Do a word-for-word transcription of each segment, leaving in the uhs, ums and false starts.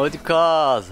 Chegou de casa.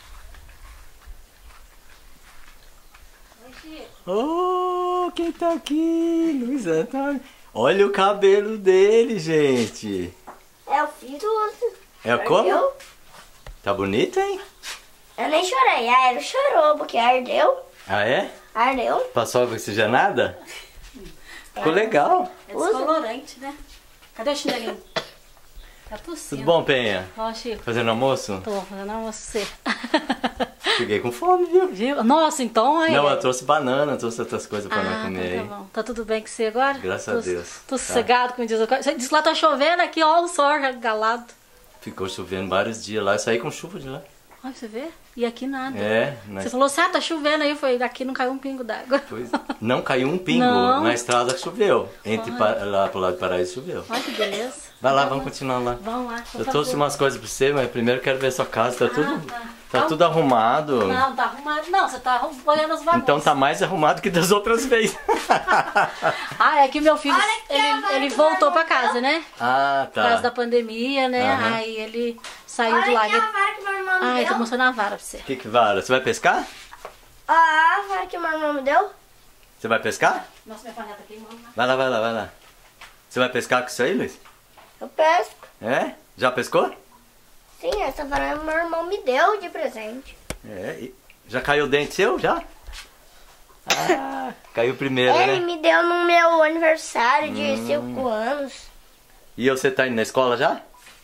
Oh, quem tá aqui? Luiz Antônio. Olha o cabelo dele, gente. É o filho do outro. É como? Ardeu. Tá bonito, hein? Eu nem chorei. Ah, ele chorou porque ardeu. Ah, é? Ardeu. Passou oxigenada? Ficou legal. É descolorante, né? Cadê o chinelinho? Tá tossindo. Tudo bom, Penha? Ó, Chico. Fazendo almoço? Tô fazendo almoço você. Fiquei com fome, viu? Viu? Nossa, então aí. Não, eu trouxe banana, trouxe outras coisas pra ah, nós comer então aí. tá bom. Tá tudo bem com você agora? Graças tô, a Deus. Tô Tá. sossegado, como diz o cara. Você disse que lá tá chovendo aqui, ó, o sol galado. Ficou chovendo vários dias lá, eu saí com chuva de lá. Olha, você vê? E aqui nada. É, nós... Você falou assim, ah, tá chovendo aí. Foi, aqui não caiu um pingo d'água. Pois... Não caiu um pingo, Não. na estrada choveu. Entre pa... lá pro lado do Paraíso choveu. Olha que beleza. Vai lá, vamos continuar lá. Vamos lá. por Eu trouxe favor. umas coisas pra você, mas primeiro eu quero ver sua casa. Tá tudo, tá. tá Não. tudo arrumado. Não, tá arrumado. Não, você tá olhando as bagunças. Então tá mais arrumado que das outras vezes. Ah, é que meu filho, Olha aqui, ele, agora ele que voltou vai pra casa, né? Ah, Por causa da tá. pandemia, né? Aham. Aí ele saiu Olha de lá. aqui a vara que meu irmão me Ai, deu. tô mostrando a vara pra você. Que que vara? Você vai pescar? Ó, a vara que meu irmão me deu. Você vai pescar? Nossa, minha panela tá queimando. Vai lá, vai lá, vai lá. Você vai pescar com isso aí, Luiz? Eu pesco. É? Já pescou? Sim, essa vara meu irmão me deu de presente. É. E já caiu o dente seu, já? Ah, caiu primeiro, Ele né? me deu no meu aniversário de Hum. cinco anos. E você tá indo na escola já?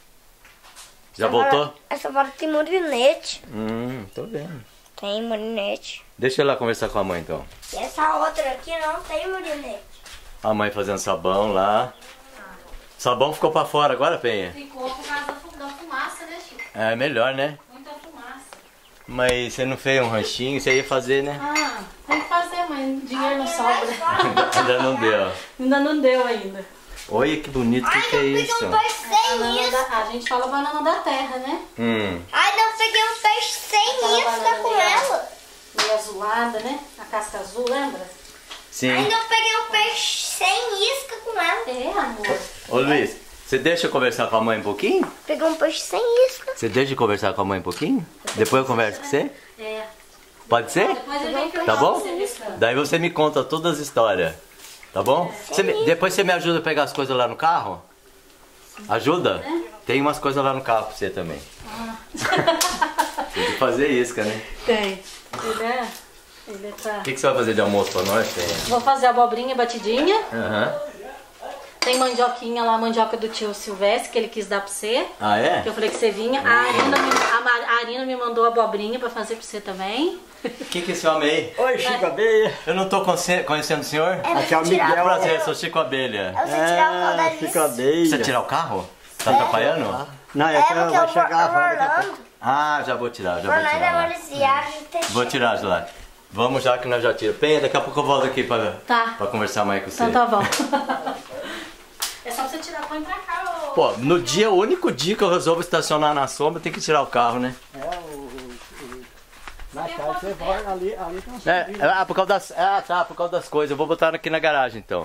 Já Essa voltou? vara- essa vara tem molinete. Hum, tô vendo. Tem molinete. Deixa eu ir lá conversar com a mãe então. E essa outra aqui não tem molinete. A mãe fazendo sabão lá. Sabão ficou pra fora agora, Penha? Ficou por causa da fu- da fumaça, né, Chico? É melhor, né? Muita fumaça. Mas você não fez um ranchinho, você ia fazer, né? Ah, tem que fazer, mas dinheiro não sobra. Ainda não deu. Ainda não deu ainda. Olha que bonito, que que é isso? um peixe sem Banana isca. da- a gente fala banana da terra, né? Hum, Ai, não peguei um peixe sem Aquela isca banana com meio- ela. Meio azulada, né? A casca azul, lembra? sim. Ainda eu peguei um peixe sem isca com ela. É, amor. Ô Luiz, você deixa eu conversar com a mãe um pouquinho? Peguei um peixe sem isca. Você deixa eu conversar com a mãe um pouquinho? Depois eu converso com você? É. Pode ser? Depois ele vem Tá pra bom? você pescando. Daí você me conta todas as histórias. Tá bom? Você me- depois você me ajuda a pegar as coisas lá no carro? Ajuda? Tem umas coisas lá no carro pra você também. Tem que fazer isca, né? Tem. Ele é. Ele tá. O que, que você vai fazer de almoço pra nós, Penha? Vou fazer abobrinha batidinha. Aham. Tem mandioquinha lá, mandioca do tio Silvestre, que ele quis dar pra você. Ah, é? Que eu falei que você vinha. A Arina me, a Ma- a Arina me mandou abobrinha pra fazer pra você também. O que, que é esse homem aí? Oi, Chico Abelha. Eu não tô conhe- conhecendo o senhor? É Aqui é o tirar- Miguel. Prazer, sou Chico Abelha. É você tirar o pau da Ah, lista. Chico Abelha. Precisa tirar o carro? Tá atrapalhando? Não, é É que porque vai o chegar a van daqui a pouco. Orlando, Ah, já vou tirar, já o vou Orlando é tirar. lá. policial de ter Vou tirar de lá. Vamos já que nós já tiramos. Penha, daqui a pouco eu volto aqui pra, Tá. pra conversar mais com você. Então tá bom. É só pra você tirar, põe pra cá, ô. Pô, no dia, o único dia que eu resolvo estacionar na sombra, tem que tirar o carro, né? É, o... o- o- Na casa você vai ali, ali tem um É, sobrinho. ah, por causa das. Ah, tá, por causa das coisas. Eu vou botar aqui na garagem então.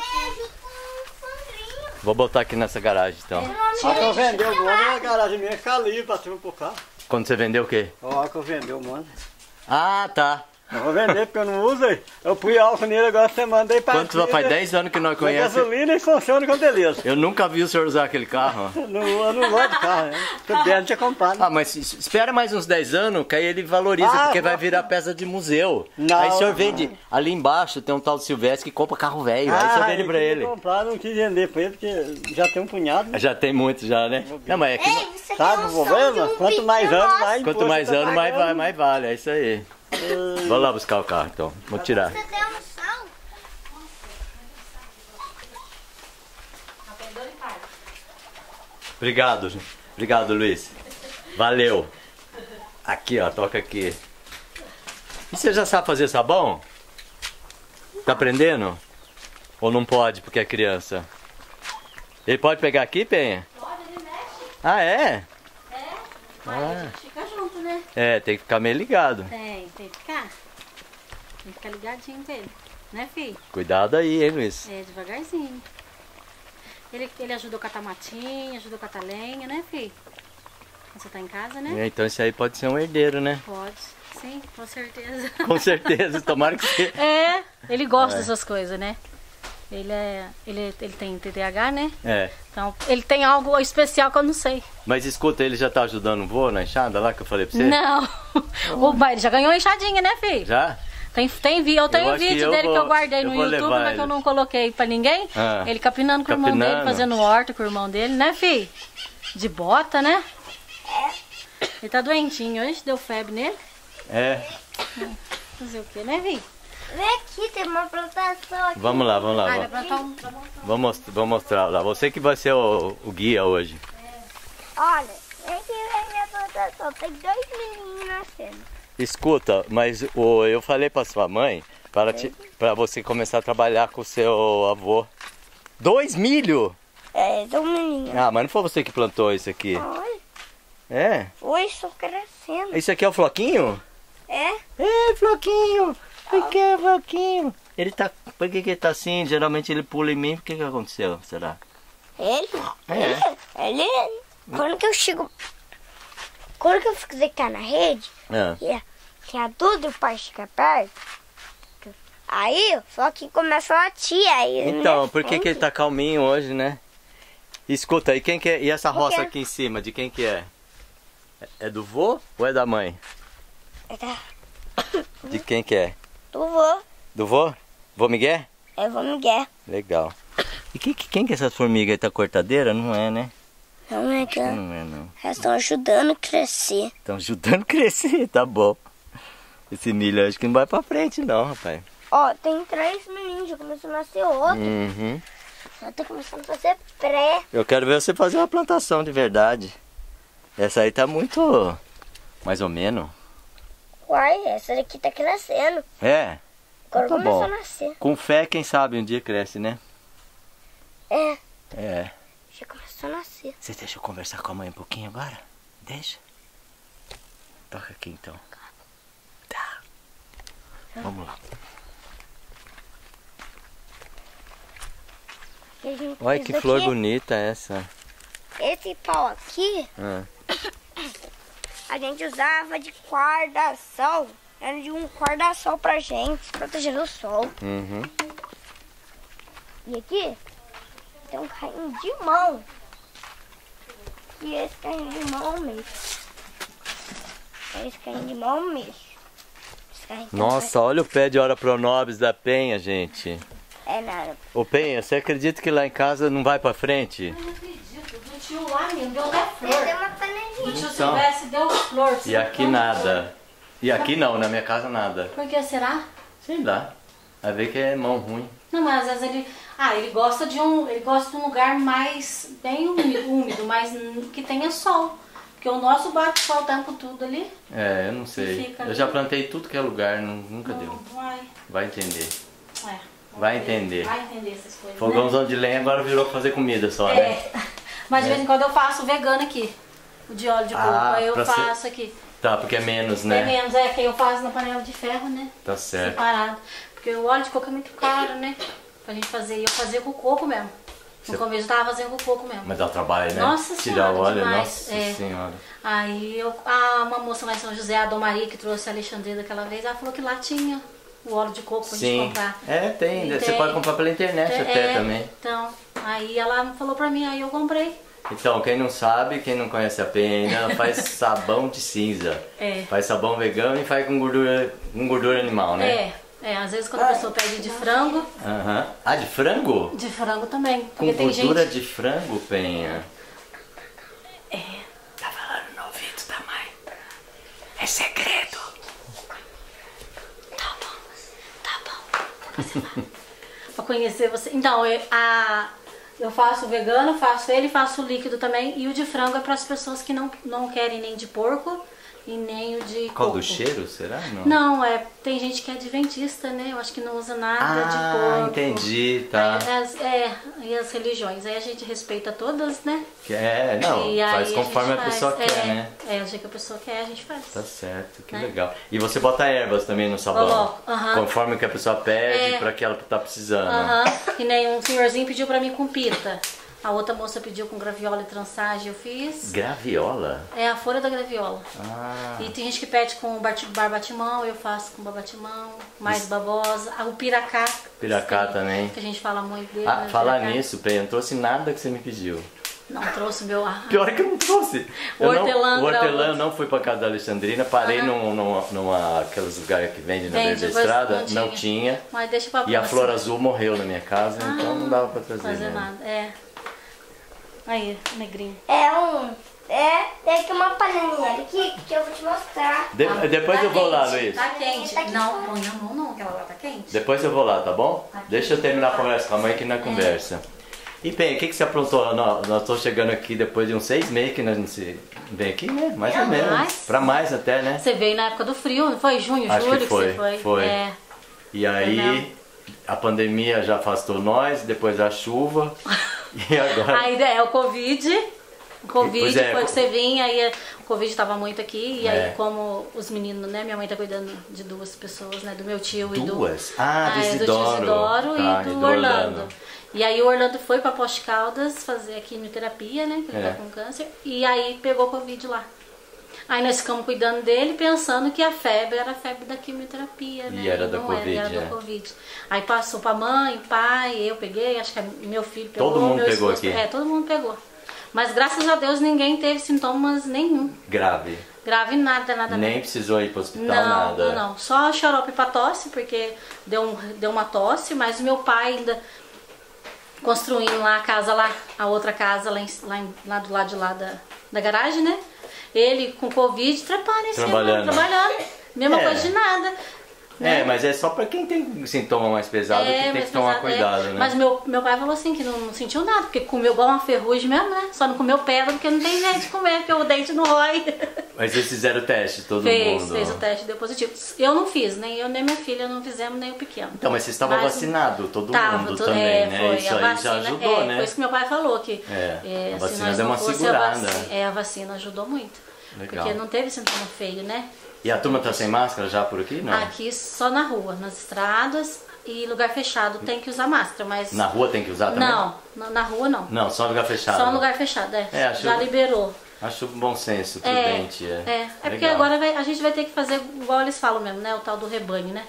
Vou botar aqui nessa garagem então. Ah, que eu vendeu o mano, a garagem minha fica ali pra cima pro carro. Quando você vendeu o quê? Ó, que eu vendeu o mano. Ah, tá. Eu vou vender porque eu não uso aí. Eu pus álcool nele agora você mandei pra Quanto faz dez anos que nós Com conhecemos. gasolina e funciona com beleza. Eu nunca vi o senhor usar aquele carro. ó. Não, eu não gosto de carro, né? Porque o Bento tinha comprado. Ah, mas es- espera mais uns dez anos, que aí ele valoriza, Ah, porque vai não. virar peça de museu. Não. Aí o senhor vende. Ali embaixo tem um tal de Silvestre que compra carro velho. aí o senhor vende eu pra queria ele. comprar, não quis vender pra ele, porque já tem um punhado. Né? Já tem muito já, né? Não, mas é que Ei, você Sabe tem o um som problema? de um Quanto mais pinto anos, nosso. mais quanto imposto mais tá anos, mais, pagando. vai- mais vale. É isso aí. Vou lá buscar o carro então. Vou tirar. Você tem um som? Obrigado, gente. Obrigado, Luiz. Valeu. Aqui, ó, toca aqui. E você já sabe fazer sabão? Tá aprendendo? Ou não pode porque é criança? Ele pode pegar aqui, Penha? Pode, ele mexe. Ah, é? É. Mas Ah. a gente fica junto, né? É, tem que ficar meio ligado. Tem, tem que ficar. Tem que ficar ligadinho com ele. Né, filho? Cuidado aí, hein, Luiz? É, devagarzinho. Ele, ele ajudou a catar matinha, ajudou a catar lenha, né, filho? Você tá em casa, né? É, então esse aí pode ser um herdeiro, né? Pode, sim, com certeza. Com certeza, tomara que você... É, ele gosta É. dessas coisas, né? Ele, é, ele, ele tem T D A H, né? É. Então, ele tem algo especial que eu não sei. Mas escuta, ele já tá ajudando o vô na enxada lá que eu falei pra você? Não. O pai, ele já ganhou enxadinha, né, filho? Já? Tem, tem, vi- eu tenho Eu acho que vídeo eu dele vou- que eu guardei eu no vou YouTube, levar mas que eu ele. não coloquei pra ninguém. Ah. Ele capinando com o irmão dele, Capinando. fazendo horta com o irmão dele, né, filho? De bota, né? Ele tá doentinho hoje, deu febre nele. É. Fazer o quê, né, Vi? Vem aqui, tem uma plantação aqui. Vamos lá, vamos lá. Ah, vai Vamos, plantar um... vai plantar vamos mostrar, vamos mostrar lá. Você que vai ser o, o guia hoje. Olha, vem aqui ver minha plantação. Tem dois menininhos nascendo. Escuta, mas o, eu falei pra sua mãe para, te, para você começar a trabalhar com o seu avô. Dois milho? É, são menininhos. Ah, mas não foi você que plantou isso aqui? Olha, É? oi, estou crescendo. Isso aqui é o Floquinho? É? É, Floquinho! Por que, Floquinho? Ele tá. Por que, que ele tá assim? Geralmente ele pula em mim. Por que, que aconteceu? Será? Ele? É. Ele, ele. Quando que eu chego... Quando que eu fico deitar na rede, Ah. e tem a Duda e o pai chega perto, aí só que começa a latir. Aí ele Então, me por que, que ele defende. tá calminho hoje, né? Escuta, e quem que é? E essa Por roça quê? aqui em cima, de quem que é? É do vô ou é da mãe? É da- De quem que é? Do vô. Do vô? Vô Miguel? Eu vou Miguel. Legal. E que, que- quem que é essas formigas aí? Tá cortadeira? Não é, né? Não é que Não é, não. elas estão ajudando a crescer. Estão ajudando a crescer, tá bom. Esse milho acho que não vai pra frente não, rapaz. Ó, tem três meninos, já começou a nascer outro. Uhum. Já tá começando a fazer pré. Eu quero ver você fazer uma plantação de verdade. Essa aí tá muito... mais ou menos. Uai, essa daqui tá crescendo. É? Agora Tá começou bom. a nascer. Com fé, quem sabe um dia cresce, né? É, É. já começou a nascer. Você deixa eu conversar com a mãe um pouquinho agora? Deixa. Toca aqui então. Tá. Vamos lá. E a gente Olha fez que flor aqui, bonita essa. Esse pau aqui, Ah. a gente usava de guarda-sol. Era de um guarda-sol pra gente, proteger do sol. Uhum. E aqui tem um carrinho de mão. E esse carrinho de mão mesmo. Esse carrinho de mão mesmo. Esse carrinho tem Nossa, olha o pé de Ora Pronobis da Penha, gente. um- É nada. Ô Penha, você acredita que lá em casa não vai pra frente? Eu não acredito, do tio lá, menino, deu até Tem flor. uma O panelinha. tio Então. Silvestre deu flor. E aqui nada. E aqui não, na minha casa nada. Por que será? Sei lá. Vai ver que é mão ruim. Não, mas às vezes ele... Ah, ele gosta de um, ele gosta de um lugar mais bem úmido, úmido, mas que tenha sol. Porque o nosso bate sol o tempo todo ali. É, eu não sei. Fica Eu ali. já plantei tudo que é lugar, não- nunca Não deu. vai. Vai entender. É, Vai entender. Vai entender essas coisas. Fogãozão de lenha agora virou pra fazer comida só, Né? né? É. Mas de vez em quando eu faço vegano aqui. O de óleo de coco. Ah, Aí eu pra ser- faço aqui. Tá, porque é menos, É né? menos, é que eu faço na panela de ferro, né? Tá certo. Separado. Porque o óleo de coco é muito caro, né? Pra gente fazer. E eu fazia com coco mesmo. No Você- começo eu tava fazendo com coco mesmo. Mas dá trabalho, né? Nossa Tirar o Senhora, óleo, demais. nossa É. senhora. Aí eu, a, uma moça lá em São José, a Dom Maria, que trouxe a Alexandria daquela vez, ela falou que lá tinha o óleo de coco pra gente Sim. comprar. É, tem. Você Tem. pode comprar pela internet É, até é, também. Então, aí ela falou pra mim, aí eu comprei. Então, quem não sabe, quem não conhece a Penha, ela faz sabão de cinza. É. Faz sabão vegano e faz com gordura, com gordura animal, né? É, é, às vezes quando a pessoa pede de frango, Aham. Ah, de frango? de frango também. Com Porque tem gordura gente. de frango, Penha? É. Tá falando no ouvido da mãe. É segredo. Tá bom, tá bom. Vou fazer lá. Pra conhecer você. Então, eu, a, eu faço o vegano, faço ele, faço o líquido também. E o de frango é para as pessoas que não, não querem nem de porco e nem o de Qual coco. do cheiro, será? Não. Não, é, tem gente que é adventista, né? Eu acho que não usa nada de porco. Ah, entendi, tá. Aí, as, é, e as religiões. Aí a gente respeita todas, né? Que É, não, E aí faz a conforme gente a pessoa faz. quer, é, né? É, o jeito que a pessoa quer, a gente faz. Tá certo, que Né? legal. E você bota ervas também no sabão? Coloco, aham. Conforme que a pessoa pede, É. pra que ela tá precisando. Aham, que nem um senhorzinho pediu pra mim com pita. A outra moça pediu com graviola e trançagem, eu fiz. Graviola? É a folha da graviola. Ah. E tem gente que pede com barbatimão, eu faço com barbatimão, mais babosa. Ah, o piracá. Piracá sim, também. que a gente fala muito dele. Ah, né, falar piracá. nisso, Pen, eu não trouxe nada que você me pediu. Não trouxe meu... Pior que eu não trouxe. O Eu não- hortelã, o hortelã grau- eu não fui pra casa da Alexandrina, parei Aham. num, numa, numa aqueles lugares que vende na Vende, beira da depois estrada, não não tinha. tinha. Mas deixa pra E a próxima. flor azul morreu na minha casa, então não dava pra trazer. Fazer né? nada, é. Aí, negrinho. É um. É, tem aqui uma panelinha aqui que eu vou te mostrar. De- Tá- depois tá eu vou lá, quente, Luiz. Tá quente. Tá quente. Não, põe na mão não, aquela lá tá quente. Depois eu vou lá, tá bom? Tá. Deixa eu terminar a conversa com a mãe aqui na conversa. E Pen, o que, que você aprontou? Nós nós estamos chegando aqui depois de uns seis meses que nós não se vem aqui, né? Mais ou menos. mais. Pra mais até, né? Você veio na época do frio, não foi? Junho, Acho julho que foi, você foi? foi. É. E aí mesmo. a pandemia já afastou nós, depois a chuva. E agora. Aí é o Covid. O Covid Pois é, foi co- que você vinha, aí o Covid estava muito aqui, e É. aí como os meninos, né? Minha mãe tá cuidando de duas pessoas, né? Do meu tio e do. Duas? Ah, do é, do tio Isidoro. Isidoro Tá, e do, e do Orlando. Orlando. E aí o Orlando foi pra Poste Caldas fazer a quimioterapia, né? Que ele É. tá com câncer. E aí pegou Covid lá. Aí nós ficamos cuidando dele, pensando que a febre era a febre da quimioterapia, né? E era da Não Covid, era, era é. da Covid. Aí passou pra mãe, pai, eu peguei, acho que meu filho pegou. Todo mundo meu pegou esposo- aqui. É, todo mundo pegou. Mas graças a Deus ninguém teve sintomas nenhum. Grave. Grave nada, nada Nem mesmo. precisou ir pro hospital, Não, nada. não, não. Só xarope pra tosse, porque deu, um, deu uma tosse, mas o meu pai ainda construindo lá a casa lá, a outra casa lá, em, lá, em- lá do lado de lá da, da garagem, né? Ele com Covid trepando em cima, Trabalhando. trabalhando. Mesma É. coisa de nada. É, mas é só pra quem tem sintoma mais pesado que tem mas que tomar pesado, é. cuidado, né? Mas meu, meu pai falou assim que não, não sentiu nada, porque comeu igual uma ferrugem mesmo, né? Só não comeu pedra, porque não tem jeito de comer, porque o dente não rói. Mas vocês fizeram o teste, todo Fez, mundo. fez o teste, deu positivo. Eu não fiz, nem eu nem minha filha não fizemos, nem o pequeno. Então, mas vocês estavam Mas- vacinados, todo Tava, mundo to- também, é, né? foi. Isso A aí vacina, já ajudou, é, né? Foi isso que meu pai falou, que É, a se vacina nós deu não uma fosse a segurada. vacina- é, a vacina ajudou muito. Legal. Porque não teve sintoma feio, né? E a turma tá sem máscara já por aqui? Não. Aqui só na rua, nas estradas e lugar fechado tem que usar máscara, mas... Na rua tem que usar também? Não, na, na rua não. Não, só lugar fechado. Só no lugar fechado, é. É, acho- Já liberou. Acho bom senso, É, prudente. É, é, é porque Legal. agora vai- a gente vai ter que fazer igual eles falam mesmo, né? O tal do rebanho, né?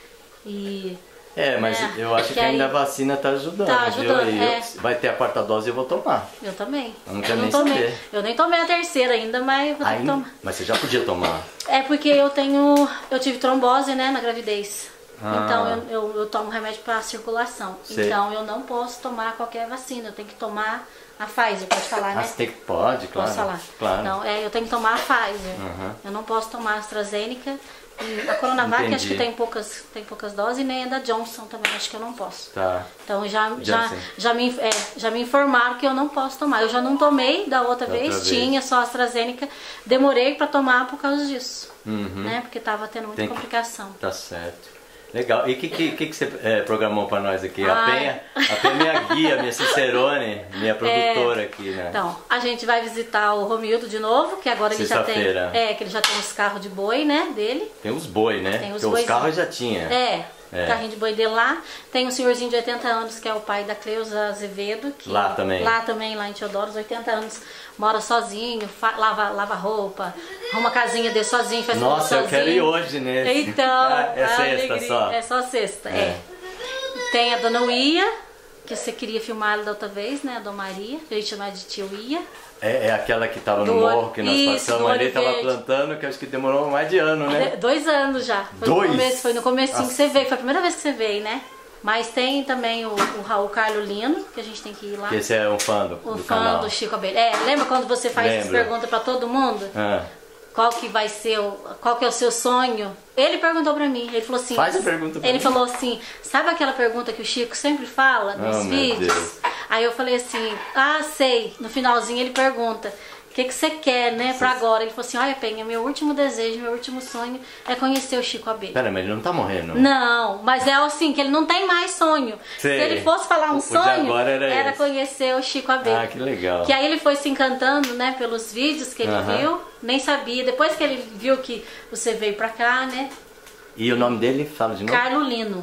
E... É, mas É, eu acho que que ainda aí- a vacina tá ajudando, Tá viu? ajudando, E é. eu- vai ter a quarta dose e eu vou tomar. Eu também. Eu não eu quero não nem tomei. saber. Eu nem tomei a terceira ainda, mas eu vou ter que Ainda? tomar. Mas você já podia tomar. É porque eu tenho. Eu tive trombose, né, na gravidez. Ah. Então eu, eu, eu tomo remédio para circulação. Sei. Então eu não posso tomar qualquer vacina. Eu tenho que tomar a Pfizer, pode falar, Ah, né? você tem que... Pode, claro. Posso falar? Claro. Então, é, eu tenho que tomar a Pfizer. Uhum. Eu não posso tomar a AstraZeneca. E a Coronavac Entendi. acho que tem poucas, tem poucas doses, e nem a da Johnson também, acho que eu não posso. Tá. Então já, já, Janssen. já, me, é, já me informaram que eu não posso tomar. Eu já não tomei da outra Da vez, outra vez. tinha só a AstraZeneca. Demorei pra tomar por causa disso, Uhum. né? Porque tava tendo muita Tem que- complicação. Tá certo. Legal. E o que, que, que, que você é, programou pra nós aqui? A Ai. Penha, a Penha é minha guia, minha Cicerone, minha produtora aqui, né? Então, a gente vai visitar o Romildo de novo, que agora ele já tem. Sexta-feira. É, que ele já tem os carros de boi, né? Dele. Tem os boi, né? Tem os Porque os boizinhos. carros já tinha. É, É. carrinho de boi dele lá. Tem um senhorzinho de oitenta anos, que é o pai da Cleusa Azevedo. Que Lá também. Lá também, lá em Teodoro, os oitenta anos, mora sozinho, fa- lava, lava roupa, arruma a casinha dele sozinho, faz tudo Nossa, eu sozinho. quero ir hoje nesse. Então, Ah, é a sexta alegria- só. É só sexta, é. É. Tem a Dona Uia, que você queria filmar ela da outra vez, né? A Dona Maria, a gente chama de tio Ia. É, é aquela que tava no Do morro olho- que nós isso, passamos do ali, olho tava verde. plantando, que acho que demorou mais de ano, né? De- Dois anos já. Foi Dois? No começo, foi no comecinho Nossa. que você veio. Foi a primeira vez que você veio, né? Mas tem também o, o Raul Carlos Lino, que a gente tem que ir lá. Que esse é um fã do, O do fã canal. do Chico Abelha. É, lembra quando você faz essas Lembro. perguntas pra todo mundo? Ah, Qual que vai ser o, qual que é o seu sonho? Ele perguntou pra mim, ele falou assim... Faz a pergunta pra Ele mim. falou assim, sabe aquela pergunta que o Chico sempre fala nos Oh, meu vídeos? Deus. Aí eu falei assim, ah, sei. No finalzinho ele pergunta, o que, que você quer, né, pra agora? Ele falou assim, olha, Penha, meu último desejo, meu último sonho é conhecer o Chico Abelha. Pera, mas ele não tá morrendo. Não, mas é assim, que ele não tem mais sonho. Sei. Se ele fosse falar um O de sonho, agora era esse. conhecer o Chico Abelha. Ah, que legal. Que aí ele foi se encantando, né, pelos vídeos que ele Aham. viu, nem sabia. Depois que ele viu que você veio pra cá, né, E o nome dele, fala de novo? Carlo Lino.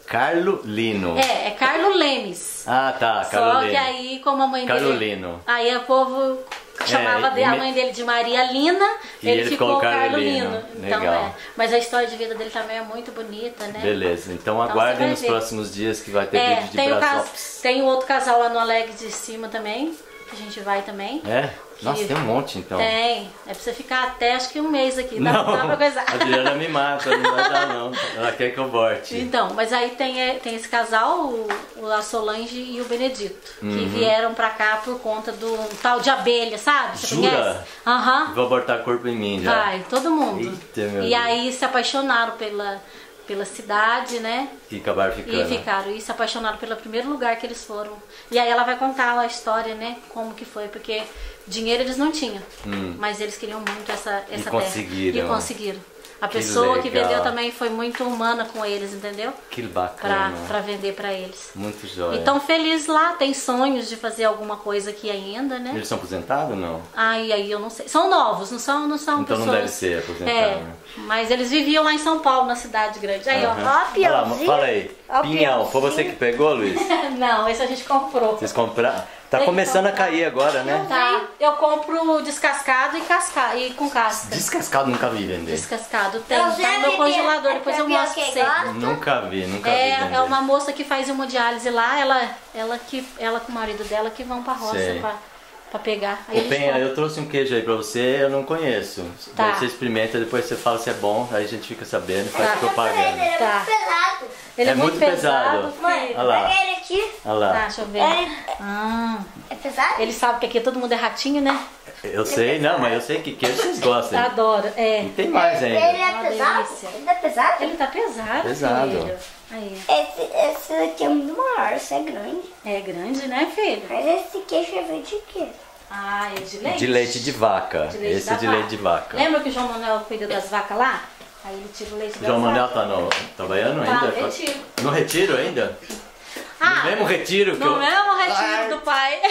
Carlo Lino. É, é Carlo Lemes. Ah, tá, Só Carlo Lino. que aí, como a mãe dele... Carolino. Aí o povo chamava É, de- e a me- mãe dele de Maria Lina, E ele, ele ficou ficou Carlo Carolino. Lino. Então Legal. é. Mas a história de vida dele também é muito bonita, né? Beleza, então Então você aguardem vai nos ver. próximos dias que vai ter É, vídeo de tem o, cas... Brasópolis. tem o outro casal lá no Alegre de cima também, que a gente vai também. É? Nossa, tem um monte então. Tem. É pra você ficar até acho que um mês aqui. Dá, Não, dá pra coisar. a Adriana me mata, não vai dar não. Ela quer que eu volte. Então, mas aí tem, é, tem esse casal, o, o a Solange e o Benedito, que Uhum. vieram pra cá por conta do tal de abelha, sabe? Você Jura? conhece? Aham. Vou abortar corpo em mim já. Vai, todo mundo. Eita, meu e Deus. aí se apaixonaram pela, pela cidade, né? E acabaram ficando. E ficaram, e se apaixonaram pelo primeiro lugar que eles foram. E aí ela vai contar a história, né? Como que foi, porque dinheiro eles não tinham, Hum. mas eles queriam muito essa, essa terra. conseguiram. E conseguiram. A Que pessoa que legal. vendeu também foi muito humana com eles, entendeu? Que Pra, bacana. pra vender pra eles. Muito jóia. Então feliz lá, tem sonhos de fazer alguma coisa aqui ainda, né? Eles são aposentados ou não? Aí, aí eu não sei. São novos, não são, não são Então não pessoas... deve ser aposentado, É, né? mas eles viviam lá em São Paulo, na cidade grande. Aí, Aham. ó. Ó, Olha lá, peãozinho. fala aí. Ó, Pinhão, foi você que pegou, Luiz? Não, esse a gente comprou. Vocês compraram? Tá Tem que começando a comprar. cair agora, né? Tá, eu compro descascado e, casca... e com casca. Descascado nunca vi vender. Descascado tem, Eu tá sei no meu que congelador, é depois eu pra mostro pra quem você. gosta. Nunca vi, nunca vi vender. É, é uma moça que faz hemodiálise lá, ela, ela, que, ela com o marido dela que vão pra roça Sei. pra, pra pegar. Aí Ô eles Penha, vão. eu trouxe um queijo aí pra você, eu não conheço. Tá. Daí você experimenta, depois você fala se é bom, aí a gente fica sabendo e faz Tá. Ele propaganda. é Tá. muito pesado. Ele é, É muito, muito pesado. pesado. Mãe, filho. Olha lá. pega ele aqui. Olha lá. Tá, deixa eu ver. Ele Ah, é pesado? ele sabe que aqui todo mundo é ratinho, né? Eu sei, não, mas eu sei que queijo vocês gostam. Adoro, é. E tem mais Ele ainda. é Uma pesado? delícia. Ele é pesado? Ele tá pesado, Pesado. filho. Aí. Esse, esse aqui é muito maior, esse é grande. É grande, né, filho? Mas esse queijo é feito de quê? Ah, é de leite? De leite de vaca. De leite Esse da é de vaca. leite de vaca. Lembra que o João Manuel cuida das vacas lá? Aí ele tira o leite O das João Manuel vacas. tá no, trabalhando Tá, ainda? no retiro. No retiro ainda? Ah, no mesmo retiro que No eu... mesmo retiro Ai. do pai.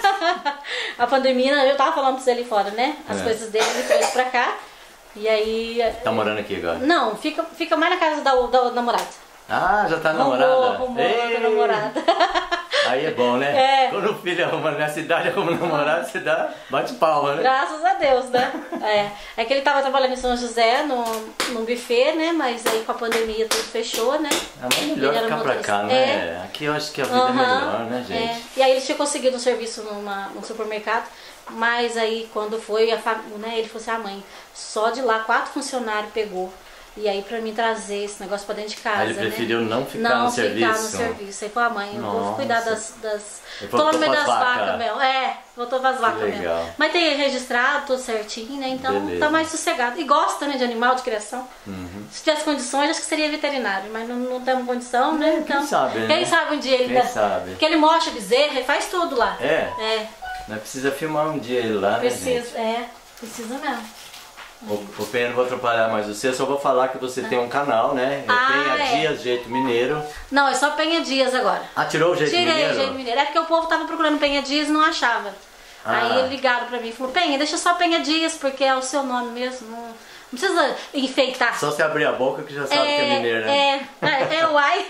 A pandemia, eu tava falando pra você ali fora, né? As É. coisas dele, ele trouxe pra cá. E aí... Tá morando aqui agora? Não, fica, fica mais na casa da, da namorada. Ah, já tá Arrumou, namorada? arrumou Ei! outra namorada. Aí é bom, né? É. Quando o filho arruma na cidade, arruma namorado, você dá, bate palma, né? Graças a Deus, né? É. É que ele tava trabalhando em São José, no, num buffet, né? Mas aí com a pandemia tudo fechou, né? É mais melhor Ele era ficar pra motorista. cá, né? É. Aqui eu acho que a vida é Aham, melhor, né, gente? é. E aí ele tinha conseguido um serviço numa, num supermercado, mas aí quando foi, a fam... né, ele falou assim, ah mãe, só de lá quatro funcionários pegou. E aí pra mim trazer esse negócio pra dentro de casa, Aí ele preferiu né? não ficar não no ficar serviço. no serviço. Aí falou, ah mãe, eu vou Nossa. cuidar das... das... Ele Tô lá no voltou meio das pras vacas vacas. mesmo. É, voltou pras vacas legal. mesmo. Mas tem registrado, tudo certinho, né? Então Beleza. tá mais sossegado. E gosta, né, de animal, de criação. Uhum. Se tivesse condições, acho que seria veterinário, mas não, não temos condição, né? Então, sabe, né? Quem sabe um dia ele Quem dá- sabe? Porque ele mostra bezerra, ele faz tudo lá. É? É, Nós precisa filmar um dia ele lá, né, gente? precisa, é, precisa mesmo. O, o Penha, não vou atrapalhar mais você, só vou falar que você tem um canal, né? É Ah, Penha é. Dias Jeito Mineiro. Não, é só Penha Dias agora. Ah, tirou o Jeito Tirei Mineiro? o jeito mineiro. É porque o povo tava procurando Penha Dias e não achava. Ah. Aí ligaram pra mim e falaram, Penha, deixa só Penha Dias, porque é o seu nome mesmo. Não, não precisa enfeitar. Só se abrir a boca que já sabe que é mineiro, né? É, é, é uai.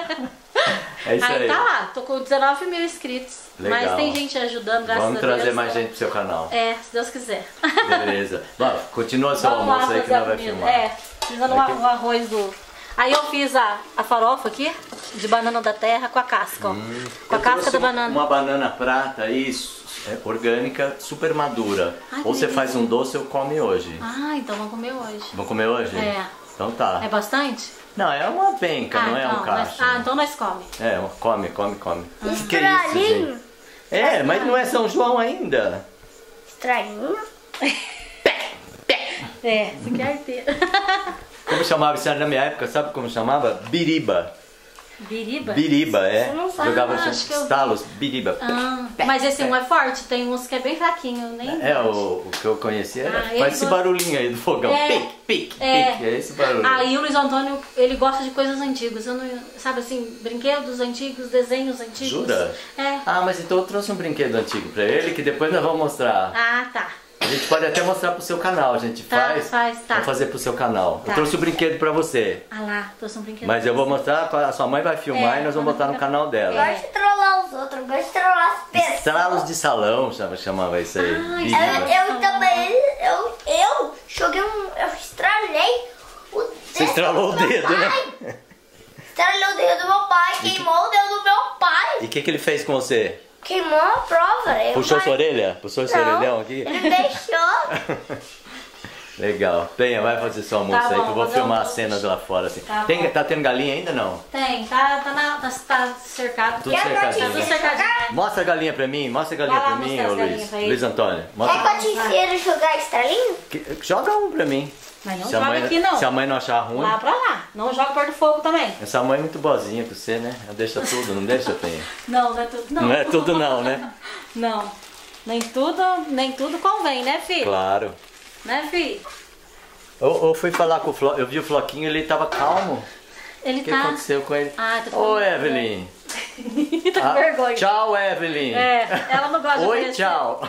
É isso aí. Aí tá lá, tô com dezenove mil inscritos. Legal. Mas tem gente ajudando, graças Vamos a Deus. trazer mais gente pro seu canal. É, se Deus quiser. Beleza. Bom, continua seu Vamos lá almoço aí que fazer nós a vai comida. filmar. É, fizendo Aqui. o arroz do... Aí eu fiz a, a farofa aqui, de banana da terra com a casca, ó. com a Eu casca trouxe da uma- banana. Uma banana prata aí, su- é, orgânica, super madura. Ai, que ou você delícia. faz um doce ou come hoje. Ah, então vamos comer hoje. Vamos comer hoje? É. Então tá. É bastante? Não, é uma penca, ah, não é então, um nós- cacho. ah, então nós come. É, uma- come, come, come. Que isso, Estralinho. gente? É, mas não é São João ainda. Estralinho. É, isso aqui é arteira. Como chamava isso na minha época, sabe como chamava? Biriba. Biriba? Biriba, é. Você não sabe, Jogava acho assim, que eu vi. estalos, biriba. Ah, mas esse um é forte, tem uns que é bem fraquinho, nem É, o, o que eu conhecia era. Ah, ele faz esse gosta- barulhinho aí do fogão. É. Pique, pique, É. pique. É esse barulho. Aí o Luiz Antônio, ele gosta de coisas antigas. Eu não, sabe assim, brinquedos antigos, desenhos antigos. Jura? É. Ah, mas então eu trouxe um brinquedo antigo pra ele que depois nós vamos mostrar. Ah, tá. gente pode até mostrar pro seu canal, a gente Tá, faz. faz, tá. Vamos fazer pro seu canal. Tá. Eu trouxe o brinquedo pra você. Ah lá, trouxe um brinquedo. Mas eu vou mostrar, a sua mãe vai filmar É, e nós vamos botar no canal dela. Gosto de trollar os outros, gosto de trollar as pessoas. Estralos de salão, chama- chamava isso aí. Ai, Viva. Eu, eu também, eu, eu joguei um, eu estralei o dedo Você estralou o do meu dedo, pai. né? Estralei o dedo do meu pai, queimou o dedo do meu pai. E o que, que ele fez com você? Queimou a prova. Eu Puxou vai- sua orelha? Puxou seu Não, orelhão aqui? ele me deixou. Legal. Penha, vai fazer seu almoço Tá aí bom, que eu vou fazer filmar a almoço. cena de lá fora assim. Tá Tem, bom. tá tendo galinha ainda não? Tem, tá, tá, na, tá, tá cercado. Tudo Quer cercadinho, que eu Tudo te né? cercadinho, né? Mostra a galinha pra mim, mostra a galinha Vai lá pra mim, mostrar ô as galinhas Luiz. pra ele. Luiz Antônio. Quer Mostra. que eu te ensine a jogar estralinho? Que- Joga um pra mim. Mas não se, a joga mãe, aqui, não. se a mãe não achar ruim. Lá pra lá. Não joga perto do fogo também. Essa mãe é muito boazinha pra você, né? Ela deixa tudo, não deixa, Penha? Não, não é tudo não. Não é tudo não, né? Não. Nem tudo, nem tudo convém, né, filho? Claro. Né, filho? Eu, eu fui falar com o Flo, eu vi o Floquinho, ele tava calmo. Ele O que tá... aconteceu com ele? Ah, tá Ô, falando- Evelyn. tá com Ah, vergonha. Tchau, Evelyn. É, ela não gosta de Oi, aparecer. tchau.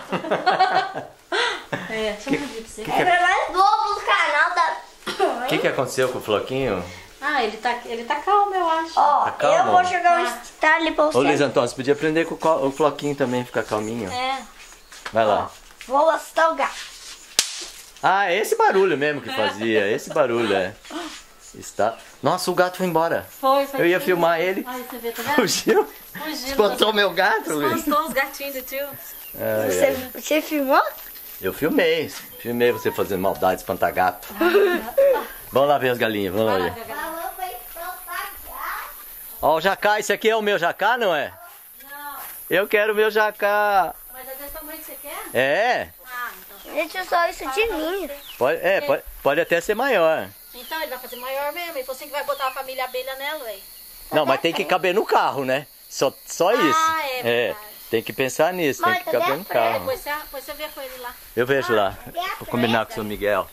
É, deixa eu pedir pra você. Que É pra mais novo do canal da O que, que aconteceu com o Floquinho? Ah, ele tá, ele tá calmo, eu acho. Ó, Tá calmo? eu vou jogar um Tá. estralinho pra Ô, Luiz você. Antônio, você podia aprender com o co- o Floquinho também, ficar calminho. É. Vai lá. Vou assustar o gato. Ah, é esse barulho mesmo que fazia, esse barulho, é. Está... Nossa, o gato foi embora. Foi, foi. Eu ia tudo. filmar ele. Ai, você vê, tá vendo? Fugiu. Fugiu. Espantou meu gato, Luiz. Espantou os gatinhos do tio. Ai, Você, ai. você filmou? Eu filmei, filmei você fazendo maldade, espantar gato. Vamos lá ver as galinhas, vamos lá Vai lá, ver. Gaga. Falou, foi espantar gato. Ó, o jacá, esse aqui é o meu jacá, não é? Não, Eu quero o meu jacá. mas é desse tamanho que você quer? É, Ah, então. Gente, só isso de mim. pode, é, pode, pode até ser maior. Então ele vai fazer maior mesmo. E você que vai botar a família abelha nela, velho. Não, mas tem que caber no carro, né? Só, só isso. Ah, é verdade. tem que pensar nisso, tem Mãe, que cadê caber a no freira? carro. Depois você, depois você vê com ele lá. Eu vejo lá. cadê a Vou combinar com o seu Miguel.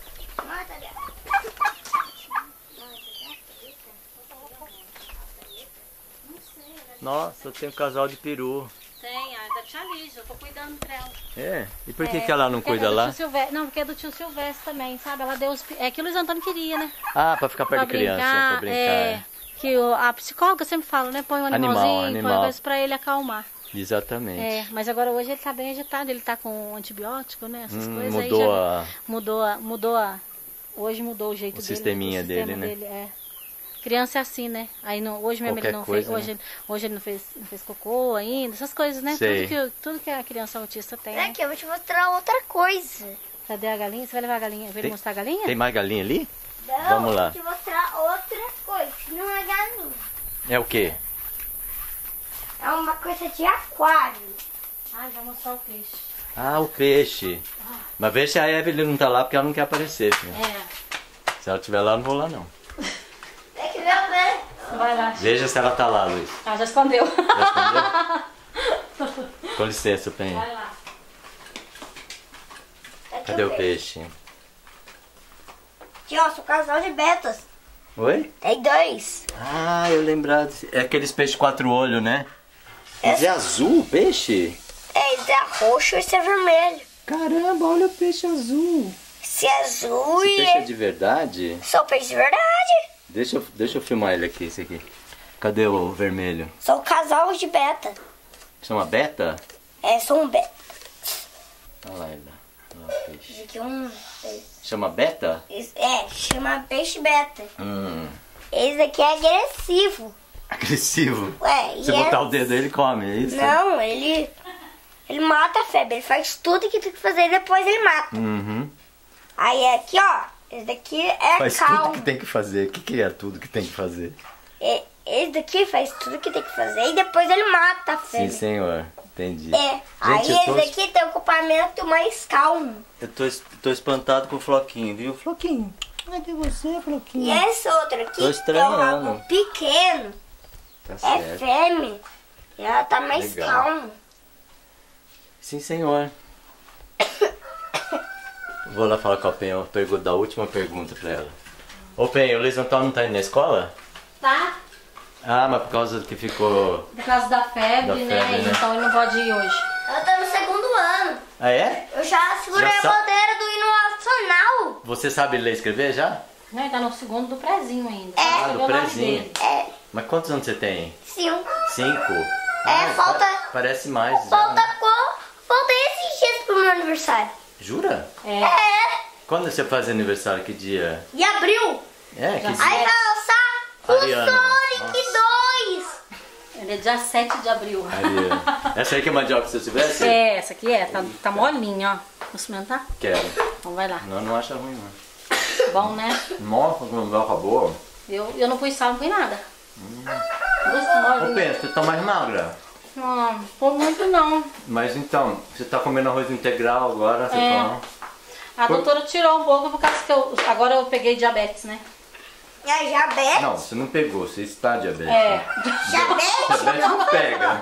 Nossa, eu tenho um casal de peru. Tem, a da tia Lígia, eu tô cuidando pra ela. É? E por que, É, que ela não porque cuida é do lá? tio Silvestre. Não, porque é do tio Silvestre também, sabe? Ela deu os... É que o Luiz Antônio queria, né? Ah, pra ficar perto de criança, pra brincar. É, que o- a psicóloga sempre fala, né? Põe um Animal, animalzinho, animal. põe coisa pra ele acalmar. Exatamente. É, mas agora hoje ele tá bem agitado, ele tá com antibiótico, né? Essas Hum, coisas mudou aí já a- mudou a. Mudou a. Hoje mudou o jeito O dele. sisteminha o sistema dele, né? é. Criança é assim, né? Aí não, hoje mesmo Qualquer ele não coisa, fez. Hoje, né? ele- hoje ele não fez, não fez cocô ainda, essas coisas, né? Sei. Tudo que, tudo que a criança autista tem. É Né? que eu vou te mostrar outra coisa. Cadê a galinha? Você vai levar a galinha? Vai ele Tem- mostrar a galinha? Tem mais galinha ali? Não, Vamos lá. eu vou te mostrar outra coisa. que Não é galinha. É o quê? É uma coisa de aquário. Ai, vai mostrar o peixe. Ah, o peixe. Mas vê se a Evelyn não tá lá porque ela não quer aparecer, filho. É. Se ela estiver lá, eu não vou lá não. Tem que ver o né? Vai lá. Veja se ela tá lá, Luiz. Ah, já escondeu. Já escondeu? Com licença, Penha. Vai lá. Cadê o peixe? Aqui, ó, sou casal de betas. Oi? Tem dois. Ah, eu lembrado. É aqueles peixes quatro olhos, né? Esse é azul o peixe? É, esse é roxo e esse é vermelho. Caramba, olha o peixe azul. Esse é azul Esse e peixe é de verdade? sou peixe de verdade. Deixa eu, deixa eu filmar ele aqui, esse aqui. Cadê o vermelho? Sou casal de beta. Chama Beta? É, sou um beta. Olha lá ele. Olha lá o peixe. Esse aqui é um... Chama Beta? esse- É, chama peixe beta. Hum. Esse aqui é agressivo. Agressivo. Ué, e Se é... botar o dedo ele come, é isso? Não, ele... Ele mata a febre. Ele faz tudo que tem que fazer e depois ele mata. Uhum. Aí aqui, ó. Esse daqui é Faz calmo. tudo que tem que fazer. O que, que é tudo que tem que fazer? E- Esse daqui faz tudo que tem que fazer e depois ele mata a febre. Sim, senhor. Entendi. É. Aí Gente, eu tô, esse daqui tem um ocupamento mais calmo. eu tô, tô espantado com o Floquinho, viu? Floquinho, cadê você, Floquinho? E esse outro aqui Tô tem um estranhando. rabo pequeno. Tá É certo. fêmea. E ela tá mais Legal. calma. Sim, senhor. Vou lá falar com a Penha, pergunta da última pergunta pra ela. Ô Penha, o Luiz Antônio não tá indo na escola? Tá? Ah, mas por causa que ficou... Por causa da febre, Da né? febre, né? Então ele não pode ir hoje. Ela tá no segundo ano. Ah, é? Eu já segurei Já a sa- bandeira do hino nacional. Você sabe ler e escrever já? Não, ele tá no segundo do prezinho ainda. É. Só Ah, escrever do o nome prezinho. dele. É, Mas quantos anos você tem? cinco. Cinco? É, Ah, falta- pa- Parece mais já, Falta, né? co- falta esses dias pro meu aniversário. Jura? É. É, Quando você faz aniversário? Que dia? em abril. É, que Já dia? Aí vai lançar o Ariana. Sonic dois. Ele é dia sete de abril. Ariana. Essa aí que é mandioca que você tivesse? É, essa aqui é. Tá, tá molinha, ó. Vou experimentar? Quero. Então vai lá. Não, não acha ruim não. Bom, né? Nossa, que mandioca boa. Eu, eu não pus sal, não pus nada. Hum. Gosto Ô molinho. Pedro, você tá mais magra. Não, não muito não. Mas então, você tá comendo arroz integral agora, você É. fala. A Por- doutora tirou um pouco por causa que eu, agora eu peguei diabetes, né? É diabetes? Não, você não pegou, você está diabético. É. Diabetes? Diabetes não pega.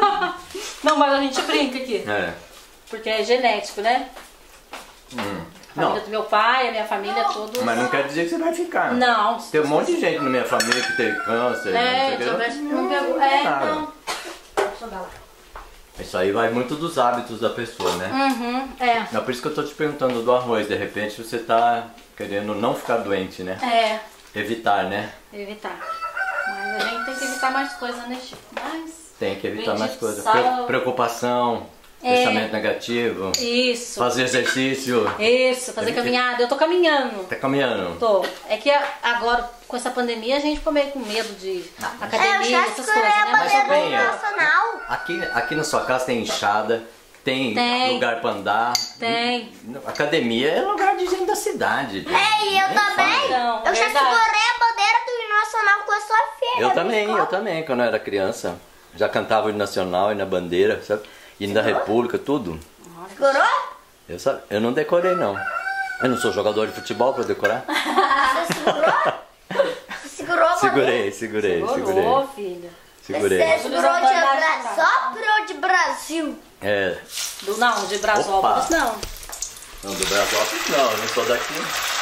Não, mas a gente brinca aqui. É. Porque é genético, né? Hum. A família Não, do meu pai, a minha família, todos. mas não quer dizer que você vai ficar. Não. Tem um monte de gente na minha família que teve câncer. não sei É, o que. diabetes não pegou. É, nada. não. Deixa eu dar lá. Isso aí vai muito dos hábitos da pessoa, né? Uhum, é. É por isso que eu tô te perguntando do arroz. De repente você tá querendo não ficar doente, né? É, Evitar, né? evitar. Mas a gente tem que evitar mais coisas, né, Chico? Mas. Tem que evitar Bendito mais coisas. sal. Pre- Preocupação, É. pensamento negativo, Isso. fazer exercício. Isso, fazer Evita- caminhada. Eu tô caminhando. Tá caminhando. Tô. É que a- agora, com essa pandemia, a gente ficou meio com medo de É, eu academia, já essas segurei coisas, a né? Mas bandeira do também, hino ó. nacional. Aqui, aqui na sua casa tem enxada, tem, Tem. lugar pra andar. Tem. Academia é lugar de gente da cidade. É, e eu Nem também. fala. Não, eu já verdade. segurei a bandeira do hino nacional com a sua filha. Eu na também, eu escola. também, quando eu era criança. Já cantava o hino nacional e na bandeira, sabe? Hino da República, tudo. Segurou? Eu, sa- eu não decorei, não. Eu não sou jogador de futebol pra decorar. Você segurou? Você segurou a bandeira? Segurei, segurei, segurei. Segurou, filha. Segurei. Você segurou de Segurou Brasópolis ou de Brasil? É. Do, não, de Brasópolis, Opa. não. Não, do Brasópolis não, eu não sou daqui.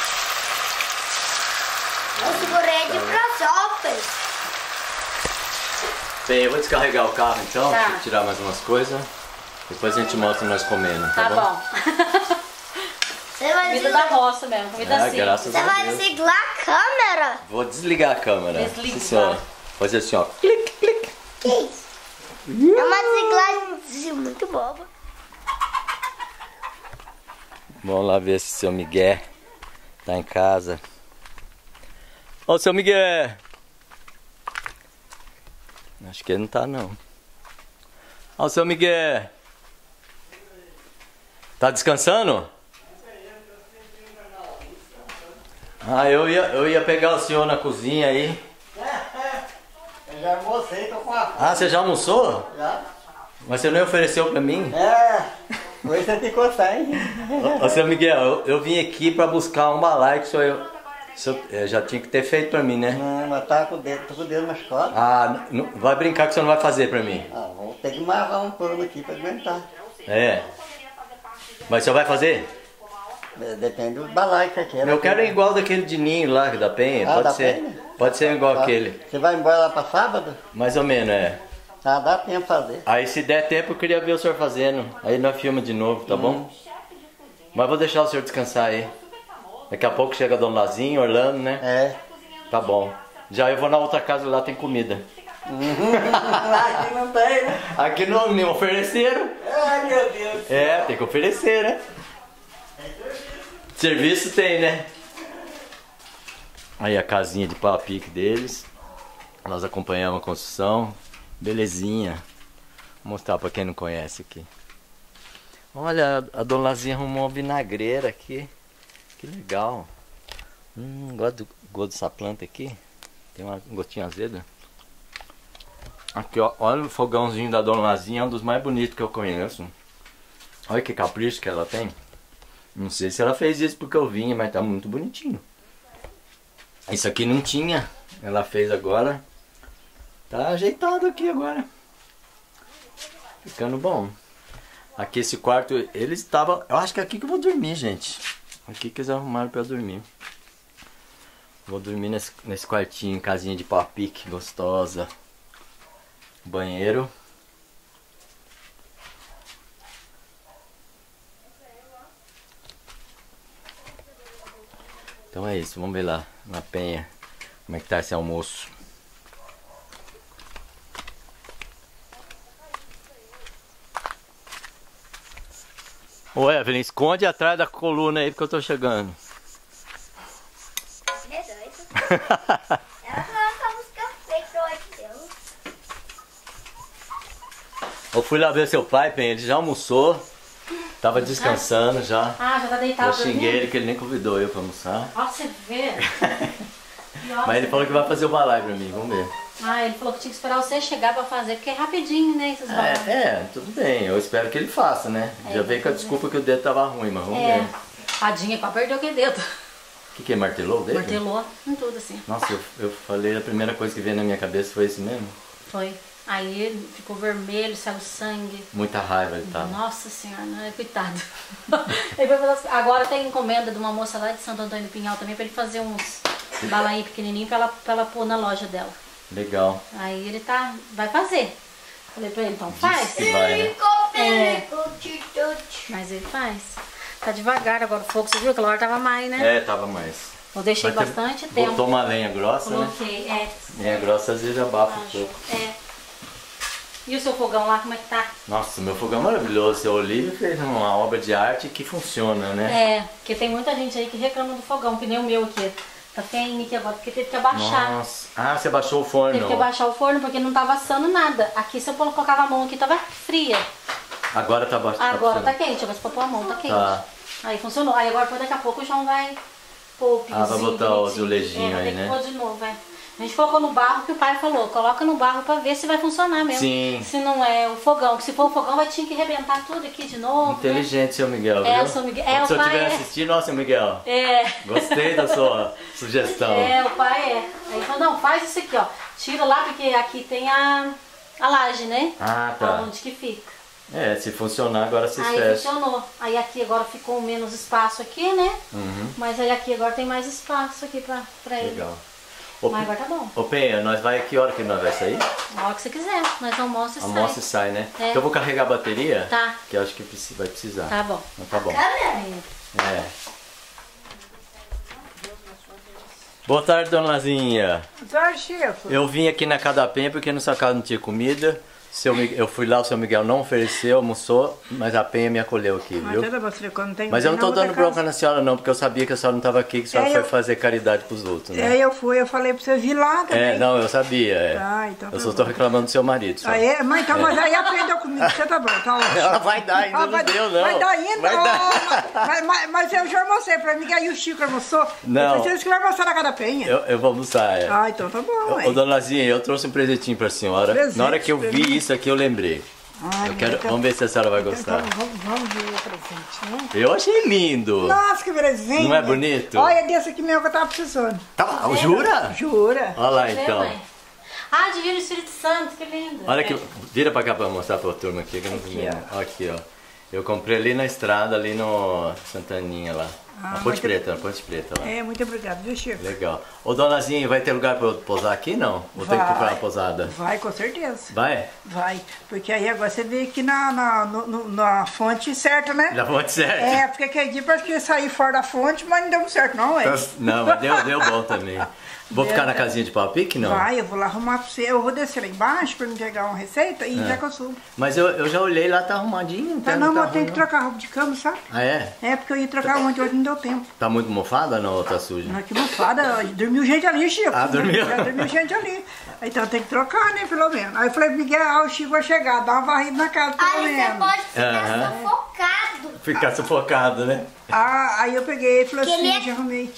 Eu segurei de Brasópolis. Bem, eu vou descarregar o carro então, Tá. deixa eu tirar mais umas coisas. Depois a gente mostra nós comendo, tá, Tá bom? bom. Você vai, Comida da desligar, roça mesmo, comida Ah, assim. graças você a vai Deus. desligar a câmera? Vou desligar a câmera. Desliga. Sim, senhora. Fazer assim, ó. Clique, clique. Que isso? É uma desligadinha muito boba. Vamos lá ver se o seu Miguel tá em casa. Ô, seu Miguel! Acho que ele não tá, não. Ó, seu Miguel! Tá descansando? Ah, eu ia, eu ia pegar o senhor na cozinha aí. Eu já almocei, tô com a fome. Ah, você já almoçou? Já? Mas você não ofereceu pra mim? É, hoje você ficou sem. Ô, ô, seu Miguel, eu, eu vim aqui pra buscar um balai que o senhor, o senhor eh, já tinha que ter feito pra mim, né? Não, mas tá com o dedo, tô com o dedo nas costas. Ah, não, vai brincar que você não vai fazer pra mim. Ah, vou ter que amarrar um pano aqui pra aguentar. É. Mas você vai fazer? É, Depende do balai que você quer. Eu quero igual daquele de ninho lá, da Penha. Ah, Pode da ser. Penha? Pode ser igual Tá. aquele. Você vai embora lá pra sábado? Mais ou menos, é. Ah, dá tempo de fazer. Aí se der tempo eu queria ver o senhor fazendo. Aí nós filma de novo, tá bom? Mas vou deixar o senhor descansar aí. Daqui a pouco chega Dom Lazinho, Orlando, né? É. Tá bom. Já eu vou na outra casa lá, tem comida. Aqui não tem, né? Aqui não me ofereceram. Ai, meu Deus. É, tem que oferecer, né? Serviço tem, né? Aí a casinha de pau a pique deles. Nós acompanhamos a construção. Belezinha. Vou mostrar pra quem não conhece aqui. Olha, a Dona Lazinha arrumou uma vinagreira aqui. Que legal. Hum, gosto, do, gosto dessa planta aqui. Tem uma, um gostinho azedo. Aqui, ó, olha o fogãozinho da Dona Lazinha, é um dos mais bonitos que eu conheço. Olha que capricho que ela tem. Não sei se ela fez isso porque eu vim, mas tá muito bonitinho. Isso aqui não tinha, ela fez agora. Tá ajeitado aqui agora. Ficando bom. Aqui esse quarto, eles estavam... Eu acho que é aqui que eu vou dormir, gente. Aqui que eles arrumaram pra eu dormir. Vou dormir nesse, nesse quartinho, casinha de pau a pique, gostosa. Banheiro. Então é isso, vamos ver lá na Penha como é que tá esse almoço. Ô Evelyn, esconde atrás da coluna aí porque eu tô chegando. Ele é doido. Ela coloca a música feita hoje dela. Eu fui lá ver seu pai, Penha, ele já almoçou. Tava descansando já. Ah, já tá deitado. Eu xinguei ele que ele nem convidou eu pra almoçar. Ó, você vê. Mas ele falou que vai fazer o balai pra mim, vamos ver. Ah, ele falou que tinha que esperar você chegar pra fazer, porque é rapidinho, né, esses balões. É, é, tudo bem, eu espero que ele faça, né? É, já veio com a desculpa que o dedo tava ruim, mas vamos É, ver. tadinha, pra perder aquele dedo. O que que é, martelou o dedo? Martelou em tudo, assim. Nossa, eu, eu falei, a primeira coisa que veio na minha cabeça foi isso mesmo. Foi. Aí ele ficou vermelho, saiu sangue. Muita raiva ele tava. Nossa senhora, não é coitado. Ele foi fazer- Agora tem encomenda de uma moça lá de Santo Antônio do Pinhal também pra ele fazer uns balainhos pequenininhos pra ela, pra ela pôr na loja dela. Legal. Aí ele tá, vai fazer. Falei pra ele, então faz. Que vai, né? É. Mas ele faz. Tá devagar agora o fogo, você viu? Aquela hora tava mais, né? É, tava mais. Eu deixei Mas você bastante tempo. botou uma lenha grossa, né? Coloquei, é. Lenha grossa às vezes abafa um Acho. pouco. É. E o seu fogão lá, como é que tá? Nossa, meu fogão é maravilhoso. Seu Olívio fez uma obra de arte que funciona, né? É, porque tem muita gente aí que reclama do fogão, que nem o meu aqui. Tá feinho aqui agora, porque teve que abaixar. Nossa. Ah, você abaixou o forno. Teve que abaixar o forno porque não tava assando nada. Aqui se eu colocava a mão aqui tava fria. Agora tá abaixo. Agora tá quente, agora se for pôr a mão tá quente. Tá. Aí funcionou. Aí agora daqui a pouco o João vai pôr o piozinho. Ah, vai botar o bonitinho. azulejinho é, vai aí, ter né? que pôr de novo, é. A gente colocou no barro que o pai falou, coloca no barro pra ver se vai funcionar mesmo. Sim. Se não é o fogão, que se for o fogão vai ter que arrebentar tudo aqui de novo. Inteligente, seu Miguel, É, viu? o seu Miguel- é, Se o eu pai estiver é- assistindo, ó, seu Miguel. Né? É. Gostei da sua sugestão. É, o pai é. Aí falou, não, faz isso aqui, ó. Tira lá, porque aqui tem a, a laje, né? Ah, tá. Onde que fica. É, se funcionar, agora se Aí fecha. funcionou. Aí aqui agora ficou menos espaço aqui, né? Uhum. Mas aí aqui agora tem mais espaço aqui pra, pra ele. Legal. Ô, Mas agora tá bom. ô Penha, nós vai que hora que nós vai sair? A hora que você quiser. Nós almoça e sai. Almoça e sai, né? É. Então eu vou carregar a bateria. Tá. Que eu acho que preci- vai precisar. Tá bom. Então tá bom. É. É. Boa tarde, dona Lazinha. Tá, chefe. Eu vim aqui na Casa da Penha porque na sua casa não tinha comida. Seu Miguel, eu fui lá, o seu Miguel não ofereceu, almoçou, mas a Penha me acolheu aqui, Mas viu? toda você quando tem Mas eu não tô na outra dando bronca casa. na senhora não, porque eu sabia que a senhora não estava aqui, que a senhora É, foi eu- fazer caridade pros outros, né? É, eu fui, eu falei pra você vir lá também. É, não, eu sabia. É. Ah, então eu tá só bom. estou reclamando do seu marido. Só. Ah, é? Mas então, mas aí aprendeu comigo, você tá bom, tá ótimo. Ela vai dar ainda, Ah, não vai, deu não. Vai dar ainda? Vai Ó, dar. Mas, mas, mas eu já almocei pra mim, que aí o Chico almoçou. Não. Eu pensei que vai almoçar na Casa da Penha. Eu, eu vou almoçar, é. Ah, então tá bom, Ô, ué. dona Lazinha, eu trouxe um presentinho pra senhora. Presente, Na hora que eu vi presente. isso aqui, eu lembrei. Ai, Eu quero, então- vamos ver se a senhora vai então gostar. vamos, vamos ver o presente, né? Eu achei lindo. Nossa, que presente. Não é bonito? Olha, desse aqui mesmo que eu tava precisando. Tá, jura? Jura? Olha lá Vê, então. mãe? Ah, Divino Espírito Santo, que lindo. Olha aqui, vira pra cá pra mostrar pra turma aqui, que eu não vi mesmo. Olha aqui, ó. Eu comprei ali na estrada, ali no Santaninha lá. Ah, na Ponte muito- Preta, na Ponte Preta lá. É, muito obrigado, viu, Chico? Legal. Ô, donazinha, vai ter lugar pra eu posar aqui, não? Vou ter que Vai. comprar uma posada. Vai, com certeza. Vai? Vai, porque aí agora você veio aqui na, na, no- no- na fonte certa, né? Na Ponte Certa? É, porque aquele dia parece que ia sair fora da fonte, mas não deu muito certo não, é? Não, mas deu, deu bom também. Vou Deu, ficar na deu. casinha de pau a pique, não? Vai, eu vou lá arrumar pra você. Eu vou descer lá embaixo pra me pegar uma receita e É. já que eu subo. Mas eu, eu já olhei lá, tá arrumadinho. Não, Tá, tá, não, tá mas eu tenho ruim, que não. trocar a roupa de cama, sabe? Ah, é? É, porque eu ia trocar ontem, hoje não deu tempo. Tá muito mofada ou não? Ou tá suja? Não, que mofada, dormiu gente ali, Chico. Ah, dormiu? Já dormiu gente ali. Então tem que trocar, né, pelo menos. Aí eu falei, Miguel, ah, o Chico vai chegar, dá uma varrida na casa, pelo Aí você menos. pode ficar Aham. sufocado. Ficar sufocado, né? Ah, aí eu peguei e falei Que ele assim, é- já arrumei.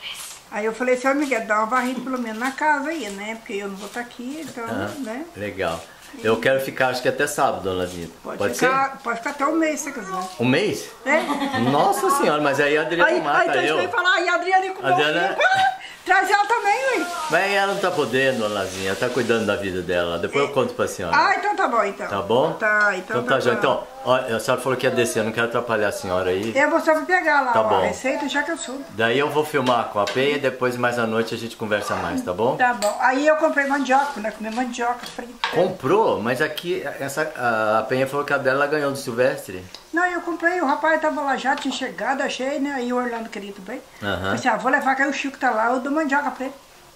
Aí eu falei, seu Miguel, dá uma varrida pelo menos na casa aí, né? Porque eu não vou estar aqui, então, Ah, né? legal. Eu quero ficar, acho que até sábado, dona Zita. Pode, Pode ficar, pode ficar até um mês se você quiser. ser? Um mês? É? Nossa senhora, mas aí a Adriana Aí, mata aí então eu. você vai falar, e a Adriana com Adriana- Traz ela também, ué. Mas ela não tá podendo, dona Lazinha. Ela tá cuidando da vida dela. Depois eu conto pra senhora. Ah, então tá bom, então. Tá bom? Tá, então Então tá tá, já. bom. Então, ó, a senhora falou que ia descer. Eu não quero atrapalhar a senhora aí. Eu vou só pegar lá Tá ó, bom. a receita, já que eu sou. Daí eu vou filmar com a Penha e depois mais à noite a gente conversa mais, tá bom? Tá bom. Aí eu comprei mandioca, né? Comi mandioca frita. Comprou? Mas aqui, essa, a Penha falou que a dela ganhou do Silvestre. Não, eu comprei, o rapaz tava lá já, tinha chegado, achei, né? Aí o Orlando queria também. Aham. Falei assim, ah, vou levar que aí o Chico tá lá, eu dou mandioca pra ele.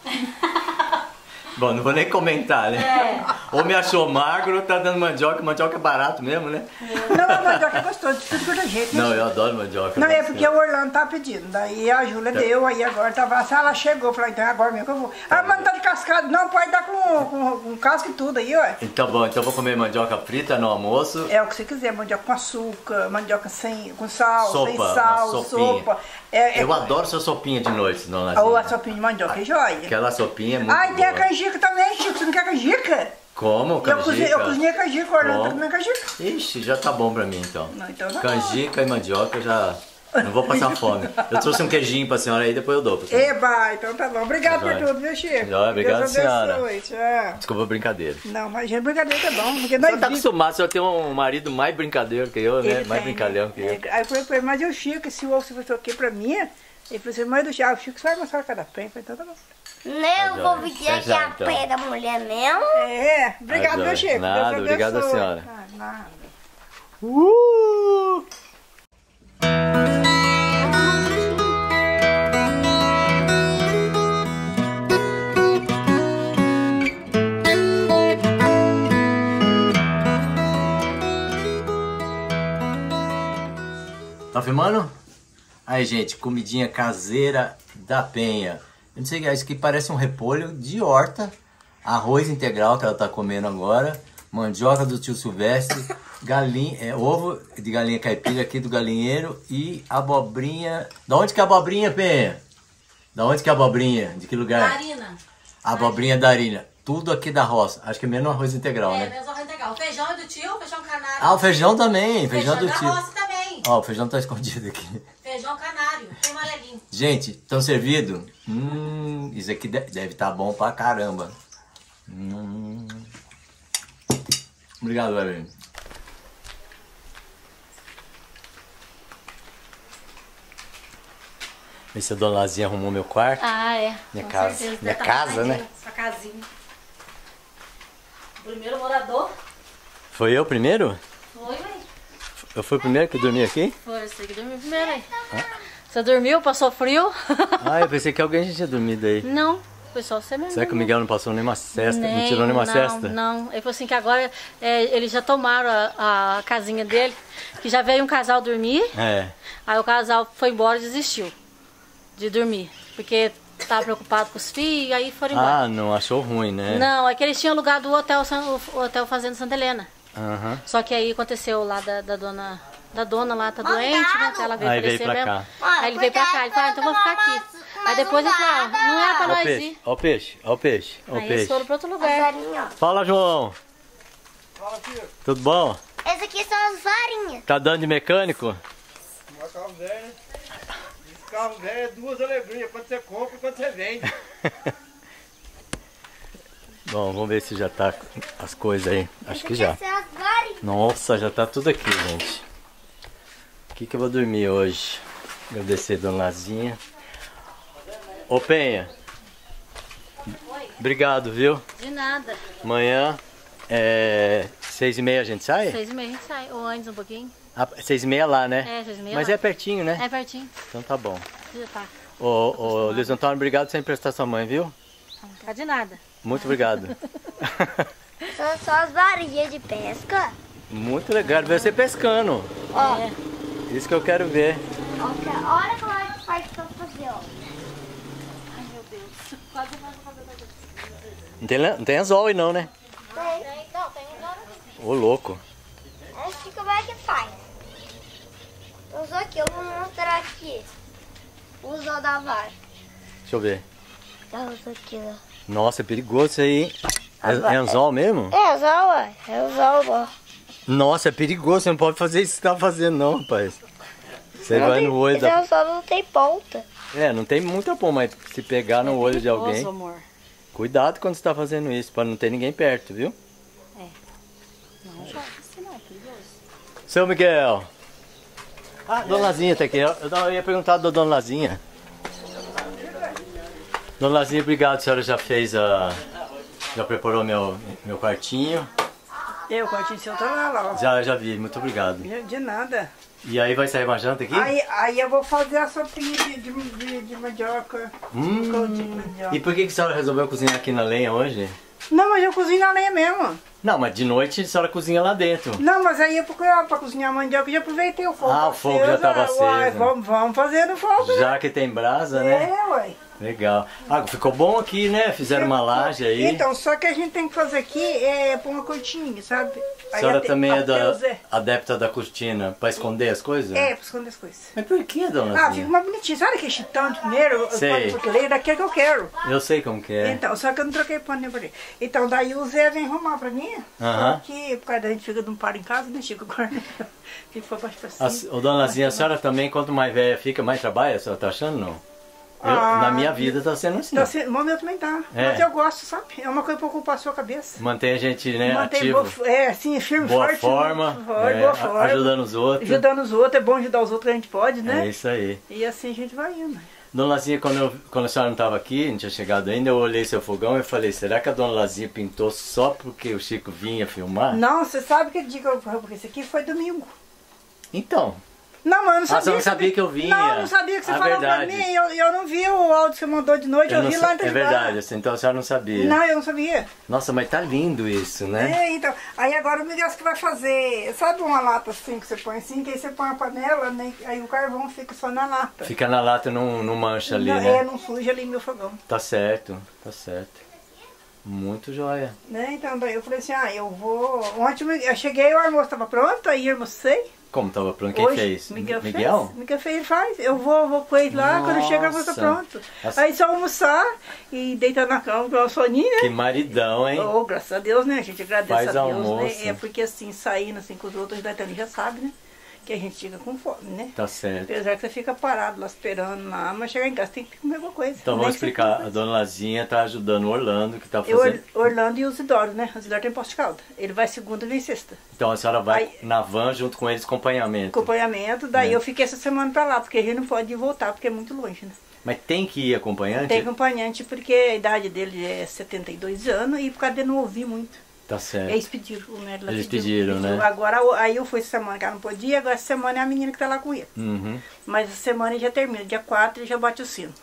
Bom, não vou nem comentar, né? É. Ou me achou magro ou tá dando mandioca. Mandioca é barato mesmo, né? Não, a mandioca é gostosa, de tudo quanto é jeito. né? Não, eu adoro mandioca. Não, é mas- porque o Orlando tá pedindo. Daí a Júlia deu, aí agora tava assim, ela chegou, falei, então é agora mesmo que eu vou. Ah, mas não tá de cascado, não, pode dar com, com, com casca e tudo aí, ó. Então bom, então eu vou comer mandioca frita no almoço. É o que você quiser, mandioca com açúcar, mandioca sem, com sal, Sopa, sem uma sal, sopinha. sopa. É, é, Eu adoro sua sopinha de noite, dona ou a Lazinha. sopinha de mandioca, é joia. Aquela sopinha é muito Ai, tem a boa. canjica também, Chico, você não quer canjica? Como, Eu cozinhei, eu canjica? cozinhei canjica, o Orlando Bom. tá comendo canjica. Ixi, já tá bom pra mim então. Não, então tá bom. Canjica e mandioca eu já não vou passar fome. Eu trouxe um queijinho pra senhora aí, depois eu dou pra senhora. Eba, então tá bom. Obrigado Tá por joia. tudo, viu, Chico? Joia, obrigado, Deus senhora. abençoe, tchau. Desculpa a brincadeira. Não, mas gente, brincadeira tá bom, porque Você nós tá vivemos- acostumado, você tem um marido mais brincadeiro que eu, né? Ele Mais tem, brincalhão né? que eu. É, aí eu falei pra ele, mas e o Chico, esse ovo que você aqui pra mim? Ele falou assim, mãe do Chico, ah, o Chico só vai mostrar cada pé. Eu falei, então tá bom. Nem eu vou Até pedir já, aqui a então. pé da mulher mesmo. É, obrigado, Tá meu joia. Chico. Nada, Deus obrigado a abençoe. senhora. Ah, nada. Uh! Tá filmando? Aí, gente, comidinha caseira da Penha. Eu não sei o que é isso aqui, parece um repolho de horta, arroz integral que ela tá comendo agora, mandioca do tio Silvestre, galinha, é, ovo de galinha caipira aqui do galinheiro e abobrinha. Da onde que é a abobrinha, Penha? Da onde que é a abobrinha? De que lugar? Marina. A abobrinha da Arina. Tudo aqui da roça. Acho que é menos arroz integral, É, né? mesmo arroz integral. Feijão é do tio, feijão canário. Ah, o feijão também. Feijão, do da tio. roça também. Ó, o feijão tá escondido aqui. Feijão canário, tem amarelinho. Gente, estão servido? Hum, isso aqui de- deve estar bom pra caramba. Hum. Obrigado, Evelyn. Vê se a dona Lazinha arrumou meu quarto. Ah, é. Minha Com casa. certeza. Minha Deve tá casa, arrumadinho, né? Sua casinha. O primeiro morador Foi eu primeiro? foi, ué. Eu fui o primeiro que dormi aqui? Foi você que dormiu primeiro aí. Você dormiu, passou frio? Ah, eu pensei que alguém já tinha dormido aí. Não, foi só você mesmo. Será que o Miguel não passou nenhuma cesta? Nem, não tirou nenhuma não, cesta? Não, ele falou assim que agora é, eles já tomaram a, a casinha dele, que já veio um casal dormir, É. aí o casal foi embora e desistiu de dormir, porque tava preocupado com os filhos, aí foram embora. Ah, não achou ruim, né? Não, é que eles tinham alugado o hotel, San- o hotel Fazenda Santa Helena. Aham. Só que aí aconteceu lá da, da dona. Da dona lá tá doente, né? Que ela veio Aí veio falecer pra mesmo. cá. Aí ele veio pra cá, ele falou, ah, então vou ficar aqui. Aí depois ele falou, ah, não era pra Ó o nós peixe, ir. ó o peixe, ó o peixe, ó o Aí eles peixe. foram pra outro As lugar. varinhas, ó. Fala, João. Fala, filho. Tudo bom? Esse aqui são as varinhas. Tá dando de mecânico? Um carro velho, né? Esse carro velho é duas alegrias. Quando você compra e quando você vende. Bom, vamos ver se já tá as coisas aí. Acho que já. Essas são as varinhas. Nossa, já tá tudo aqui, gente. O que que eu vou dormir hoje? Agradecer a dona Lazinha. Ô, Penha. Obrigado, viu? De nada. Amanhã, é... Seis e meia a gente sai? Seis e meia a gente sai. Ou antes um pouquinho. Ah, seis e meia lá, né? É, seis e meia Mas lá. é pertinho, né? É pertinho. Então tá bom. Já tá. Ô, ô Luiz Antônio, obrigado por você emprestar sua mãe, viu? Não tá de nada. Muito obrigado. São só as varinhas de pesca. Muito legal ver você pescando. Ó, É. Isso que eu quero ver. ó, olha como é que faz pra fazer, ó. Ai, meu Deus. Quase mais vou fazer outra Não tem, lan- não tem anzol aí não, né? Tem. Não, tem um lado aqui. Ô, louco. Assim como é que faz. Então só que eu vou mostrar aqui. O uso da vara. Deixa eu ver. Tá, uso aqui, ó. Nossa, é perigoso isso aí, hein? É, é anzol mesmo? É usar, ué. É usar, ó. Nossa, é perigoso. Você não pode fazer isso que você tá fazendo, não, rapaz. Você Não vai tem- no olho esse da... anzol não tem ponta. É, não tem muita pão, mas se pegar no olho de alguém... Perigoso, amor. Cuidado quando você tá fazendo isso, pra não ter ninguém perto, viu? É. Não joga assim não, é perigoso. Seu Miguel. Ah, Dona Lazinha tá aqui. Eu, eu ia perguntar da Dona Lazinha. Dona Lazinha, obrigado. A senhora já fez a... Já preparou meu, meu quartinho. Eu, o quartinho seu tá lá, lá. Já, já vi. Muito obrigado. De, de nada. E aí vai sair uma janta aqui? Aí, aí eu vou fazer a sopinha de, de, de, de mandioca. Hum. Um caldinho de mandioca. E por que, que a senhora resolveu cozinhar aqui na lenha hoje? Não, mas eu cozinho na lenha mesmo. Não, mas de noite a senhora cozinha lá dentro. Não, mas aí eu procurava pra cozinhar mandioca e já aproveitei o fogo. Ah, o fogo já tava aceso. Uai, vamos, vamos fazer no fogo. Já que tem brasa, né? né? É, uai. Legal. Ah, ficou bom aqui, né? Fizeram uma laje aí. Então, só que a gente tem que fazer aqui é pôr uma cortininha, sabe? A senhora até- também é até da, o Zé. adepta da cortina pra esconder as coisas? É, pra esconder as coisas. Mas por que, Dona Ah, Lazinha? fica mais bonitinho. Sabe aquele chitão de primeiro? Sei. Porque ele é daquele que eu quero. Eu sei como que é. Então, só que eu não troquei pano nem por ele. Então, daí o Zé vem arrumar pra mim. Aham. Só que por causa da gente fica de um par em casa, né, Chico? Agora fica pra baixo pra A, cima. ô, Dona Lazinha, a senhora também, quanto mais velha fica, mais trabalha? A senhora tá achando, não? Eu, Ah, na minha vida tá sendo assim. Então, assim, o meu também tá. É. Mas eu gosto, sabe? É uma coisa pra ocupar a sua cabeça. Mantém a gente, né, Mantém ativo. boa, é, assim, firme, Boa forte. forma, né? Forte, é, boa a- forma. ajudando os outros. Ajudando os outros, é bom ajudar os outros que a gente pode, né? É isso aí. E assim a gente vai indo. Dona Lazinha, quando, eu, quando a senhora não estava aqui, não tinha chegado ainda, eu olhei seu fogão e falei, será que a Dona Lazinha pintou só porque o Chico vinha filmar? Não, você sabe que dia que eu porque esse aqui foi domingo. Então, Não, mas eu não Ah, sabia. você não sabia que eu vinha? Não, eu não sabia que você Ah, falou verdade. pra mim. Eu, eu não vi o áudio que você mandou de noite, eu, eu não vi sa- lá em é verdade, assim, então a senhora não sabia. Não, eu não sabia. Nossa, mas tá lindo isso, né? É, então. Aí agora o Miguel que vai fazer. Sabe uma lata assim que você põe assim, que aí você põe a panela, né? Aí o carvão fica só na lata. Fica na lata, não, não mancha ali, não, né? É, não suja ali meu fogão. Tá certo, tá certo. Muito joia. Né? Então daí eu falei assim, ah, eu vou. Ontem eu cheguei, o almoço estava pronto, aí almocei. Como tava pronto? Quem Hoje, fez? Miguel, Miguel? fez. Miguel fez, ele faz. Eu vou, vou com ele lá, quando chega o almoço tá Nossa. pronto. Essa- Aí só almoçar e deitar na cama com o soninho, né? Que maridão, hein? Oh, graças a Deus, né? A gente agradece Faz a Deus, almoço. né? É porque assim, saindo assim com os outros, daí também já sabe, né? Que a gente fica com fome, né? Tá certo. Apesar que você fica parado lá esperando lá, mas chegar em casa tem que comer alguma coisa. Então Nem vamos que você explicar. coma. A Dona Lazinha tá ajudando o Orlando, que tá Eu, fazendo... Or- Orlando e o Isidoro, né? O Isidoro tem posto de calda. Ele vai segunda e vem sexta. Então a senhora vai Aí- na van junto com eles, acompanhamento. Acompanhamento, daí É. eu fiquei essa semana pra lá, porque a gente não pode voltar, porque é muito longe, né? Mas tem que ir acompanhante? Tem acompanhante porque a idade dele é setenta e dois anos e por causa de não ouvir muito. Tá certo. Eles pediram, o médico lá Eles pediu, pediram, né? Agora, o- aí eu fui essa semana que ela não podia, agora essa semana é a menina que tá lá com ele. Uhum. Mas essa semana já termina, dia quatro ele já bate o sino.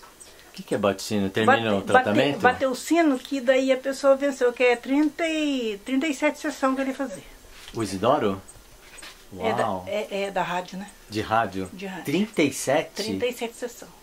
O que, que é baticínio? Termina o Bate- tratamento? bate- Bateu o sino que daí a pessoa venceu, que é trinta e, trinta e sete sessões que ele ia fazer. O Isidoro? É da, Uau. é, é da rádio, né? De rádio? De rádio. trinta e sete? trinta e sete sessões.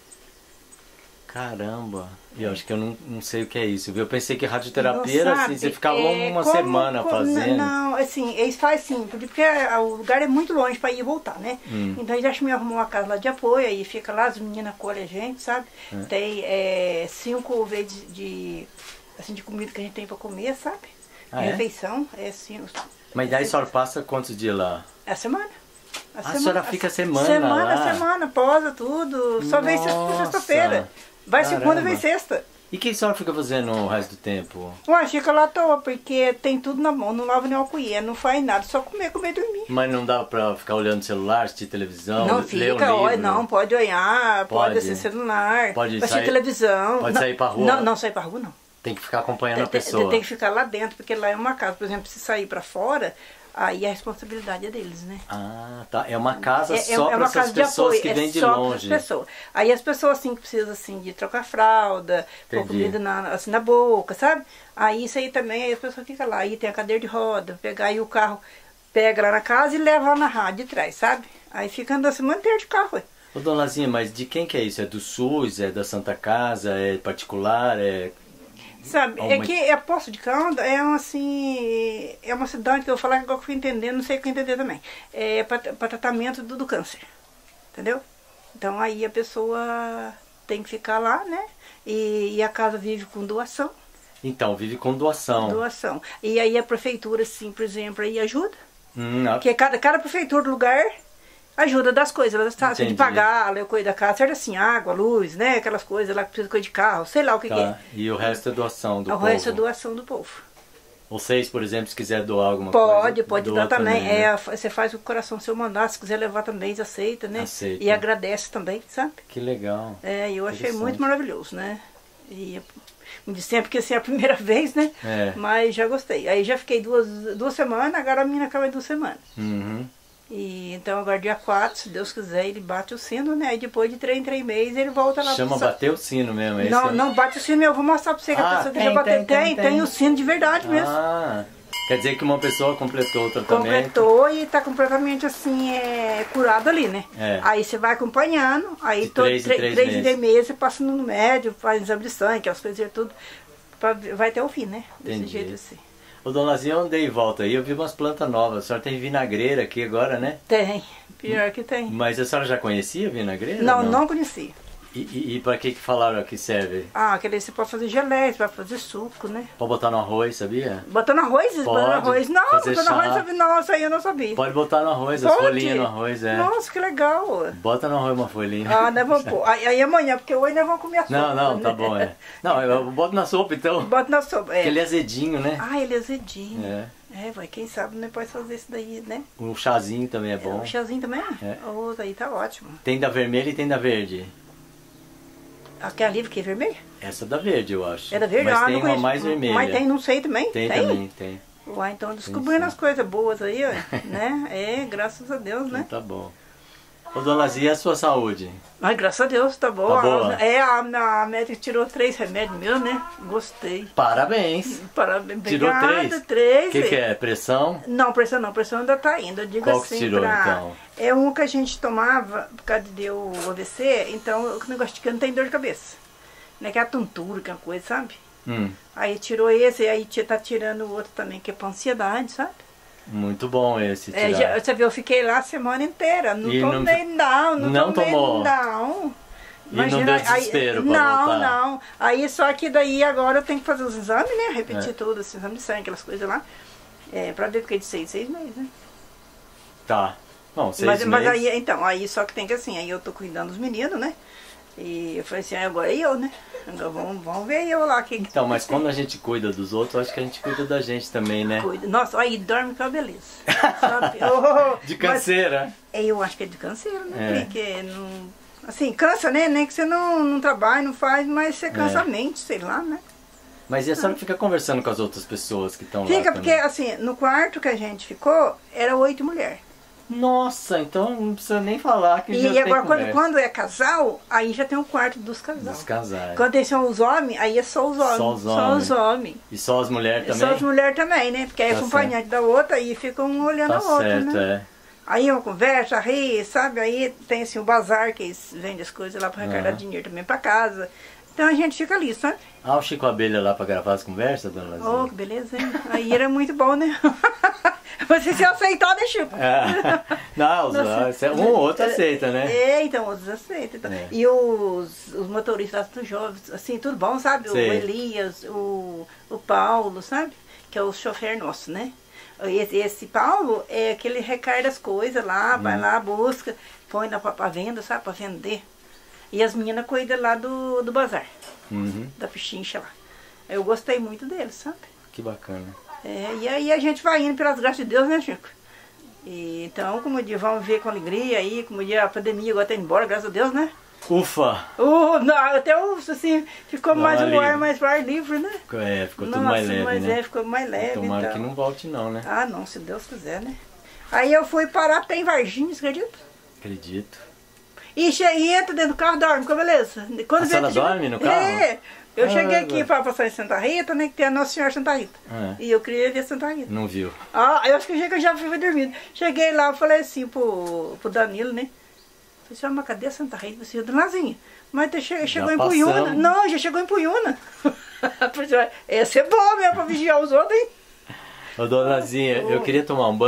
Caramba. E eu acho que eu não, não sei o que é isso, viu? Eu pensei que radioterapia Não era assim, sabe, você ficava é, uma como- semana como- fazendo. Não, assim, eles fazem sim, porque a- o lugar é muito longe para ir e voltar, né? Hum. Então eles acham que me arrumou uma casa lá de apoio, aí fica lá, as meninas colhem a gente, sabe? Tem é, cinco vezes de, assim, de comida que a gente tem para comer, sabe? Ah, De é? refeição, é assim. Mas daí a senhora passa quantos dias lá? A semana. A senhora fica semana Semana, lá? semana, posa tudo. Só vem sexta- Nossa. sexta-feira. Vai segunda, Caramba. vem sexta. E o que a senhora fica fazendo o resto do tempo? Ué, fica lá à toa, porque tem tudo na mão, não lava nem alcoia, não faz nada, só comer, comer e dormir. Mas não dá pra ficar olhando celular, assistir televisão, Não ler um fica, livro? olha, não, pode olhar, pode, Pode. assistir celular, Pode assistir sair- televisão. pode não, sair pra rua? Não, não sair pra rua não. Tem que ficar acompanhando a Tem, pessoa. tem que ficar lá dentro, porque lá é uma casa. Por exemplo, se sair pra fora, aí a responsabilidade é deles, né? Ah, tá. É uma casa É, só é para uma essas casa de pessoas apoio, que é vêm de só para longe. as pessoas. Aí as pessoas assim que precisam assim de trocar fralda, pôr Entendi. comida na, assim, na boca, sabe? Aí isso aí também, aí as pessoas ficam lá. Aí tem a cadeira de roda, pegar aí o carro, pega lá na casa e leva lá na rádio de trás, sabe? Aí fica andando assim, manter de carro. Ué. Ô, Dona Lazinha, mas de quem que é isso? É do SUS? É da Santa Casa? É particular? É... Sabe, Alguma- é que é Poço de Calda, é um, assim, é uma cidade que eu vou falar que eu fui entendendo, não sei o que eu entender também. É para tratamento do, do câncer, entendeu? Então aí a pessoa tem que ficar lá, né? E, e a casa vive com doação, Então, vive com doação. doação. E aí a prefeitura, assim, por exemplo, aí ajuda. Hum, ah, Porque cada, cada prefeitura do lugar Ajuda das coisas, ela tá, de Entendi. pagar, eu cuido da casa, certo assim, água, luz, né? Aquelas coisas lá que precisa cuidar de carro, sei lá o que, que é. Tá. E o resto é doação do O povo? resto é doação do povo. Vocês, por exemplo, se quiser doar alguma Pode, coisa... pode doa dar também. né? É, você faz o coração seu mandar, se quiser levar também, eles aceitam, né? Aceita. E agradece também, sabe? Que legal. É, eu achei Interessante. muito maravilhoso, né? E me disse sempre que assim é a primeira vez, né? É. Mas já gostei. Aí já fiquei duas, duas semanas, agora a menina acaba em duas semanas. Uhum. E então agora dia quatro, se Deus quiser, ele bate o sino, né? Aí depois de três em três meses ele volta lá Chama pro... bater o sino mesmo, é Não, isso? não bate o sino, eu vou mostrar pra você que Ah, a pessoa tem, deixa bater. tem, tem, Tem, tem tem. o sino de verdade mesmo. Ah, quer dizer que uma pessoa completou o tratamento. Completou e tá completamente assim, é, curado ali, né? É. Aí você vai acompanhando, aí De todo, três em tre- três três em meses. três meses você passa no médico, faz exame de sangue, aquelas coisas tudo, pra, vai até o fim, né? Desse Entendi. jeito assim. Ô, Dona Lazinha, eu andei em volta aí, eu vi umas plantas novas. A senhora tem vinagreira aqui agora, né? Tem, pior que tem. Mas a senhora já conhecia vinagreira? Não, não conhecia. E, e, e pra que que falaram que serve? Ah, aquele você pode fazer geleia, você pode fazer suco, né? Pra botar no arroz, sabia? Botando arroz? Botando Pode. arroz? Não, Fazer botando arroz, chá. sabe? Nossa, aí eu não sabia. Pode botar no arroz, as Pode? folhinhas no arroz, é. Nossa, que legal. Bota no arroz uma folhinha. Ah, nós vamos pôr. Aí, aí amanhã, porque hoje nós vamos comer a sopa. Não, não, tá né? bom, é. Não, eu boto na sopa então. Bota na sopa, é. Porque ele é azedinho, né? Ah, ele é azedinho. É. É, vai, quem sabe não pode fazer isso daí, né? O chazinho também é É, bom. o chazinho também? É. Oh, daí tá ótimo. Tem da vermelha e tem da verde. Aquela livre que é vermelha? Essa da verde, eu acho. É da verde? Mas Ah, tem não uma conheço. mais vermelha. Mas tem, não sei também? Tem também, tem. Uai, então descobrindo sim. as coisas boas aí, ó, né? É, graças a Deus, né? Então tá bom. Ô, Dona Lazinha, e a sua saúde? Mas graças a Deus, tá boa. Tá boa? É, a, a médica tirou três remédios meus, né? Gostei. Parabéns. Parabéns. Tirou Obrigada, três? três. O que, que é? Pressão? Não, pressão não, pressão ainda tá indo. Eu digo Qual que assim, tirou, pra... então? É um que a gente tomava por causa de deu o A V C, então o negócio de que não tem dor de cabeça. Né? Que é a tontura, que é uma coisa, sabe? Hum, Aí tirou esse, aí ti- tá tirando o outro também, que é pra ansiedade, sabe? muito bom esse É, tirar. já- você viu, eu fiquei lá a semana inteira. Não E não- tomei, não, não, não tomei, tomou? não. E não deu desespero aí, pra Não, voltar? não. Aí só que daí agora eu tenho que fazer os exames, né? Repetir É. tudo, esse exame de sangue, aquelas coisas lá. É, pra ver porque é de seis, seis meses, né? Tá. Bom, seis Mas, meses. mas aí, então, aí só que tem que assim, aí eu tô cuidando dos meninos, né? E eu falei assim, ah, agora é eu, né? Agora vamos, vamos ver eu lá. Que, Então, mas quando a gente cuida dos outros, acho que a gente cuida da gente também, né? Cuida. Nossa, aí dorme com a beleza. Sabe? Oh, De mas- canseira. É, eu acho que é de canseiro, né? É. Porque não. Assim, cansa, né? Nem que você não, não trabalha, não faz, mas você cansa É. a mente, sei lá, né? Mas e a senhora fica conversando com as outras pessoas que estão lá Fica, porque também? assim, no quarto que a gente ficou, era oito mulheres. Nossa, então não precisa nem falar que já E tem agora, quando, conversa. quando é casal, aí já tem o quarto dos casais. Dos casais. Quando eles são os homens, aí é só os homens. Só os Só homens. os homens. E só as mulheres também? Só as mulheres também, né? Porque aí é Tá acompanhante da outra e fica um olhando Tá a outra, certo, né? é. Aí uma conversa, ri, sabe? Aí tem assim o bazar, que eles vendem as coisas lá para arrecadar Aham. dinheiro também para casa. Então a gente fica ali, sabe? Ah, o Chico Abelha lá pra gravar as conversas, dona Lazinha? Oh, que beleza, hein? Aí era muito bom, né? Você se aceitou, né, Chico? É. Não, os, Nossa. um ou outro aceita, né? É, então, outros aceitam. Então. É. E os, os motoristas dos jovens, assim, tudo bom, sabe? Sei. O Elias, o, o Paulo, sabe? Que é o chofer nosso, né? Esse, esse Paulo é aquele recarga as coisas lá, vai lá, busca, põe lá pra, pra venda, sabe? Pra vender. E as meninas cuidam lá do, do bazar, Uhum, da pichincha lá. Eu gostei muito deles, sabe? que bacana. É, e aí a gente vai indo pelas graças de Deus, né, Chico? E, então, como diz, vamos ver com alegria aí, como diz, a pandemia agora tá indo embora, graças a Deus, né? Ufa! Uh, não, até o, assim, ficou Não, mais um livre. ar, mais ar livre, né? Ficou- É, ficou tudo Nossa, mais leve, mas né? é, ficou mais leve, Tomara então. que não volte não, né? Ah, não, se Deus quiser, né? Aí eu fui parar até em Varginha, você acredita? Acredito. E cheguei, entra dentro do carro, dorme, ficou beleza. Quando A vê, senhora chega- dorme no carro? É, eu Ah, cheguei aqui agora. para passar em Santa Rita, né, que tem a Nossa Senhora Santa Rita. É. E eu queria ver Santa Rita. Não viu. Ah, eu acho que eu já fui dormindo. Cheguei lá, eu falei assim pro, pro Danilo, né? Falei assim, mas cadê a Santa Rita? Você, Dona Lazinha, mas te che- chegou em Punhuna. passamos. Não, já chegou em Punhuna. Falei assim, esse é bom mesmo pra vigiar os outros, hein? Ô, dona Lazinha, eu queria tomar um banho.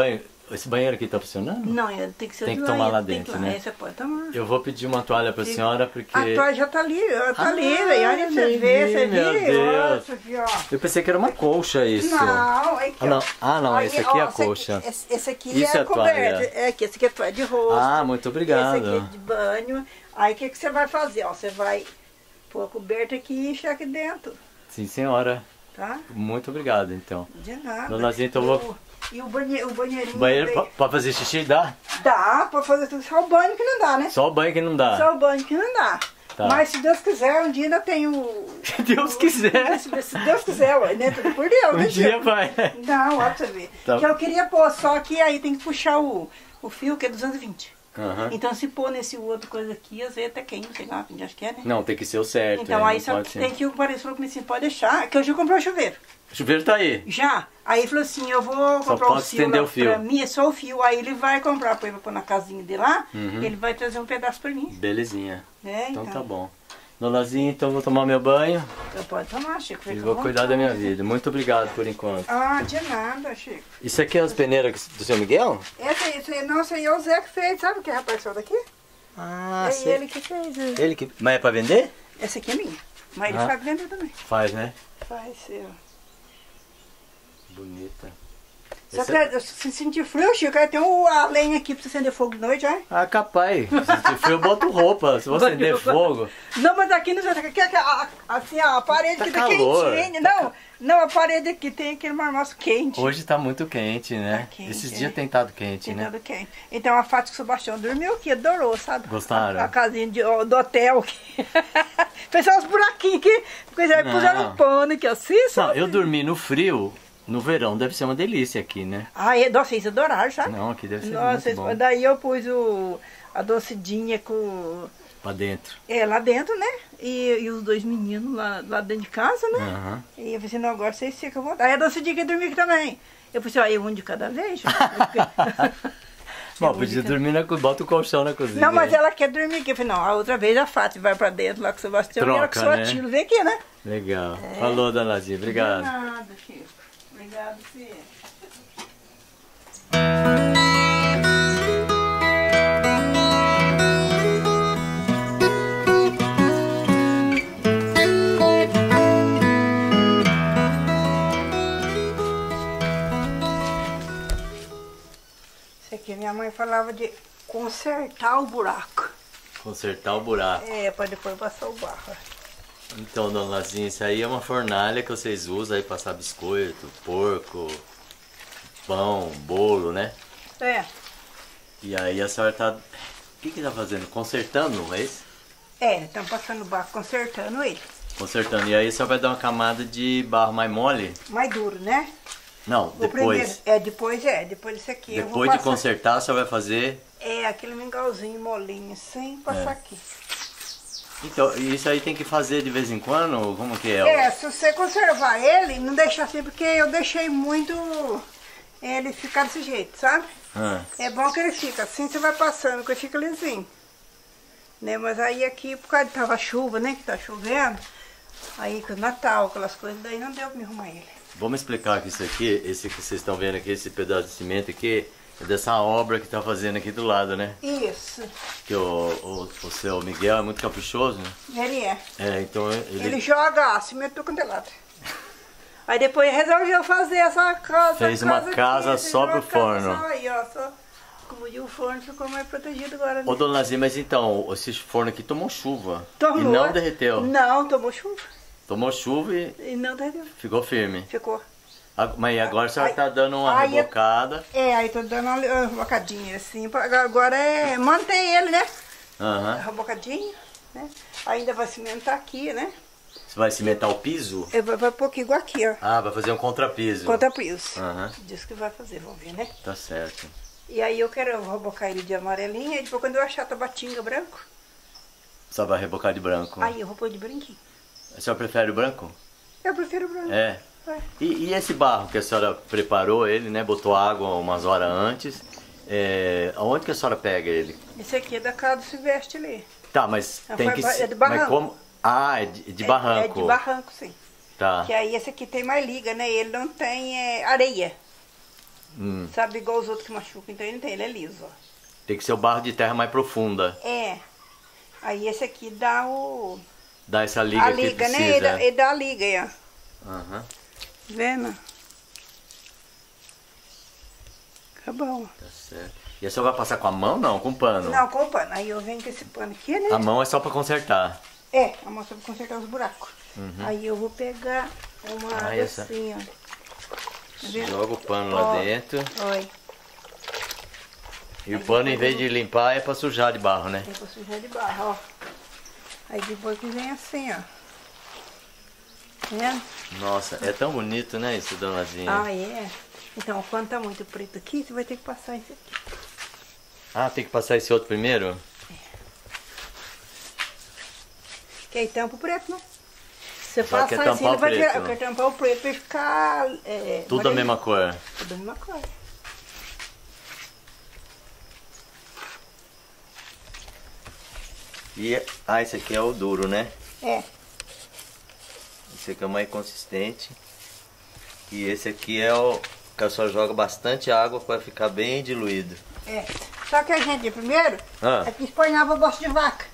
Esse banheiro aqui tá funcionando? Não, tem que ser Tem que do tomar lado, lá tem que dentro, lá. né? Aí você pode tomar. Eu vou pedir uma toalha pra senhora, porque... A toalha já tá ali, ó, tá Ah, ali, velho. Olha, você entendi, vê, você meu viu? Deus. Olha, aqui, ó. Eu pensei que era uma colcha isso. Não, aqui, Ah, não, ó. ah, não Aí, esse aqui é ó, a esse aqui- colcha. Esse, esse aqui Isso é é a coberta. toalha. É aqui, esse aqui é toalha de rosto. Ah, muito obrigado. Esse aqui é de banho. Aí o que, que você vai fazer? Ó, você vai pôr a coberta aqui e encher aqui dentro, Sim, senhora. tá? Muito obrigado, então. De nada. Donazinha, então eu vou... E o, banhe, o banheirinho... Banheiro aí- pra, pra fazer xixi dá? Dá pra fazer tudo, só o banho que não dá, né? Só o banho que não dá. Só o banho que não dá. Tá. Mas se Deus quiser, um dia ainda tem o... Se Deus quiser. Se, se Deus quiser, ué, né? Tudo por Deus, Um né, dia tio? vai. Não, ó pra você ver. Tá. Que eu queria pôr, só que aí tem que puxar o, o fio, que é duzentos e vinte. Aham. Então se pôr nesse outro coisa aqui, às vezes até queima, sei lá, acho que é, né? Não, tem que ser o certo. Então é, aí não só pode que ser. tem que o Paredes falou assim, pode deixar, que hoje eu comprei o chuveiro. O chuveiro tá aí. Já. Aí ele falou assim, eu vou comprar pode o fio estender lá o fio. pra mim, é só o fio. Aí ele vai comprar pra ele pôr na casinha dele lá, Uhum. ele vai trazer um pedaço pra mim. Belezinha. É, Então, então. tá bom. Donazinha, então eu vou tomar meu banho Eu pode tomar, Chico. e fica à vou cuidar da minha vontade. vida. Muito obrigado por enquanto. Ah, de nada, Chico. Isso aqui é as peneiras do seu Miguel? Essa aí, essa aí, não, essa aí é o Zé que fez, sabe o que rapaz saiu daqui? Ah, é ele que fez. é. Ele que... Mas é pra vender? Essa aqui é minha. Mas ele Ah. faz vender também. Faz, né? Faz, eu. Bonita. Só Esse que é- eu- se sentir frio, Chico, aí tem um, a lenha aqui pra você acender fogo de noite, ó. Ah, capaz. Se frio, eu boto roupa. Se você der fogo... Não, mas aqui não sei, aqui, aqui, a- a- assim, ó, a parede Tá que tá calor. quentinha. Não, não, a parede aqui tem aquele marmoço quente. Hoje tá muito quente, né? Tá quente, Esses é. dias tem estado quente, Tem né? nada quente. Então a Fátima e o Sebastião dormiu aqui, adorou, sabe? Gostaram? A, a casinha de, ó, do hotel aqui. Fez só uns buraquinhos aqui, coisa aí, Não. puseram um pano aqui, assim, Não, sabe? eu dormi no frio, no verão deve ser uma delícia aqui, né? Ah, é, nossa, eles adoraram, sabe? Não, aqui deve ser Nossa, muito eles- bom. daí eu pus o, a docidinha com... Pra dentro. É, lá dentro, né? E, e os dois meninos lá, lá dentro de casa, né? Aham. E eu falei assim, não, agora vocês ficam à vontade. Aí a docidinha quer dormir aqui também. Eu falei assim, ó, eu um de cada vez. Bom, podia dormir na cozinha, bota o colchão na cozinha. Não, mas aí. ela quer dormir aqui. Eu falei, não, a outra vez a Fátima vai pra dentro lá com o Sebastião e ela com o Troca, seu né? tiro. Vem aqui, né? Legal. Falou, Danazinha. Obrigado. De nada, Chico. Obrigado, filho. Isso aqui minha mãe falava de consertar o buraco. Consertar o buraco. É, pra depois passar o barro. Então, Danazinha, isso aí é uma fornalha que vocês usam aí pra passar biscoito, porco, pão, bolo, né? É, E aí a senhora tá... O que que tá fazendo? Consertando, não é isso? é, estão passando o barro, consertando ele. Consertando. E aí a senhora vai dar uma camada de barro mais mole? Mais duro, né? Não, O depois. primeiro- é, depois é, depois isso aqui. eu vou Depois de passar- consertar, a senhora vai fazer... É, aquele mingauzinho molinho, sem passar É. aqui. Então, isso aí tem que fazer de vez em quando? Como que é? É, se você conservar ele, não deixar assim, porque eu deixei muito ele ficar desse jeito, sabe? Ah, É bom que ele fica, assim você vai passando, que ele fica lisinho. Né? Mas aí aqui, por causa de tava chuva, né, que tá chovendo, aí com o Natal, aquelas coisas, daí não deu pra me arrumar ele. vamos explicar que isso aqui, esse que vocês estão vendo aqui, esse pedaço de cimento aqui, é dessa obra que tá fazendo aqui do lado, né? Isso, Que o, o, o seu Miguel é muito caprichoso, né? ele é. É, então ele, Ele joga cimento com telado. Aí depois resolveu fazer essa casa. Fez uma casa aqui, fez só uma pro casa forno. Só aí, ó, só. Como o forno ficou mais protegido agora. Né? Ô, dona Lazinha, mas então, esse forno aqui tomou chuva. Tomou. E não derreteu. Não, tomou chuva. Tomou chuva e E não derreteu. ficou firme. Ficou. A- Mas agora a senhora Aí- tá dando uma aí- rebocada. É, aí tô dando uma uma rebocadinha assim. pra- Agora é manter ele, né? Aham. Rebocadinho, né? Ainda vai cimentar aqui, né? Você vai cimentar o piso? Eu vou, vai pôr aqui igual aqui, ó. Ah, vai fazer um contrapiso. Conta piso. Aham. Diz que vai fazer, vamos ver, né? Tá certo. E aí eu quero rebocar ele de amarelinho, e depois quando eu achar a tabatinga branco, Só vai rebocar de branco. aí eu vou pôr de branquinho. A senhora prefere o branco? Eu prefiro branco. É. É. E, e esse barro que a senhora preparou ele, né? Botou água umas horas antes. É, aonde que a senhora pega ele? Esse aqui é da casa do Silvestre ali. Tá, mas Não, tem foi que ba- ser. é de barranco. Mas como? Ah, é de, de É- barranco. É, de barranco, sim. Tá. Que aí esse aqui tem mais liga, né? Ele não tem é, areia. Hum. Sabe, igual os outros que machucam, então ele não tem, ele é liso, ó. Tem que ser o barro de terra mais profunda. É. Aí esse aqui dá o... Dá essa liga a que liga, precisa. né? Ele dá, ele dá a liga aí, ó. Aham. Tá vendo? Tá bom. Tá certo. E a senhora vai passar com a mão, não? Com pano? Não, com o pano. Aí eu venho com esse pano aqui, né? A mão é só pra consertar. É, a mão só pra consertar os buracos. Uhum. Aí eu vou pegar uma Ah, água essa. assim, ó. Tá vendo? Joga o pano Ó, lá dentro. Olha, E o pano, em vez de limpar, é pra sujar de barro, né? é pra sujar de barro, ó. Aí depois que vem assim, ó. Tá vendo? Nossa, é tão bonito, né, isso, dona Lazinha? Ah, é? Então, quando tá muito preto aqui, você vai ter que passar esse aqui. Ah, tem que passar esse outro primeiro? Que aí tampa o preto, né? Se você Só quer passar assim, tampar ele o vai preto. virar. Eu quero tampar o preto pra ele ficar... É, Tudo da amarelinho. mesma cor. Tudo da mesma cor. E, ah, esse aqui é o duro, né? É. Esse aqui é o mais consistente. E esse aqui é o que a senhora joga bastante água para ficar bem diluído. É. Só que a gente, primeiro, Ah. é que espanhava a bosta de vaca.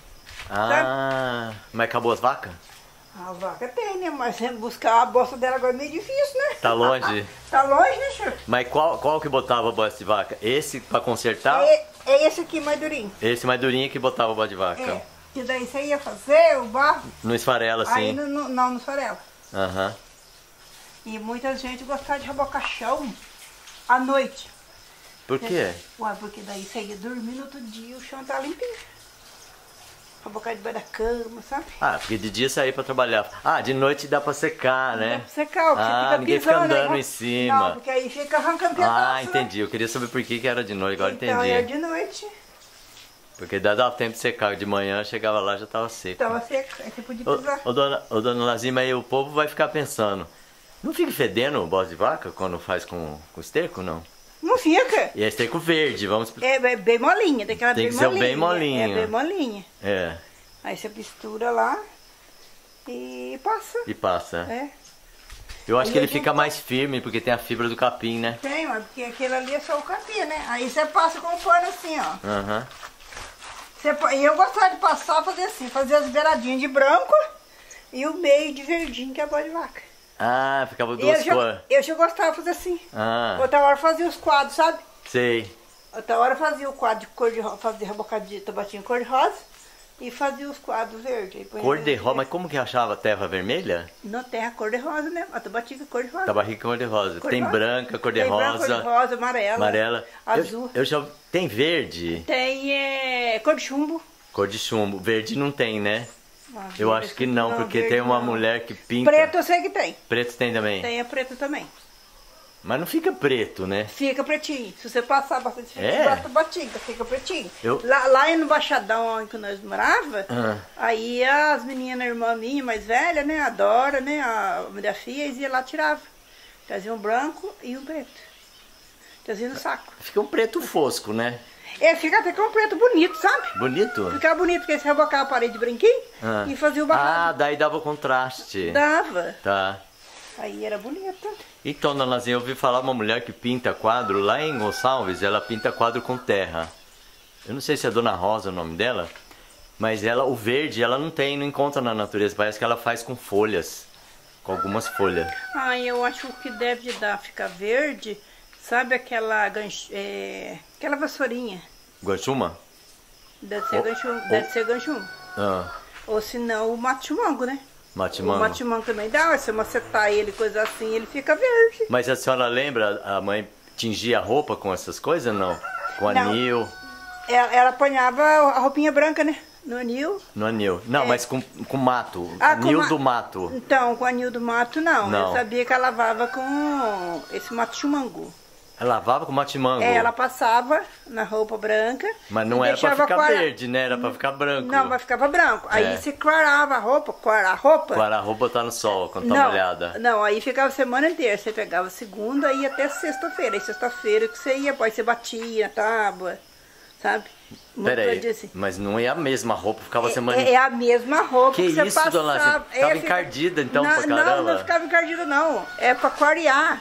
Ah, mas acabou as vacas? A vaca tem, né? Mas buscar a bosta dela agora é meio difícil, né? Tá longe? Tá longe, né, senhor? Mas qual, qual que botava a bosta de vaca? Esse para consertar? É, é esse aqui mais durinho. Esse mais durinho que botava a bosta de vaca? É. Que daí você ia fazer o barro, No esfarela, aí assim? no, no, não, no farelo. Aham. E muita gente gostava de rebocar chão à noite. Por quê? Ué, porque daí você ia dormir no outro dia o chão tá limpinho. Rebocar debaixo da cama, sabe? Ah, porque de dia sair pra trabalhar. Ah, de noite dá pra secar, Dá né? pra secar, porque Ah, fica ninguém fica pisando, andando né? em cima. Não, porque aí fica arrancando pedaço, Ah, né? entendi. Eu queria saber por que que era de noite, agora Então entendi. é de noite. Porque dava tempo de secar. De manhã chegava lá já tava seco. Tava seco, aí você podia Ô, pisar. ô, dona, ô, dona Lazima, aí o povo vai ficar pensando. Não fica fedendo o bosta de vaca quando faz com, com esterco, não? Não fica. E é esterco verde, vamos... É, é bem molinha, tem que Tem bem que ser molinha. bem molinho. É bem molinha. É, Aí você mistura lá e passa. e passa. É. Eu acho E que ele a gente fica mais firme, porque tem a fibra do capim, né? Tem, mas porque aquele ali é só o capim, né? Aí você passa com o pano assim, ó. Aham. Você, pa- e eu gostava de passar, fazer assim, fazer as beiradinhas de branco e o meio de verdinho, que é a bola de vaca. Ah, ficava E duas eu, já, cores. eu já gostava de fazer assim. Ah, Outra hora fazia os quadros, sabe? sei. Outra hora fazia o quadro de cor de rosa, fazia rebocado de tabatinho cor de rosa e fazia os quadros verdes. Aí põe- Cor de rosa, mas como que achava terra vermelha? Na terra cor de rosa, né? A tabatinga cor de rosa. Tabarrica cor de rosa. Cor de Tem rosa. branca, cor de Tem branco, rosa, cor de rosa, amarela, amarela. azul. Eu, eu já... Tem verde? Tem é, cor de chumbo. Cor de chumbo. Verde não tem, né? Ah, Eu verde, acho que não, porque verde tem uma não. mulher que pinta. Preto eu sei que tem. Preto tem também. Tem a preto também. Mas não fica preto, né? Fica pretinho. Se você passar bastante É? basta batinga, fica pretinho. Eu- Lá, lá no Baixadão, onde que nós morava, Ah. aí as meninas, irmã minha mais velha, né? A Dora, né? A minha filha, eles iam lá e tiravam. Traziam um branco e um preto. Traziam no saco. Fica um preto fosco, né? É, fica até com um preto bonito, sabe? Bonito? Ficava bonito, porque você rebocava a parede de branquinho Ah. e fazia o Ah, barrado. daí dava o contraste. Dava. Tá. Aí era bonito. Então, dona Lazinha, eu ouvi falar uma mulher que pinta quadro lá em Gonçalves, ela pinta quadro com terra. Eu não sei se é Dona Rosa o nome dela, mas ela, o verde, ela não tem, não encontra na natureza, parece que ela faz com folhas, com algumas folhas. Ah, eu acho que deve de dar ficar verde, sabe aquela gancho, é, aquela vassourinha. Guanchuma? Deve ser Oh, gancho, oh. deve ser gancho. Ah, Ou se não, o mate-mango, né? O matimango. mate-mango também dá, se você macetar ele, coisa assim, ele fica verde. Mas a senhora lembra, a mãe tingia a roupa com essas coisas, não? Com Não. anil, Ela, ela apanhava a roupinha branca, né? No anil. no anil. Não, mas com, com mato, É. Ah, com anil ma- do mato. Então, com anil do mato, não. Não. Eu sabia que ela lavava com esse mate-mango. Ela lavava com matimango. É, ela passava na roupa branca. Mas não e era pra deixava ficar coar- verde, né? Era pra ficar branco. Não, mas ficava branco. Aí É. você clarava a roupa, coar a roupa. Agora a roupa tá no sol, quando tá não, molhada. não, aí ficava a semana inteira. Você pegava segunda e ia até sexta-feira. Aí sexta-feira que você ia, depois você batia na tábua, sabe? Uma Pera aí, coisa assim. mas não é a mesma roupa, ficava a semana É, é a mesma roupa Que que, você isso, passava. dona Lázia? É, Ficava fica- encardida, então, não, pra caramba? Não, não ficava encardida não. É pra clarear.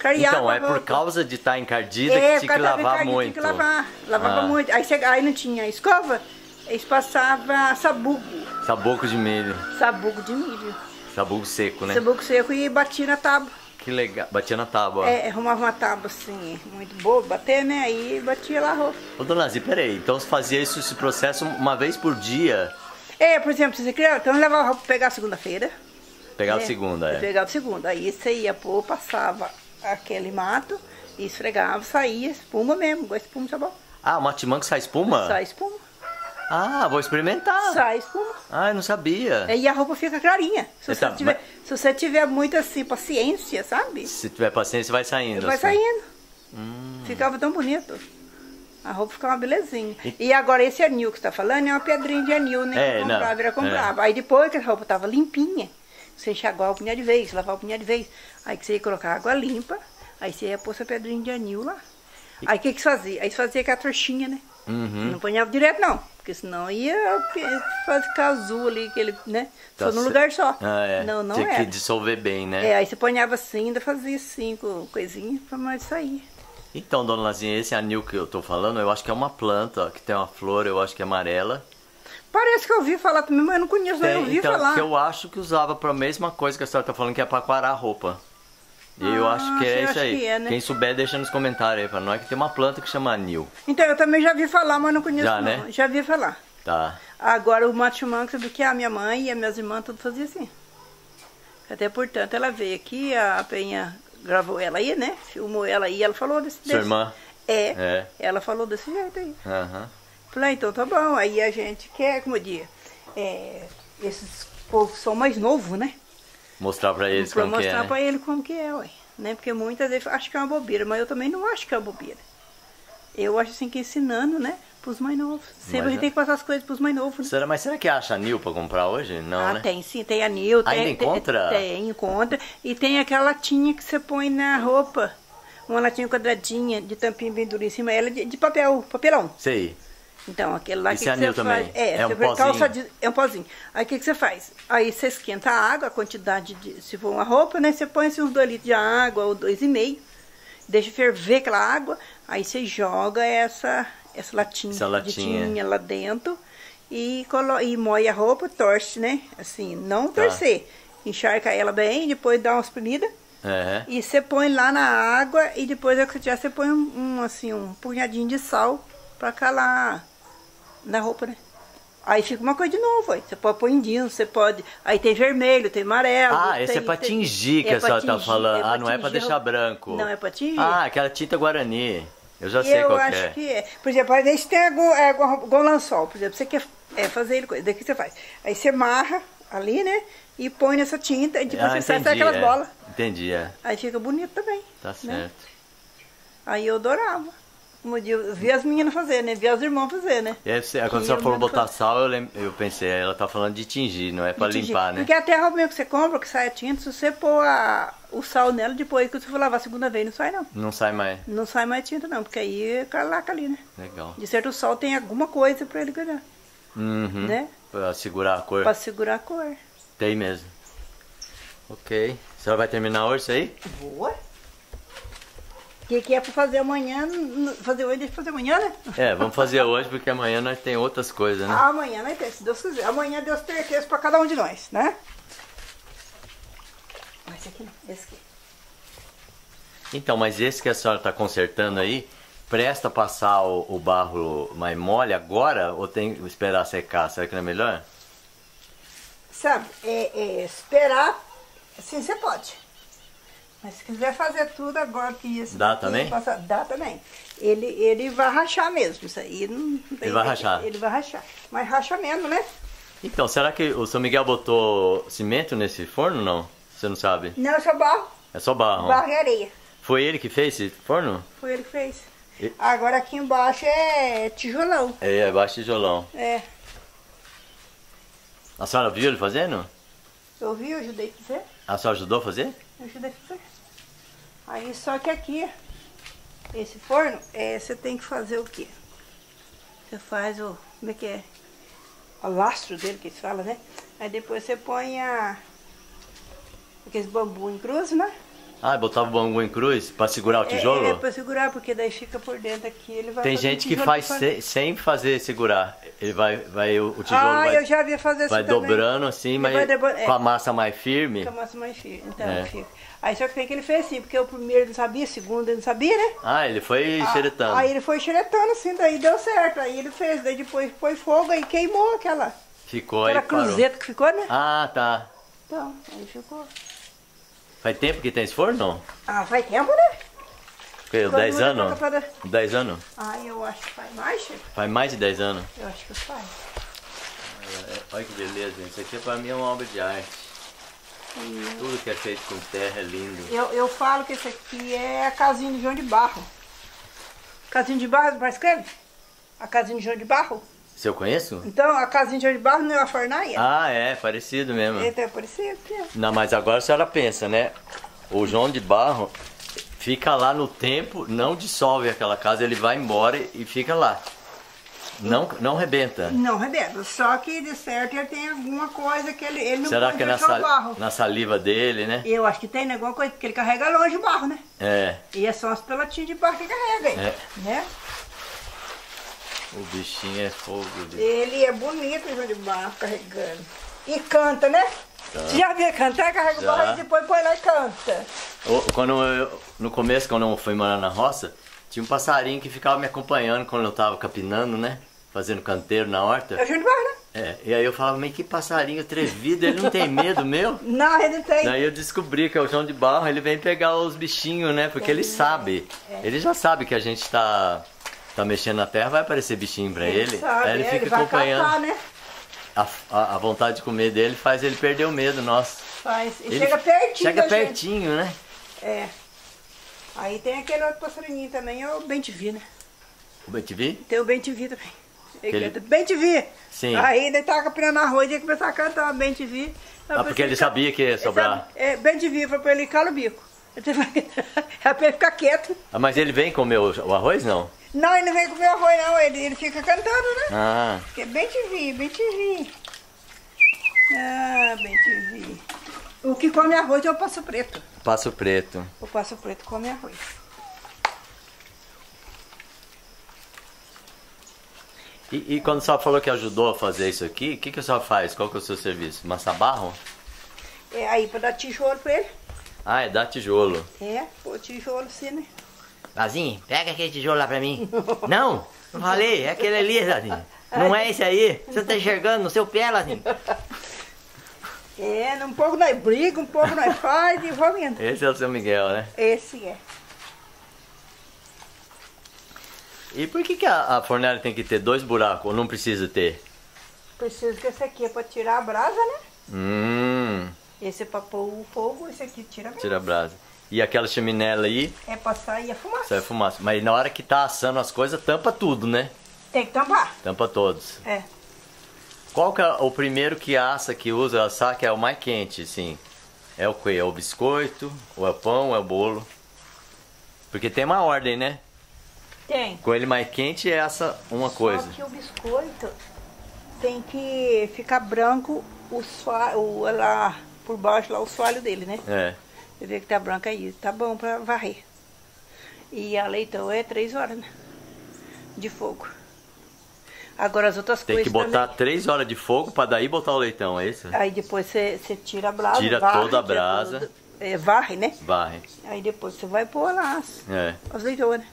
Cariava Então, é a roupa. por causa de estar encardida É, que tinha que lavar muito. Tinha que lavar, lavava Ah. muito. Aí, você, aí não tinha escova, eles passavam sabugo, Sabuco de milho. sabugo de milho, Sabugo seco, né? sabugo seco e batia na tábua. Que legal. Batia na tábua. É, arrumava uma tábua assim, muito boa, bater, né? Aí batia lá a roupa. Ô, dona Zi, peraí. Então você fazia isso, esse processo uma vez por dia? É, por exemplo, se você queria, então eu levava a roupa, pegava segunda-feira. Pegava né? segunda, é. Pegava segunda. Aí você ia pôr, passava aquele mato, e esfregava, saía espuma mesmo, igual espuma de sabão. Ah, o mate-manco sai espuma? Sai espuma. Ah, vou experimentar. Sai espuma. Ah, eu não sabia. Aí a roupa fica clarinha. Se, Então, você, tiver, mas- se você tiver muito assim, paciência, sabe? Se tiver paciência, vai saindo. Vai assim. saindo. Hum. Ficava tão bonito. A roupa ficava uma belezinha. E agora esse anil que você tá falando é uma pedrinha de anil, né? É, que não, comprava, era comprava. Aí depois que a roupa tava limpinha, você enxaguava a punha de vez, lavava a punha de vez. Aí que você ia colocar água limpa, aí você ia pôr essa pedrinha de anil lá. Aí o que que você fazia? Aí você fazia aquela trouxinha, né? Uhum. Não ponhava direto não, porque senão ia fazer ficar azul ali, aquele, né? Tá Só num cer- lugar só. Ah, é. Não, não Tinha era. que dissolver bem, né? É, aí você ponhava assim, ainda fazia assim, com coisinha, pra mais sair. Então, dona Lazinha, esse anil que eu tô falando, eu acho que é uma planta, ó, que tem uma flor, eu acho que é amarela. Parece que eu ouvi falar também, mas eu não conheço, não, eu Tem, ouvi então, falar. que eu acho que usava pra mesma coisa que a senhora tá falando, que é pra aquarar a roupa. E eu Ah, acho que é eu isso acho aí. que é, né? Quem souber, deixa nos comentários aí pra nós, que tem uma planta que chama anil. Então, eu também já vi falar, mas não conheço Já, não. né? Já vi falar. Tá. Agora, o mate-manco, sabe que a minha mãe e as minhas irmãs tudo faziam assim. Até, portanto, ela veio aqui, a Penha gravou ela aí, né? Filmou ela aí, ela falou desse... Sua desse- irmã? É, É. ela falou desse jeito aí. Aham. Falei, ah, então tá bom. Aí a gente quer, como eu digo, é, esses povos são mais novos, né? Mostrar pra eles Pra como que é, mostrar né? pra ele como que é, ué. Né? Porque muitas vezes acham que é uma bobeira, mas eu também não acho que é uma bobeira. Eu acho assim que ensinando, né? Pros mais novos. Sempre Mas a gente é- tem que passar as coisas pros mais novos, né? Será, mas será que acha anil pra comprar hoje? Não, Ah, né? tem sim, tem anil, tem, Ainda encontra? tem, tem, encontra. E tem aquela latinha que você põe na roupa. Uma latinha quadradinha, de tampinha bem dura em cima, ela é de, de papel, papelão. Sei. Então, aquele lá Esse que, que anil você também? faz. É, É um você põe pozinho? calça de, é um pozinho. Aí o que, que você faz? Aí você esquenta a água, a quantidade de. Se for uma roupa, né? Você põe assim, uns dois litros de água ou dois e meio. Deixa ferver aquela água. Aí você joga essa, essa latinha, Essa latinha. de tinha lá dentro. E, colo, e moe a roupa, torce, né? Assim, não Tá. torcer. Encharca ela bem, depois dá uma espremida. É. E você põe lá na água e depois é que você tiver, você põe um, um, assim, um punhadinho de sal pra calar na roupa, né? Aí fica uma coisa de novo, aí. Você pode pôr indinho, você pode... Aí tem vermelho, tem amarelo. Ah, esse tem, é pra tem- tingir que é a pra senhora tá tingir, falando. pra Ah, não é pra tingir a deixar roupa. branco. Não, é pra tingir. Ah, aquela tinta Guarani. Eu já sei eu qual que acho é. que é. Por exemplo, às vezes tem igual, é, igual, igual lençol, por exemplo, você quer é, fazer ele coisa, daqui você faz. Aí você amarra ali, né? E põe nessa tinta e depois Ah, você sai entendi, aquelas é. bolas. Entendi, é. Aí fica bonito também. Tá né? certo. Aí eu adorava. Um dia eu vi as meninas fazer, né? Vi as irmãs fazer, né? E aí, você, quando Que a senhora eu falou não botar faço. sal, eu, lem- eu pensei, ela tá falando de tingir, não é pra De tingir. limpar, né? Porque até a roupa mesmo que você compra, que sai a tinta, se você pôr a- o sal nela, depois que você for lavar a segunda vez, não sai não. Não sai mais. Não sai mais tinta não, porque aí calaca ali, né? Legal. De certo o sol tem alguma coisa pra ele ganhar, Uhum. né? Pra segurar a cor. Pra segurar a cor. Tem mesmo. Ok. A senhora vai terminar hoje isso aí? Boa. O que, que é pra fazer amanhã, n- fazer hoje, deixa eu fazer amanhã, né? É, vamos fazer hoje porque amanhã nós tem outras coisas, né? Ah, amanhã, né? Se Deus quiser. Amanhã Deus tem certeza pra cada um de nós, né? Mas esse aqui não, esse aqui. Então, mas esse que a senhora tá consertando aí, presta passar o, o barro mais mole agora ou tem que esperar secar? Será que não é melhor? Sabe, é, é, esperar, assim você pode. Mas se quiser fazer tudo agora que isso... Dá daqui também? passa- dá também. Ele, ele vai rachar mesmo, isso aí não, não tem Ele vai jeito. rachar? Ele vai rachar. Mas racha mesmo, né? Então, será que o São Miguel botou cimento nesse forno ou não? Você não sabe? Não, só barro, É só barro. barro e areia. Foi ele que fez esse forno? Foi ele que fez. E- Agora aqui embaixo é tijolão. É, é baixo tijolão. É, A senhora viu ele fazendo? eu vi, eu ajudei a fazer. A senhora ajudou a fazer? Eu ajudei a fazer. Aí só que aqui, esse forno, é, você tem que fazer o quê? Você faz o, como é que é? O lastro dele que eles falam, né? Aí depois você põe a, aqueles bambu em cruz, né? Ah, botava o bambu em cruz pra segurar o tijolo? É, é pra segurar, porque daí fica por dentro aqui, ele vai Tem fazer gente o que tijolo faz pra- sem, sem fazer segurar. Ele vai, vai o o tijolo Ah, vai, eu já vi fazer vai assim também. dobrando assim, Ele mas vai debo- é. com a massa mais firme. Fica massa mais firme. Então, É. fica. Aí só que tem que ele fez assim, porque o primeiro ele não sabia, o segundo ele não sabia, né? Ah, ele foi Ah, xeretando. Aí ele foi xeretando assim, daí deu certo. Aí ele fez, daí depois pôs fogo e queimou aquela, Ficou aí, aquela parou. cruzeta que ficou, né? Ah, tá. Então, aí ficou. Faz tempo que tem esse forno, não? Ah, faz tempo, né? Foi Quando dez muda anos? toca para- dez anos? Ah, eu acho que faz mais, Chico. Faz mais de dez anos. Eu acho que faz. É, olha que beleza, isso aqui pra mim é uma obra de arte. Tudo que é feito com terra é lindo. Eu, eu falo que esse aqui é a casinha de João de Barro. Casinha de Barro, vai escrever? A casinha de João de Barro? Se eu conheço? Então, a casinha de João de Barro não é a fornaia? Ah, é, parecido mesmo. Ele é parecido, né? Não, mas agora a senhora pensa, né? O João de Barro fica lá no tempo, não dissolve aquela casa, ele vai embora e fica lá. Não, não rebenta. Não rebenta, só que de certo ele tem alguma coisa que ele, ele não Será pode que é na, deixar o sal- barro. na saliva dele, né? Eu acho que tem alguma coisa, porque ele carrega longe o barro, né? É, E é só as pelotinhas de barro que carrega aí, É. né? o bichinho é fogo. de- Ele é bonito, o João de Barro, carregando. E canta, né? Você já viu cantar? Carrega o Já. barro e depois põe lá e canta. Ô, Quando eu, no começo, quando eu fui morar na roça, tinha um passarinho que ficava me acompanhando quando eu tava capinando, né? Fazendo canteiro na horta. É o João de Barro, né? É, e aí eu falava, mas que passarinho atrevido, ele não tem medo meu? Não, ele tem. Daí eu descobri que é o João de Barro, ele vem pegar os bichinhos, né? Porque ele sabe. Ele já sabe que a gente tá, tá mexendo na terra, vai aparecer bichinho pra ele. sabe, Aí ele é, fica vai acompanhando. caçar, né? A, a, a vontade de comer dele faz ele perder o medo, nossa. Faz. E Ele chega pertinho Chega da gente. pertinho, né? É. Aí tem aquele outro passarinho também, é o Bem-te-vi, né? O B T V? Tem o Bem-te-vi também. Ele Ele- canta Bem-te-vi. Sim. Aí ele tava capinando arroz e ia começar a cantar Bem-te-vi. Ah, porque ele sabia que ia sobrar. É, Bem-te-vi, foi pra ele cala o bico. É pra ele ficar quieto. Ah, mas ele vem comer o, o arroz, não? Não, ele não vem comer arroz não, ele, ele fica cantando, né? Ah, Porque Bem-te-vi, Bem-te-vi. Ah, Bem-te-vi. O que come arroz é o Passo Preto. Passo Preto. O Passo Preto come arroz. E, e quando a senhora falou que ajudou a fazer isso aqui, o que, que a senhora faz? Qual que é o seu serviço? Massar barro? É aí pra dar tijolo pra ele. Ah, é dar tijolo. É, pô, tijolo assim, né? Lazinho, pega aquele tijolo lá pra mim. Não, não falei, é aquele ali, Lazinho. Não é esse aí. Você tá enxergando no seu pé, Lazinho. É, um pouco nós briga, um pouco nós faz e vamos indo. Esse é o seu Miguel, né? Esse é. E por que, que a, a fornalha tem que ter dois buracos ou não precisa ter? Preciso que esse aqui é pra tirar a brasa, né? Hum, Esse é pra pôr o fogo, esse aqui tira a brasa. tira a brasa. E aquela chaminela aí, É pra sair a fumaça. sai fumaça. Mas na hora que tá assando as coisas, tampa tudo, né? Tem que tampar. Tampa todos. É. Qual que é o primeiro que assa, que usa assar, que é o mais quente, sim? É o quê? É o biscoito, ou é o pão, ou é o bolo? Porque tem uma ordem, né? Tem. Com ele mais quente é essa uma coisa. Só que o biscoito tem que ficar branco o soalho, o, lá por baixo, lá o soalho dele, né? É. Você vê que tá branco aí, tá bom pra varrer. E a leitão é três horas, né? De fogo. Agora as outras Tem coisas que botar também. três horas de fogo pra daí botar o leitão, é isso? Aí depois você, você tira a brasa, Tira varre, toda a tira brasa. tudo. É, varre, né? Varre. Aí depois você vai pôr lá as, É. as leitonas.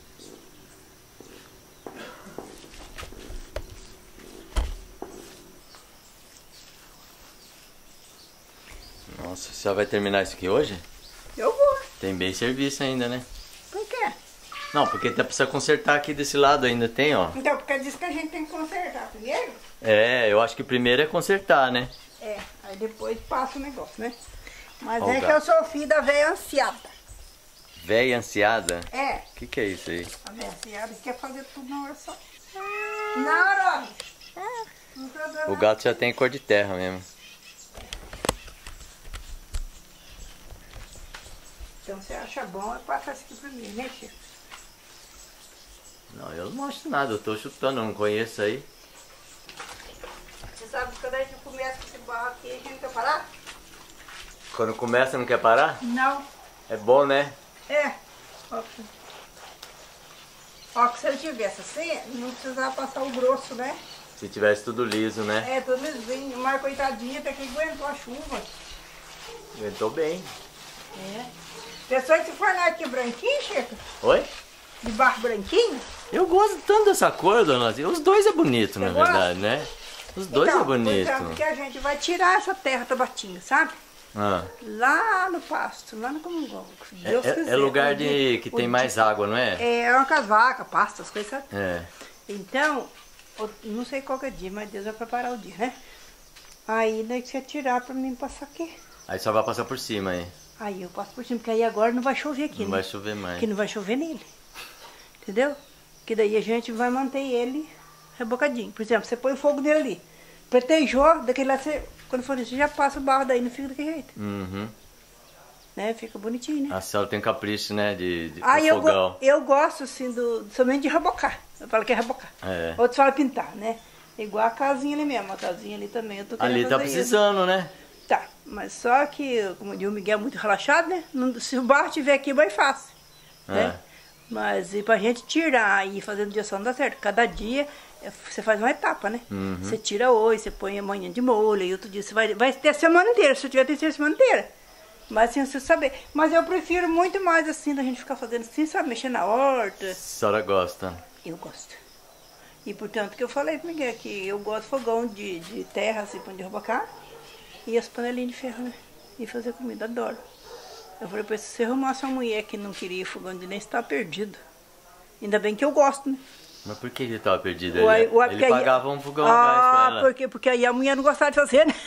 Nossa, você vai terminar isso aqui hoje? Eu vou. Tem bem serviço ainda, né? Por quê? Não, porque até precisa consertar aqui desse lado ainda, tem, ó. Então, porque diz que a gente tem que consertar primeiro. É, eu acho que primeiro é consertar, né? É, aí depois passa o negócio, né? Mas Ó o é que gato. eu sou filho da velha ansiada. Véia ansiada? É, O que, que é isso aí? a velha ansiada quer fazer tudo na hora só. Na hora, não tô dando O gato já tem cor de terra mesmo. Então você acha bom, é passar isso aqui pra mim, né, Chico? Não, eu não mostro nada, eu tô chutando, eu não conheço aí. Você sabe que quando a gente começa com esse barro aqui, a gente não quer parar? Quando começa, não quer parar? Não. É bom, né? É. Ó, ó, que se ele tivesse assim, não precisava passar o grosso, né? Se tivesse tudo liso, né? É, tudo lisinho. Mas coitadinha até que aguentou a chuva. Aguentou bem. É. Pessoa que se fornar aqui branquinho, Chico? Oi? De barro branquinho? Eu gosto tanto dessa cor, dona Lazinha. Os dois é bonito, na gosta? verdade, né? Os dois então, é bonito. Pois é, porque a gente vai tirar essa terra tabatinga, sabe? Ah. Lá no pasto, lá no Comungol. Se Deus É, quiser. é lugar onde- de, que tem onde- mais água, não é? É, é uma cavaca, pasto, as coisas, sabe? É. Então, eu não sei qual que é o dia, mas Deus vai preparar o dia, né? Aí daí você tirar pra mim passar aqui. Aí só vai passar por cima aí. Aí eu passo por cima, porque aí agora não vai chover aqui, Não né? vai chover mais. Que não vai chover nele. Entendeu? Que daí a gente vai manter ele rebocadinho. Por exemplo, você põe o fogo nele ali. Pretejou, daquele lá você, quando for isso, você já passa o barro daí, não fica daquele jeito. Uhum. Né? Fica bonitinho, né? A senhora tem capricho, né? De, de Aí com eu, fogão. go- eu gosto, assim, do, somente de rebocar. Eu falo que é rebocar. É. Outros falam pintar, né? Igual a casinha ali mesmo. A casinha ali também. Eu tô querendo Ali tá fazer isso. precisando, né? Tá, mas só que, como diz o Miguel, é muito relaxado, né? Não- se o barro estiver aqui, vai fácil. Né? É. Mas e pra gente tirar e fazer no dia só não dá certo. Cada dia é, você faz uma etapa, né? Uhum. Você tira hoje, você põe amanhã de molho, e outro dia você vai, vai ter a semana inteira. Se eu tiver, tem que ter a semana inteira. Mas assim, você saber. Mas eu prefiro muito mais assim, da gente ficar fazendo assim, sabe? Mexer na horta. A senhora gosta. Eu gosto. E portanto que eu falei pro Miguel que eu gosto de fogão de, de terra, assim, pra onde rebocar. E as panelinhas de ferro, né? E fazer comida, adoro. Eu falei pra ele, se você arrumasse uma mulher que não queria fogão de lenha, você tá perdido. Ainda bem que eu gosto, né? Mas por que ele tava perdido ali? Uai, uai, Ele porque aí- pagava um fogão a gás pra Ah, ela. porque, porque aí a mulher não gostava de fazer, né?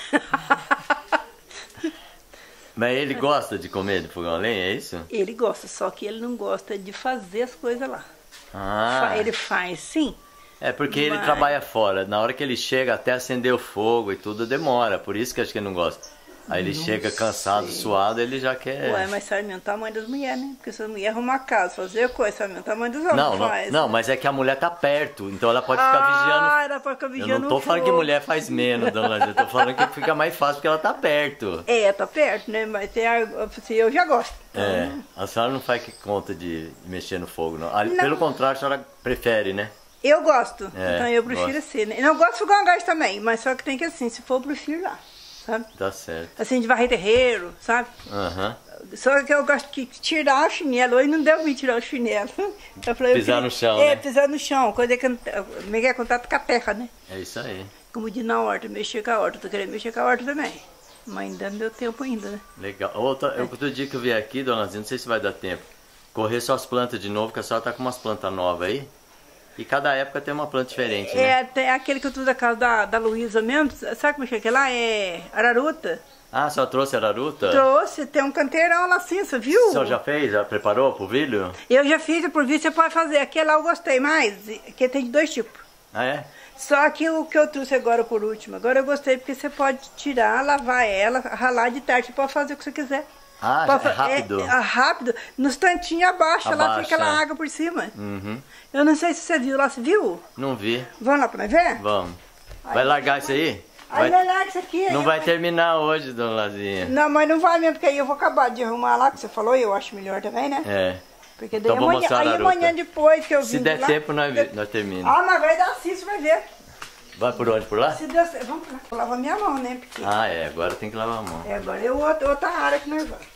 Mas ele gosta de comer de fogão a lenha, é isso? Ele gosta, só que ele não gosta de fazer as coisas lá. Ah, Fa- Ele faz sim. é porque ele Mas- trabalha fora. Na hora que ele chega até acender o fogo e tudo demora. Por isso que acho que ele não gosta. Aí ele Não chega cansado, sei. suado, ele já quer... Ué, mas sabe mesmo o tamanho das mulheres, né? Porque se as mulheres arrumam a casa, fazer coisa, sabe mesmo o tamanho dos homens Não, que não, faz. não, mas é que a mulher tá perto, então ela pode ficar vigiando. Ah, ela pode ficar Eu vigiando não tô o falando que fogo. mulher faz menos, dona Lazinha. Eu tô falando que fica mais fácil porque ela tá perto. É, tá perto, né? Mas tem a, assim, eu já gosto. É, a senhora não faz que conta de mexer no fogo, não. Ah, Não. Pelo contrário, a senhora prefere, né? Eu gosto, É, então eu prefiro gosto. assim. Né? Eu gosto de fogão a gás também, mas só que tem que assim, se for, eu prefiro lá, sabe? Tá certo. Assim, de varrer terreiro, sabe? Aham. Só que eu gosto de tirar o chinelo, hoje não deu pra mim tirar o chinelo. Eu falei, eu Pisar queria- no chão, É, né? pisar no chão, coisa que Miguel é contato com a terra, né? É isso aí. Como diz na horta, mexer com a horta, tô querendo mexer com a horta também. Mas ainda não deu tempo ainda, né? Legal. Outra, eu, outro dia que eu vim aqui, dona Lazinha, não sei se vai dar tempo. Correr só as plantas de novo, que a senhora tá com umas plantas novas aí. E cada época tem uma planta diferente, né? É, até aquele que eu trouxe da casa da, da Luísa mesmo, sabe como é que é lá? É araruta. Ah, a senhora trouxe araruta? Trouxe, tem um canteirão lá assim, você viu? A senhora já fez? Já preparou pro vilho? Eu já fiz, por vídeo você pode fazer. Aquele lá eu gostei mais, que tem de dois tipos. Ah, é? Só que o que eu trouxe agora por último, agora eu gostei porque você pode tirar, lavar ela, ralar de tarde, você pode fazer o que você quiser. Ah, Pode é fa- rápido? É, é rápido. Nos tantinhos abaixo, lá Abaixa. fica aquela água por cima. Uhum. Eu não sei se você viu lá, você viu? Não vi. Vamos lá pra nós ver? Vamos. Vai largar isso aí? Aí Vai- vai lá isso aqui. Não aí vai eu- terminar hoje, dona Lazinha. Não, mas não vai mesmo, porque aí eu vou acabar de arrumar lá, que você falou, e eu acho melhor também, né? É. Porque daí Então vou amanhã, mostrar a aí araruta. amanhã depois que eu vim Se de der lá, tempo, nós, vi- nós terminamos. Ah, mas vai dar sim, você vai ver. Vai por onde? Por lá? Se Deus... Vamos lá, vou lavar minha mão, né? Porque... Ah, é. Agora tem que lavar a mão. É, agora é outra, outra área que nós vamos.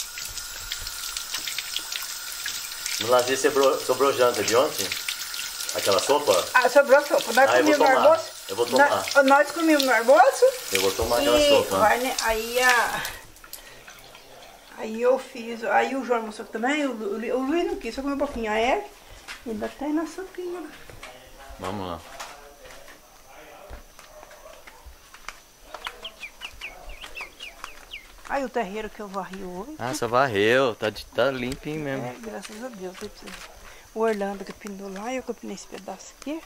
No Lazinha sobrou, sobrou janta de ontem? Aquela sopa? Ah, sobrou sopa. Nós Ah, eu vou comíamos no tomar. almoço. Eu vou tomar. Nós, nós comíamos no almoço. Eu vou tomar aquela E sopa. vai, né, aí a... Aí eu fiz... Aí o João almoçou também. O, Lu- o Luiz não quis, só comeu um pouquinho. A Eve ainda tem na sopinha lá. Vamos lá. Aí o terreiro que eu varri hoje. Ah, só varreu. Tá, de- tá limpinho mesmo. É, graças a Deus. eu preciso- O Orlando que pinou lá, eu que pinei esse pedaço aqui.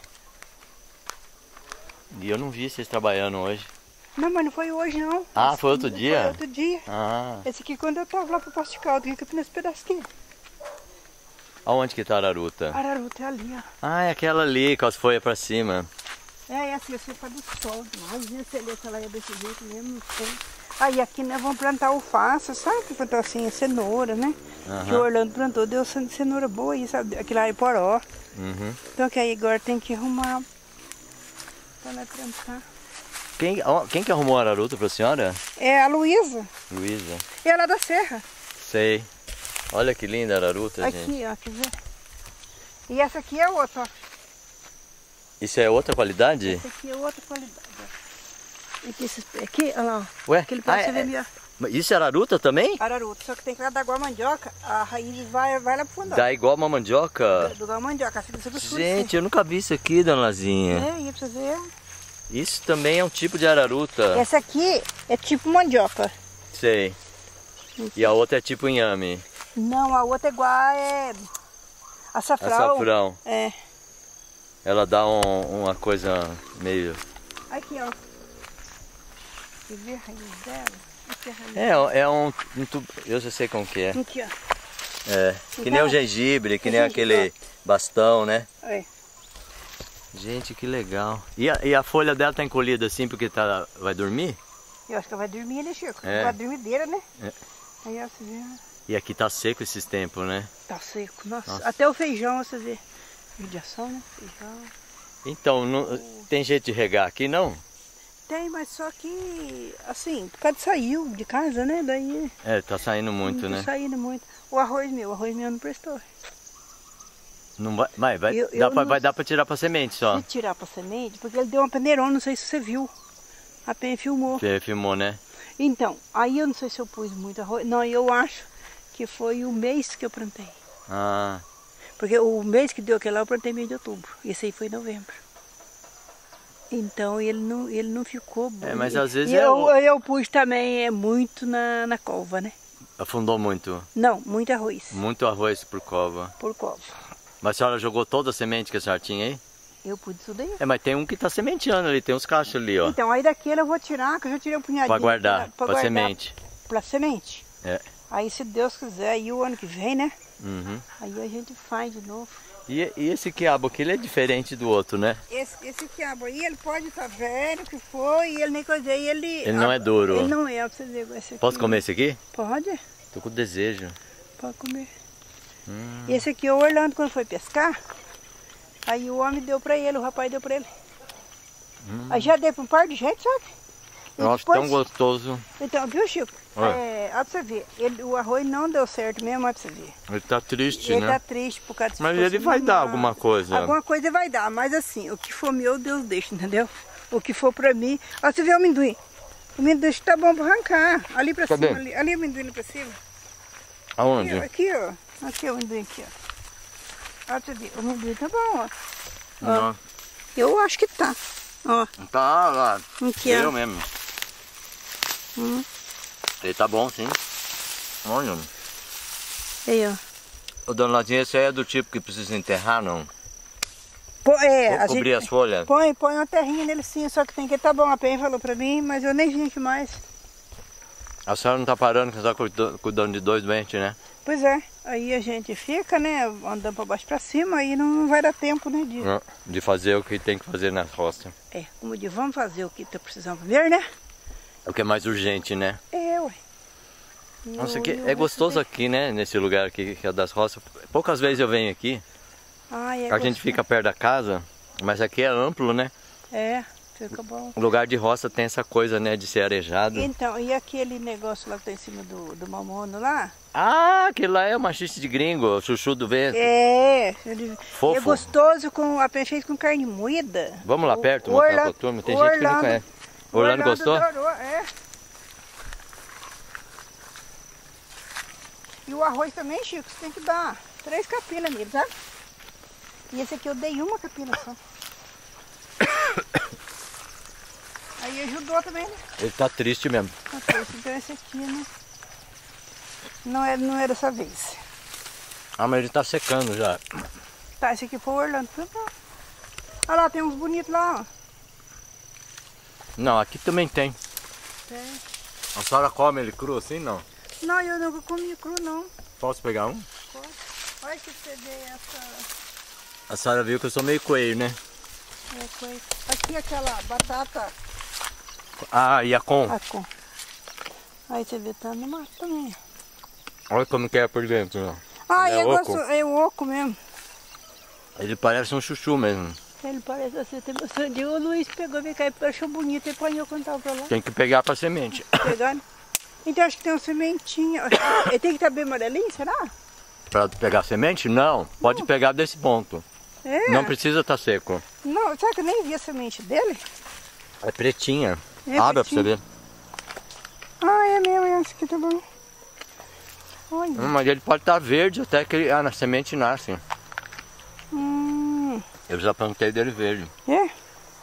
E eu não vi vocês trabalhando hoje. Não, mas não foi hoje não. Ah, Esse foi outro aqui dia? Foi outro dia. Ah. Esse aqui quando eu tava lá pro Posto de Caldo, que eu pinei esse pedaço aqui. Aonde que tá a araruta? Araruta é ali, ó. Ah, é aquela ali, com as folhas pra cima. É, essa assim, você faz do sol demais, né? Você lê que ela é desse jeito mesmo, não sei. Aí aqui nós vamos plantar alface, sabe? Plantar assim, cenoura, né? Aham. Que o Orlando plantou, deu cenoura boa aí, sabe? Aquilo lá é poró. Uhum. Então que aí agora tem que arrumar pra nós plantar. Quem, ó, quem que arrumou a araruta pra senhora? É a Luísa. Luísa. Ela é da Serra. Sei. Olha que linda a araruta, Aqui, gente. ó, quer ver? E essa aqui é outra, ó. Isso é outra qualidade? Essa aqui é outra qualidade, ó. Aqui, esses, aqui, olha lá, ó. Ué? Aquele pé Ah, você vê é- ali, ó. Mas isso é araruta também? Araruta, só que tem que dar igual a mandioca, a raiz vai, vai lá pro fundo. ó. Dá igual uma mandioca? Do igual a mandioca, assim, você costura Gente, eu nunca vi isso aqui, dona Lazinha. assim. É, aí pra você ver. Isso também é um tipo de araruta. Essa aqui é tipo mandioca. Sei. E a outra é tipo inhame. Não, a outra é igual, é açafrão. Açafrão. É. Ela dá um- uma coisa meio... Aqui, ó. Você vê a raiz dela? Aqui a raiz. É, é um, um tubo... Eu já sei como que é. Aqui, ó. É, que nem o gengibre, que nem Gengibre, aquele bastão, né? É. Gente, que legal. E a, e a folha dela tá encolhida assim porque tá, vai dormir? Eu acho que ela vai dormir, né, Chico? É. Vai dormideira, né? É. Aí, ó, você vê. E aqui tá seco esses tempos, né? Tá seco. Nossa, Nossa. até o feijão, você vê. Judiação, né? Feijão. Então, não, tem jeito de regar aqui, não? Tem, mas só que, assim, por causa de saiu de casa, né? Daí É, tá saindo muito, não né? tá saindo muito. O arroz meu, o arroz meu não prestou. Não vai, vai, vai, Eu- dá eu pra, não- vai dar pra tirar pra semente só. Se tirar pra semente, porque ele deu uma peneirona, não sei se você viu. A Pen filmou. Você filmou, né? Então, aí eu não sei se eu pus muito arroz. Não, eu acho que foi o mês que eu plantei. Ah, Porque o mês que deu aquele lá eu plantei mês de outubro. Esse aí foi em novembro. Então ele não, ele não ficou bom. É, mas às vezes E é eu, o- eu pus também é muito na, na cova, né? afundou muito. Não, muito arroz. Muito arroz por cova. Por cova. Mas a senhora jogou toda a semente que a senhora tinha aí? Eu pus isso daí. É, mas tem um que tá sementeando ali, tem uns cachos ali, ó. Então, aí daquele eu vou tirar, que eu já tirei um punhadinho. Pra guardar, pra, pra guardar semente. Pra semente. É. Aí se Deus quiser, aí o ano que vem, né? Uhum. Aí a gente faz de novo. E, e esse quiabo aqui, ele é diferente do outro, né? Esse, esse quiabo aí, ele pode estar velho, que for, e ele nem coisa aí, ele... Ele não é duro. Ele não é, pra você ver esse aqui. Posso comer esse aqui? Pode, Tô com desejo. pode comer. Hum. Esse aqui o Orlando, quando foi pescar, aí o homem deu pra ele, o rapaz deu pra ele. Hum. Aí já deu pra um par de gente, sabe? E Nossa, depois- tão gostoso. Então, viu, Chico? Ué. É, ó pra você ver, ele, o arroz não deu certo mesmo, ó pra você ver. Ele tá triste, Ele né? tá triste por causa de Mas ficou ele vai sem dar mamar. alguma coisa. Alguma coisa vai dar, mas assim, o que for meu, Deus deixa, entendeu? O que for pra mim. Ó, você vê o amendoim. O amendoim tá bom pra arrancar. Ali pra Cadê? cima, ali, ali o amendoim ali pra cima. Aonde? Aqui, ó. Aqui é o amendoim aqui, ó. Ó, pra você ver, o amendoim tá bom, ó. Não. Eu acho que tá. Ó, Tá lá. aqui, Eu ó. mesmo. Hum. Ele tá bom, sim. Olha. Aí, ó. Ô, dona Ladinha, esse aí é do tipo que precisa enterrar, não? Pô, é, Vou a cobrir gente... as folhas? Põe, põe uma terrinha nele sim, só que tem que tá bom. A Pen falou pra mim, mas eu nem vim aqui mais. A senhora não tá parando, que você tá cuidando, cuidando de dois doentes, né? Pois é, aí a gente fica, né, andando pra baixo pra cima, aí não vai dar tempo, né, de... De fazer o que tem que fazer na roça. É, como de vamos fazer o que tá precisando primeiro, né? O que é mais urgente, né? É, ué. E Nossa, eu- que eu é vou gostoso saber. aqui, né? Nesse lugar aqui, que é das roças. Poucas vezes eu venho aqui. Ai, é A gente fica perto da casa, mas aqui é amplo, né? É, fica bom. O lugar de roça tem essa coisa, né? De ser arejado. Então, e aquele negócio lá que tá em cima do, do mamono lá? Ah, aquele lá é o machiste de gringo, o chuchu do vento. É, ele Fofo. é gostoso, com, a Pen fez com carne moída. Vamos lá O- perto o mostrar Orlando- pra turma. Tem o gente que não Orlando- conhece. o Orlando gostou? adorou, é. E o arroz também, Chico, você tem que dar três capinas nele, sabe? E esse aqui eu dei uma capina só. Aí ajudou também, né? Ele tá triste mesmo. Então esse aqui, né? Não é, não é dessa vez. Ah, mas ele tá secando já. Tá, esse aqui foi o Orlando. Olha lá, tem uns bonitos lá, ó. Não, aqui também tem. Tem. A senhora come ele cru assim, não? Não, eu nunca comi cru, não. Posso pegar um? Pode. Olha que você vê essa... A senhora viu que eu sou meio coelho, né? É, coisa. Aqui aquela batata Ah, e a com? a com. Aí você vê, tá no mato também. Olha como que é por dentro. Ó. Ah, Ele é é, oco? gosto, é o oco mesmo. Ele parece um chuchu mesmo. Ele parece assim, tem bastante. O Luiz pegou, veio cá, achou bonito e apanhou quando tava pra lá. Tem que pegar pra semente. Pegando. Então acho que tem uma sementinha. Ele tem que estar bem amarelinho, será? Pra pegar semente? Não. Pode pegar desse ponto. É? Não precisa estar seco. Não, será que eu nem vi a semente dele? É pretinha. É Abra pretinha. pra você ver. Ah, é mesmo, essa aqui tá bom. Olha. Hum, mas ele pode estar verde até que ele, ah, na semente nasce. Hum, Eu já plantei dele verde. é?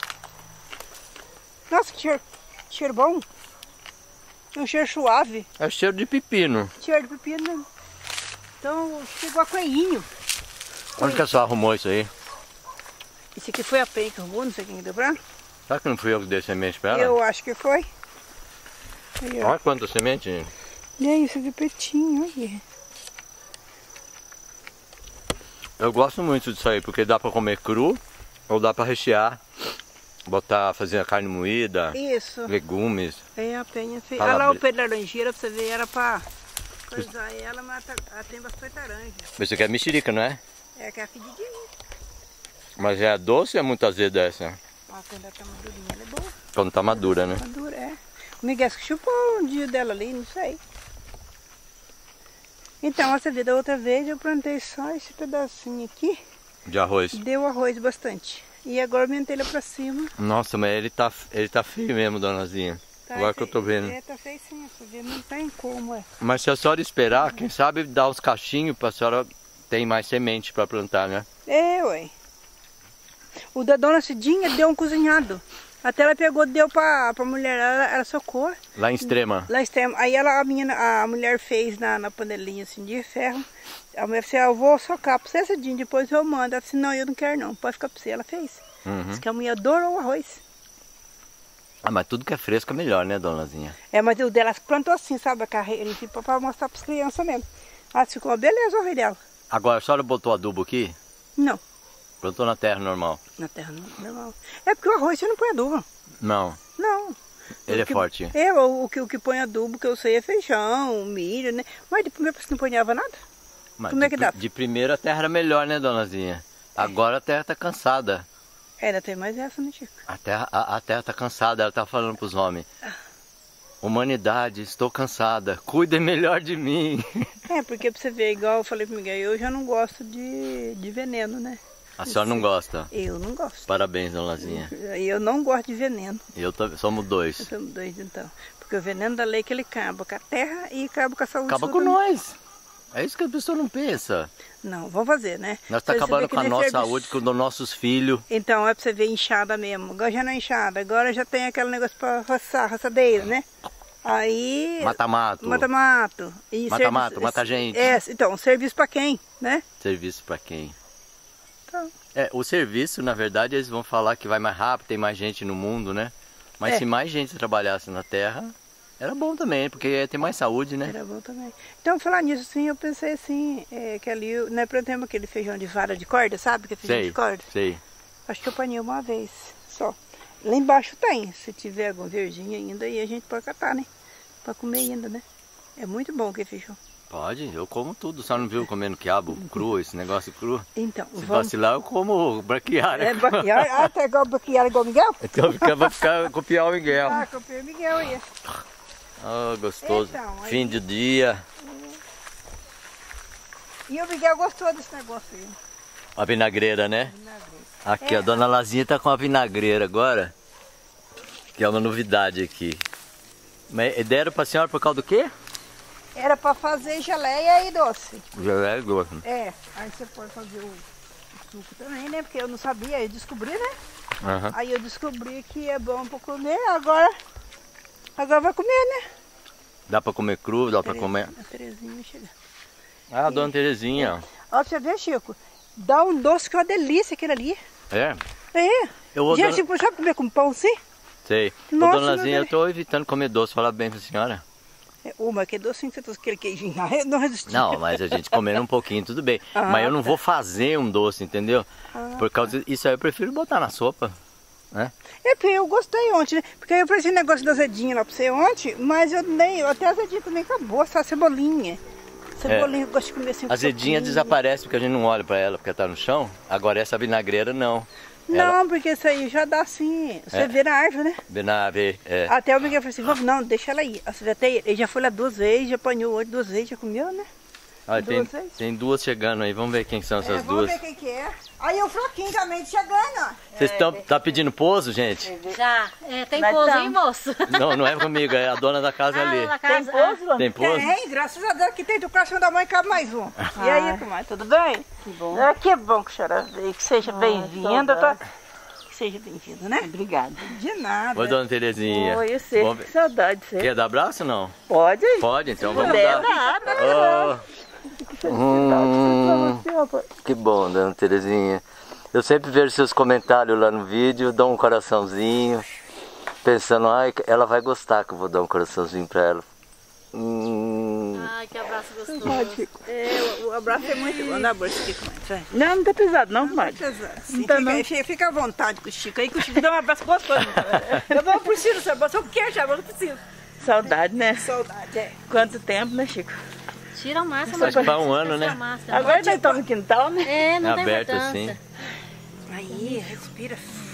Nossa, que cheiro, cheiro bom. Um cheiro suave. É cheiro de pepino. Cheiro de pepino mesmo. Então, chegou a coelhinho. Onde que a senhora arrumou isso aí? Esse aqui foi a Pen que arrumou, não sei quem deu pra. Será que não fui eu que dei semente pra ela? Eu acho que foi. Aí, ó. Olha quanta semente. E aí, isso aqui é pretinho, olha. Eu gosto muito disso aí, porque dá pra comer cru ou dá pra rechear. Botar, fazer a carne moída, Isso. legumes. É a penha feia. Fala, Olha lá o Bri- pé de laranjeira pra você ver, era pra coisar ela, mas tá- ela tem bastante laranja. Isso aqui é mexerica, não é? É que é a fedidinha. Mas é doce ou é muito azeda essa? Ó, quando ela tá madurinha, ela é boa. Quando tá madura, né? Madura, é. O Miguel que chupou um dia dela ali, não sei. Então, essa vida, da outra vez eu plantei só esse pedacinho aqui. De arroz. Deu arroz bastante. E agora eu aumentei ele pra cima. Nossa, mas ele tá, ele tá feio mesmo, donazinha. Tá, Agora que eu tô vendo. É, tá feio sim, você vê, não tem como, é. Mas se a senhora esperar, quem sabe dar uns cachinhos pra senhora ter mais semente pra plantar, né? É, ué. O da dona Cidinha deu um cozinhado. Até ela pegou, deu pra, pra mulher, ela, ela socou. Lá em Extrema. Lá extremo. Aí ela, a, menina, a mulher fez na, na panelinha assim de ferro. A mulher disse, ah, eu vou socar pra você, Cidinha, depois eu mando. Ela disse, não, eu não quero não, pode ficar pra você. Ela fez. Uhum. Disse que a mulher adorou o arroz. Ah, mas tudo que é fresco é melhor, né, donazinha? É, mas o dela plantou assim, sabe, a carreira, tipo, pra mostrar pras crianças mesmo. Ah, ficou uma beleza o arroz dela. Agora, a senhora botou adubo aqui? Não, Plantou na terra normal? na terra não, normal. É porque o arroz você não põe adubo. Não. Não. Ele O é que- forte. É, o, o que, o que põe adubo que eu sei é feijão, milho, né? Mas de primeiro você não ponhava nada? Mas Como é de, que dá? pri- de primeira a terra era melhor, né, donazinha? Agora a terra tá cansada. Ainda tem mais essa, né, Chico? A terra, a, a terra tá cansada, ela tá falando pros homens. Humanidade, estou cansada, cuidem melhor de mim. É, porque pra você ver, igual eu falei pro Miguel, eu já não gosto de, de veneno, né? A senhora não gosta? Eu não gosto. Parabéns, donazinha. Eu não gosto de veneno. Eu também, somos dois. Somos dois, então. Porque o veneno da lei que ele acaba com a terra e acaba com a saúde. Acaba sua com também. nós. É isso que a pessoa não pensa. Não, vamos fazer, né? Nós tá Pra você acabando ver que com a nem nossa serviço. saúde, com os dos nossos filhos. Então, é pra você ver inchada mesmo. Agora já não é inchada, agora já tem aquele negócio pra roçar, roçadeira, né? Aí... Mata-mato. Mata-mato. E Mata-mato, serviço- mata gente. É, então, serviço pra quem, né? Serviço pra quem? Então, É, o serviço, na verdade, eles vão falar que vai mais rápido, tem mais gente no mundo, né? Mas É. se mais gente trabalhasse na terra, era bom também, porque ia ter mais saúde, né? era bom também. Então, falar nisso, assim, eu pensei assim, é, que ali, né, por exemplo, aquele feijão de vara de corda, sabe? Que é feijão Sei, de corda. sei. Acho que eu apanhei uma vez só. Lá embaixo tem, se tiver algum verdinho ainda, aí a gente pode catar, né? Pra comer ainda, né? É muito bom que feijão. Pode, eu como tudo. Só não viu comendo quiabo cru, esse negócio cru? Então, Se vamos... vacilar, eu como braquiária. É, baquiar, ah, tá igual baquiar igual o Miguel? Então fica, vai ficar copiar o Miguel. Ah, comprei o Miguel aí. Oh, gostoso. Então, aí- Fim de dia. E o Miguel gostou desse negócio aí. A vinagreira, né? Vinagre. Aqui, É. a dona Lazinha tá com a vinagreira agora. Que é uma novidade aqui. Mas deram pra senhora por causa do quê? Era pra fazer geleia e doce. Já é gosto. É, aí você pode fazer o, o suco também, né? Porque eu não sabia, eu descobri, né? Aham. Aí eu descobri que é bom pra comer, agora, agora vai comer, né? Dá pra comer cru, dá pra Terezinha- comer. A Terezinha vai chegar. Ah, dona Terezinha. ó. Ó, pra você ver, Chico, dá um doce que é uma delícia aquele ali. É? É. Eu vou Gente, dona... sabe comer com pão assim? Sei. Ô, Nossa, dona meu Lazinha, eu Deus. tô evitando comer doce, falar bem pra senhora. É, uma que é docinho, você trouxe aquele queijinho. Ah, eu não resisti. Não, mas a gente comendo um pouquinho, tudo bem. Ah, mas eu não tá. vou fazer um doce, entendeu? Ah, Por causa disso aí eu prefiro botar na sopa. É? É, porque eu gostei ontem, né? Porque eu fiz esse negócio da azedinha lá pra você ontem, mas eu nem, até a azedinha também acabou, só a cebolinha. Cebolinha, eu gosto de comer assim. A azedinha desaparece porque a gente não olha pra ela, porque ela tá no chão. Agora essa vinagreira não. Não, ela... porque isso aí já dá assim, você é. vê na árvore, né? Vê na árvore, é. Até o Miguel falou assim, vamos, não, deixa ela aí. Até ele já foi lá duas vezes, já apanhou hoje duas vezes, já comeu, né? Olha, tem, tem duas chegando aí, vamos ver quem são essas é, vamos duas. Vamos ver quem que é. Aí o fraquinho também chegando, ó. Vocês estão é. tá pedindo pouso, gente? Já, é, tem pouso, hein, moço? Não, não é comigo, é a dona da casa ah, ali. Da casa. Tem pouso? Tem pouso? Tem, graças a Deus que tem do coração da mãe cabe mais um. Ah. E aí, comadre, tudo bem? Que bom. É, que bom que a senhora veio, que seja ah, bem-vinda. Tô... Que seja bem-vinda, né? Obrigada. De nada. Oi, dona Terezinha. Oi, eu sei, Bom... que saudade de você. Quer dar abraço ou não? Pode. Pode, então vamos Não dar. Nada. Oh. Hum, que bom, dona Terezinha. Eu sempre vejo seus comentários lá no vídeo, dou um coraçãozinho, pensando, ai, ela vai gostar que eu vou dar um coraçãozinho pra ela. Hum. Ai, que abraço gostoso. É, o, o abraço é muito bom. Dá bolsa aqui, comadre. Não, não tá pesado não, comadre. Não, não, sim, não, fica, fica, fica à vontade com o Chico aí, que o Chico dá um abraço gostoso. Eu não preciso, sabe? Eu quero já, mas não preciso. Saudade, né? Saudade, é. Quanto tempo, né, Chico? Tira a máscara, mas faz um ano, né? Máscara. Agora nós estamos no quintal, né? É, não é tem aberto importância. assim. Aí, respira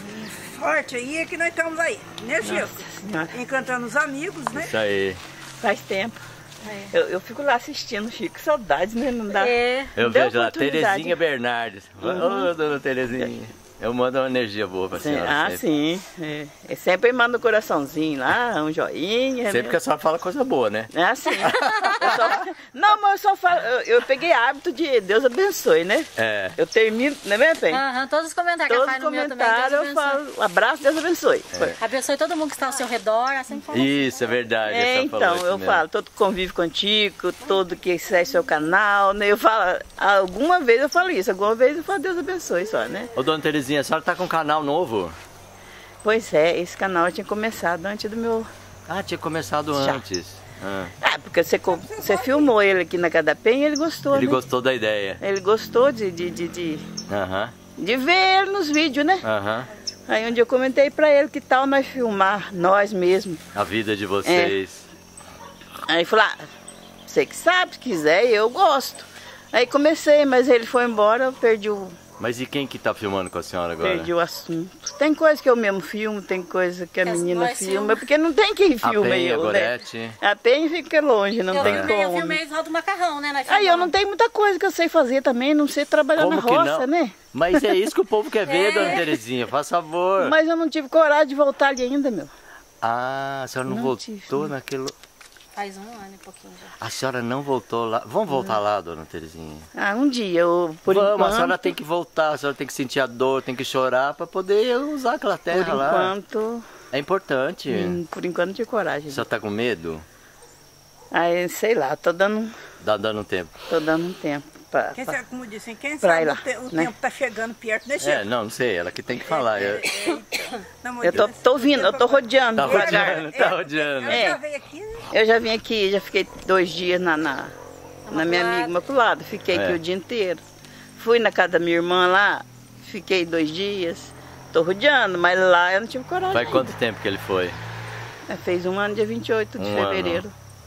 forte aí, é que nós estamos aí, né, Chico? Encantando os amigos, né? Isso aí. Faz tempo. É. Eu, eu fico lá assistindo, Chico. Saudades, né? Não dá. É. Eu vejo lá, Terezinha Bernardes. Ô, uhum. oh, dona Terezinha. Eu mando uma energia boa pra senhora. Ah, sempre. sim. É. Eu sempre mando um coraçãozinho lá, um joinha. Sempre né? que a senhora fala coisa boa, né? É, sim. Só... Não, mas eu só falo. Eu, eu peguei hábito de Deus abençoe, né? É. Eu termino, não é mesmo, Pen? Aham, todos os comentários todos que ela faz no meu também. Todos os comentários eu falo, abraço, Deus abençoe. É. Abençoe todo mundo que está ao seu redor, assim fala. Isso, é verdade. É, então, eu mesmo. falo, todo que convive contigo, todo que segue seu canal, né? Eu falo, alguma vez eu falo isso, alguma vez eu falo Deus abençoe só, né? Ô, dona Terezinha, a senhora tá com um canal novo? Pois é, esse canal tinha começado antes do meu... Ah, tinha começado Já. antes. Ah. ah, porque você, você filmou ele aqui na Casa da Penha e ele gostou, Ele né? gostou da ideia. Ele gostou de, de, de, de, uh-huh. de ver ele nos vídeos, né? Uh-huh. Aí um dia eu comentei pra ele que tal nós filmar, nós mesmos. A vida de vocês. É. Aí ele falou, ah, você que sabe, se quiser, eu gosto. Aí comecei, mas ele foi embora, eu perdi o... Mas e quem que tá filmando com a senhora agora? Perdi o assunto. Tem coisa que eu mesmo filmo, tem coisa que a que menina filma, filma. porque não tem quem filme a Penha, eu, a Gorete. né? A Penha fica longe, não eu tem filmei, como. Eu filmei o do macarrão, né? Nós Aí eu não tenho muita coisa que eu sei fazer também, não sei trabalhar como na que roça, não? né? Mas é isso que o povo quer ver, É. dona Terezinha, faz favor. Mas eu não tive coragem de voltar ali ainda, meu. Ah, a senhora não, Não voltou tive, naquele... Faz um ano e pouquinho já. A senhora não voltou lá. Vamos voltar lá, dona Terezinha? Ah, um dia, eu, por Vamos, enquanto... a senhora tem que voltar, a senhora tem que sentir a dor, tem que chorar para poder usar aquela terra Por lá. enquanto... É importante. Hum, por enquanto não tive coragem. A senhora tá com medo? Aí, sei lá, tô dando, Dá dando um tempo. tô dando um tempo pra... Quem pra... sabe, como dizem, quem pra sabe ir lá, o, te, o né? tempo tá chegando perto, né, Chico? É, não, não sei, ela que tem que falar. Eu... Não, Eu tô, tô vindo, eu tô rodeando. Tá devagar. rodeando, tá rodeando. Eu É. já veio aqui, né? Eu já vim aqui, já fiquei dois dias na, na, na minha amiga Imaculada, fiquei É. aqui o dia inteiro. Fui na casa da minha irmã lá, fiquei dois dias, tô rodeando, mas lá eu não tive coragem. Faz ainda. quanto tempo que ele foi? É, fez um ano, dia vinte e oito de Um fevereiro.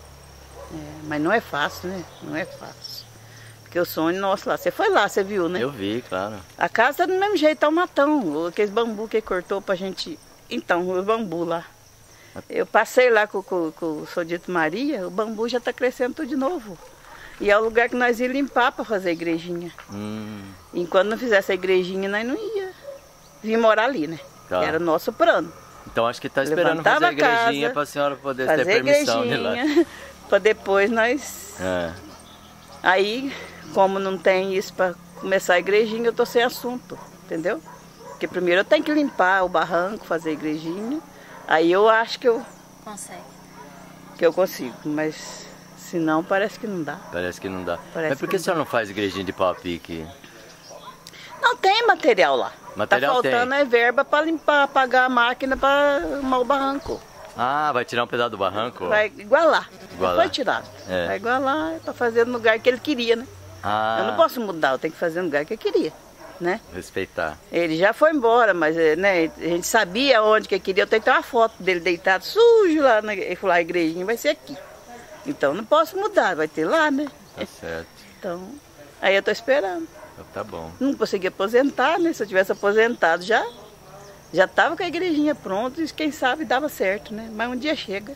É, mas não é fácil, né? Não é fácil. Porque o sonho nosso lá, você foi lá, você viu, né? Eu vi, claro. A casa tá do mesmo jeito, tá um matão, aqueles bambu que ele cortou pra gente... Então, os bambu lá. Eu passei lá com, com, com o Sodito Maria, o bambu já tá crescendo tudo de novo. E é o lugar que nós ia limpar para fazer a igrejinha. Hum, Enquanto não fizesse a igrejinha, nós não ia vir morar ali, né? Tá. Era o nosso plano. então acho que tá esperando Levantava fazer a a igrejinha casa, para a senhora poder Fazer ter a permissão de lá. igrejinha, para depois nós... É. Aí, como não tem isso para começar a igrejinha, eu tô sem assunto, entendeu? Porque primeiro eu tenho que limpar o barranco, fazer a igrejinha. Aí eu acho que eu, Consegue. que eu consigo, mas se não, parece que não dá. Parece que não dá. Parece Mas por que que a senhora não faz igrejinha de pau a pique? Não tem material lá. Material tá faltando tem. é verba para limpar, pagar a máquina para arrumar o barranco. Ah, vai tirar um pedaço do barranco? Vai igualar. Igualar. Não foi tirado. É. Vai igualar para fazer no lugar que ele queria, né? Ah, Eu não posso mudar, eu tenho que fazer no lugar que eu queria. né? Respeitar. Ele já foi embora, mas né, a gente sabia onde que ele queria. Eu tenho que ter uma foto dele deitado sujo lá, na, ele falou, a igrejinha vai ser aqui. Então não posso mudar, vai ter lá, né? Tá certo. Então, aí eu tô esperando. Então tá bom. Não consegui aposentar, né? Se eu tivesse aposentado já, já tava com a igrejinha pronta e quem sabe dava certo, né? Mas um dia chega.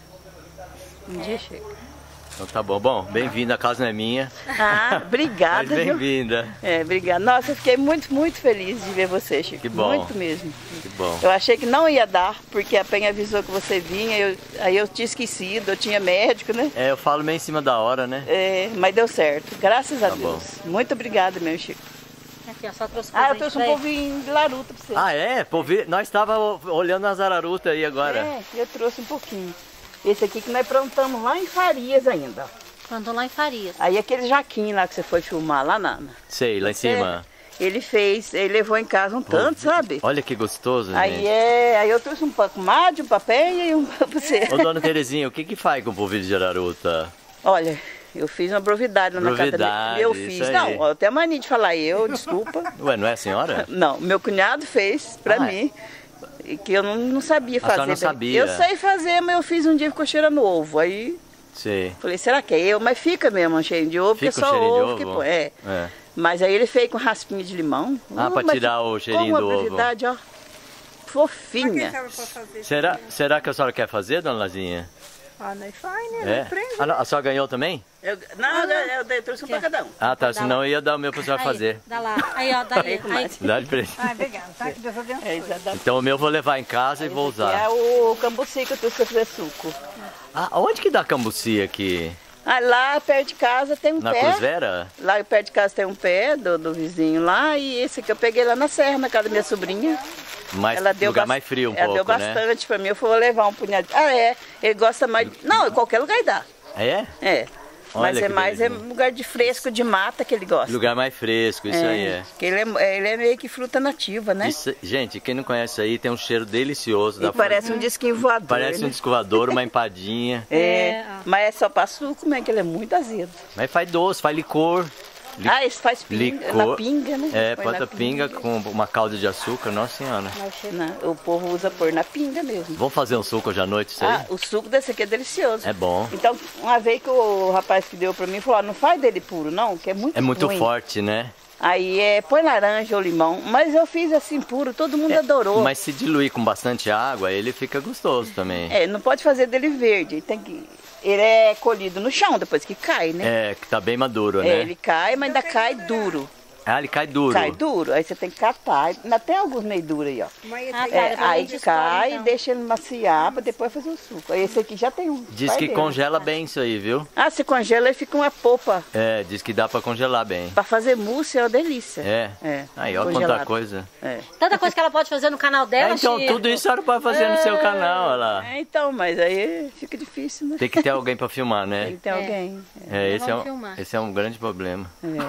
Um dia chega. Então tá bom. Bom, bem-vinda, a casa não é minha. Ah, obrigada. Mas bem-vinda. É, obrigada. Nossa, eu fiquei muito, muito feliz de ver você, Chico. Que bom. Muito mesmo. Que bom. Eu achei que não ia dar, porque a Penha avisou que você vinha, eu, aí eu tinha esquecido, eu tinha médico, né? É, eu falo meio em cima da hora, né? É, mas deu certo, graças a Tá Deus. Muito obrigada, meu Chico. Aqui, ó, só trouxe Ah, eu presente trouxe um pra ele. polvinho de laruta pra você. Ah, é? Pô, vi- nós estávamos olhando as ararutas aí agora. É, eu trouxe um pouquinho. Esse aqui que nós plantamos lá em Farias ainda. ó. Plantou lá em Farias. Aí aquele jaquinho lá que você foi filmar lá na... na- Sei, lá em cima. Ele fez, ele levou em casa um tanto, sabe? Olha que gostoso, Aí gente. é, aí eu trouxe um pão com made, um papel e um pra você. Ô, dona Terezinha, o que que faz com o polvilho de araruta? Olha, eu fiz uma brovidade lá na casa Brovidade, dele. Eu isso fiz. aí. Não, eu tenho mania de falar eu, desculpa. Ué, não é a senhora? Não, meu cunhado fez pra Ah, mim. E que eu não, não sabia A senhora fazer. não sabia? Eu sei fazer, mas eu fiz um dia e ficou cheirando ovo. Aí Sei. falei, será que é eu? Mas fica mesmo cheio de ovo, Fica porque o é só cheirinho de ovo que ovo? põe. É. É. Mas aí ele fez com raspinha de limão. Ah, Uh, pra mas tirar o cheirinho com do uma ovo. brevidade, ó. Mas quem Fofinha. sabe pra fazer? Será, será que a senhora quer fazer, dona Lazinha? Ah, nós faz, né? É? Nós prende. Ah, não, a senhora ganhou também? Eu, não, eu, eu, eu trouxe um pra cada um. Ah, tá. Dá Senão lá. eu ia dar o meu pra senhora Aí, fazer. dá lá. Aí, ó, dá aí. aí. Dá de presente. Ah, obrigado, tá? Que Deus abençoe. É, exatamente. Então o meu eu vou levar em casa e vou Esse usar. aqui é o cambuci que eu trouxe pra fazer suco. Ah, onde que dá cambuci aqui? Ah, lá perto de casa tem um Na pé. Cruz Vera? Lá perto de casa tem um pé do, do vizinho lá. E esse aqui eu peguei lá na serra, na casa da minha sobrinha. Mais, Ela deu lugar bas- mais frio um ela pouco, deu né? bastante pra mim. Eu vou levar um punhado. Ah, é. Ele gosta mais. De... Não, em qualquer lugar dá. É? É. Olha Mas é que mais é belezinha. lugar de fresco, de mata que ele gosta. Lugar mais fresco, isso aí é. Porque ele é, ele é meio que fruta nativa, né? Isso- gente, quem não conhece isso aí, tem um cheiro delicioso. E da parece um disquinho voador. Parece um né? descovador, uma empadinha. É, É, ó. mas é só pra suco, né? Que ele é muito azedo. Mas faz doce, faz licor. Li- Ah, esse faz pinga, licor. na pinga, né? É, Põe bota na pinga com uma calda de açúcar, nossa senhora. Não, o povo usa pôr na pinga mesmo. Vamos fazer um suco hoje à noite, isso aí? Ah, o suco desse aqui é delicioso. É bom. Então, uma vez que o rapaz que deu pra mim falou, ah, não faz dele puro não, que é muito É muito ruim. forte, né? Aí é, põe laranja ou limão, mas eu fiz assim puro, todo mundo adorou. Mas se diluir com bastante água, ele fica gostoso também. É, não pode fazer dele verde, tem que... Ele é colhido no chão depois que cai, né? É, que tá bem maduro, É, né? ele cai, mas ainda cai duro. Ah, ele cai duro. Cai duro, aí você tem que catar. Ainda tem alguns meio duros aí, ó. Mas Ah, ele tá. É, depois a aí gente cai, escolhe, então. deixa ele maciar pra depois fazer o suco. Aí esse aqui já tem um. Diz vai que dentro. congela bem isso aí, viu? Ah, se congela e fica uma polpa. É, diz que dá pra congelar bem. Pra fazer mousse é uma delícia. É? É. Aí, ó, quanta Congelado. coisa. É. Tanta coisa que ela pode fazer no canal dela, É, então, Chico. tudo isso a senhora pode fazer no seu canal, olha lá. É, então, mas aí fica difícil, né? Tem que ter alguém pra filmar, Tem né? que ter alguém. É, esse é, Vamos um, filmar. esse é um grande problema.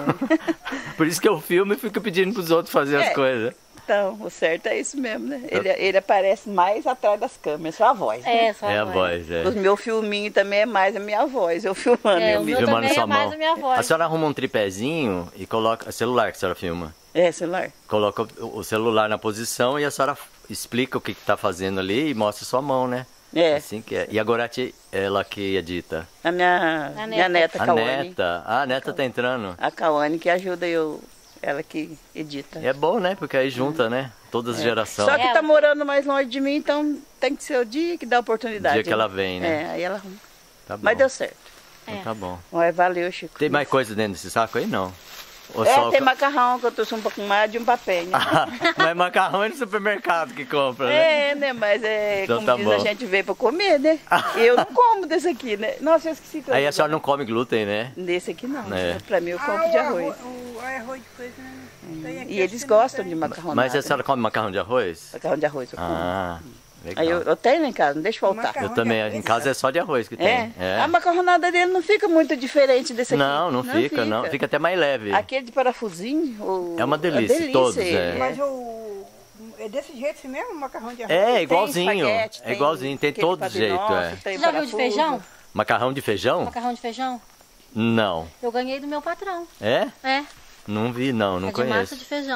É. Por isso que eu filmo e fico pedindo pros outros fazer É. as coisas. Então, o certo é isso mesmo, né? Ele, ele aparece mais atrás das câmeras, só a voz. Né? É, só É a voz. voz, é. Os meus filminhos também é mais a minha voz, eu filmando. É, eu o mesmo. meu Filmando também sua é mais mão. a minha voz. A senhora arruma um tripézinho e coloca. Celular que a senhora filma. É, celular. Coloca o o celular na posição e a senhora explica o que, que tá fazendo ali e mostra sua mão, né? É, Assim que é. E a Gorete, ela que edita. a minha, A minha neta. neta, A Cauane. neta. Ah, a neta tá entrando. A Cauane que ajuda eu, ela que edita. E é bom, né? Porque aí junta, né? Todas as gerações. Só que É, tá eu- morando mais longe de mim, então tem que ser o dia que dá a oportunidade. O dia que ela vem, né? É, aí ela arruma. Tá bom. Mas deu certo. Então tá bom. Olha, valeu, Chico. Tem mais coisa dentro desse saco aí? Não. Ou É, só o tem ca- macarrão que eu trouxe um pouquinho mais de um papel, né? Mas macarrão é no supermercado que compra, né? É, né? Mas é, Então como tá diz, bom. a gente veio pra comer, né? Eu não como desse aqui, né? Nossa, eu esqueci. de Aí a trazer. senhora não come glúten, né? Desse aqui não. É. Pra mim eu Ah, compro de o arroz. O, o arroz de coisa, né? Tem aqui, E eles acho que não gostam tem. de macarrão. Mas a senhora come macarrão de arroz? Macarrão de arroz eu como. Ah, legal. Aí eu, eu tenho lá em casa, não deixa faltar. Macarrão. Eu também, em casa é só de arroz que É. tem. É. A macarronada dele não fica muito diferente desse aqui. Não, não, fica, não. Fica até mais leve. Aquele de parafusinho. o- É uma delícia, todos, ele. é. Mas o... É desse jeito assim mesmo, o macarrão de arroz? É, Tem igualzinho. espaguete, É igualzinho, tem aquele todo jeito, padrinoso, é. tem Você já viu de parafuso. feijão? Macarrão de feijão? Macarrão de feijão? Não. Eu ganhei do meu patrão. É? É, Não vi, não, não é de massa conheço. de feijão, é.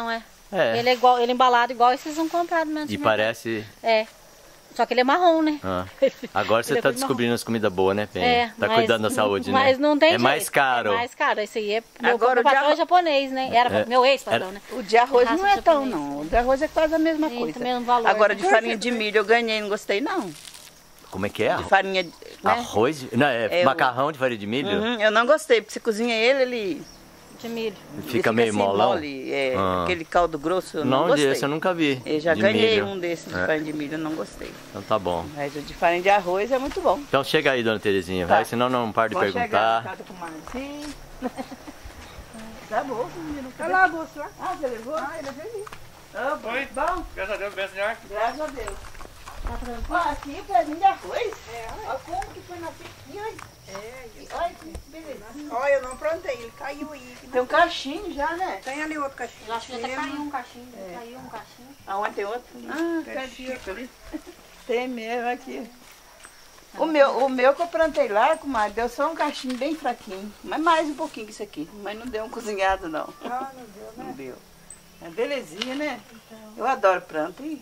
É. Ele é igual, ele é embalado igual esses vão comprar no E supermercado. parece... É. Só que ele é marrom, né? Ah. Agora você Ele é tá cor de descobrindo as comidas boas, né, Penha? É, Tá mas- cuidando da saúde, né? Mas não tem É jeito. mais caro. É mais caro. Esse aí é... Meu, Agora, meu o de patrão é arroz- japonês, né? Era É. meu ex-patrão, Era- né? O de arroz Raça não é tão, japonês. não. O de arroz é quase a mesma Sim, coisa. tem o mesmo valor, Agora, né? de farinha de milho eu ganhei, não gostei, não. Como é que é? De farinha... de- né? Arroz? de- Não, é, É o- macarrão de farinha de milho? Uhum, eu não gostei, porque você cozinha ele, ele... De milho. ele Fica meio assim, molão? mole, é, Ah. aquele caldo grosso, eu não, Não, gostei. desse eu nunca vi. Eu já de ganhei milho. um desses de É. farinha de milho, eu não gostei. Então tá bom. Mas o de farinha de arroz é muito bom. Então chega aí, dona Terezinha, Tá. vai, senão não paro de Vamos chegar perguntar. na casa com o Marcinho. Tá bom, menino. Olha lá a bolsa lá. Ah, você levou? Ah, ele veio. Ah, bom. Oi. Bom, Graças a Deus, bem, senhor. graças a Deus. Ó, aqui pra mim de arroz. É, olha. Olha como que foi na pequinha. É, isso. Olha que beleza. Olha, eu não plantei, ele caiu aí. Tem um cachinho já, né? Tem ali outro cachorro. Eu acho que até caiu um cachinho. Caiu um cachinho. Aonde tem outro? Ah, Tem tem Chico ali. Tem mesmo aqui. O meu, o meu que eu plantei lá, comadre, deu só um cachinho bem fraquinho. Mas mais um pouquinho que isso aqui. Mas não deu um cozinhado, não. Ah, não deu, Não né? deu. É belezinha, né? Eu adoro planta. Ih.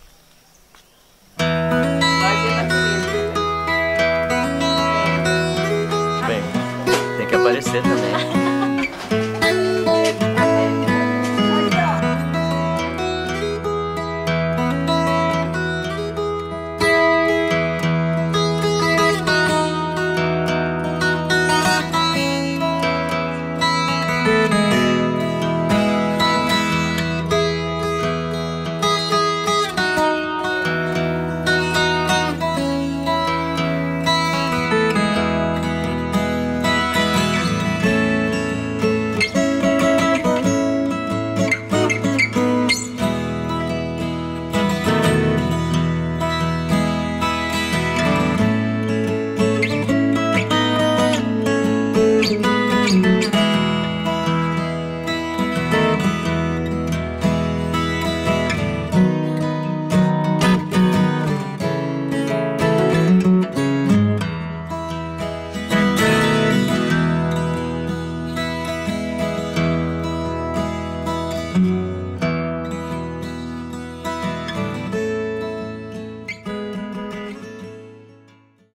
Vai ver na beleza. Bem, tem que aparecer também.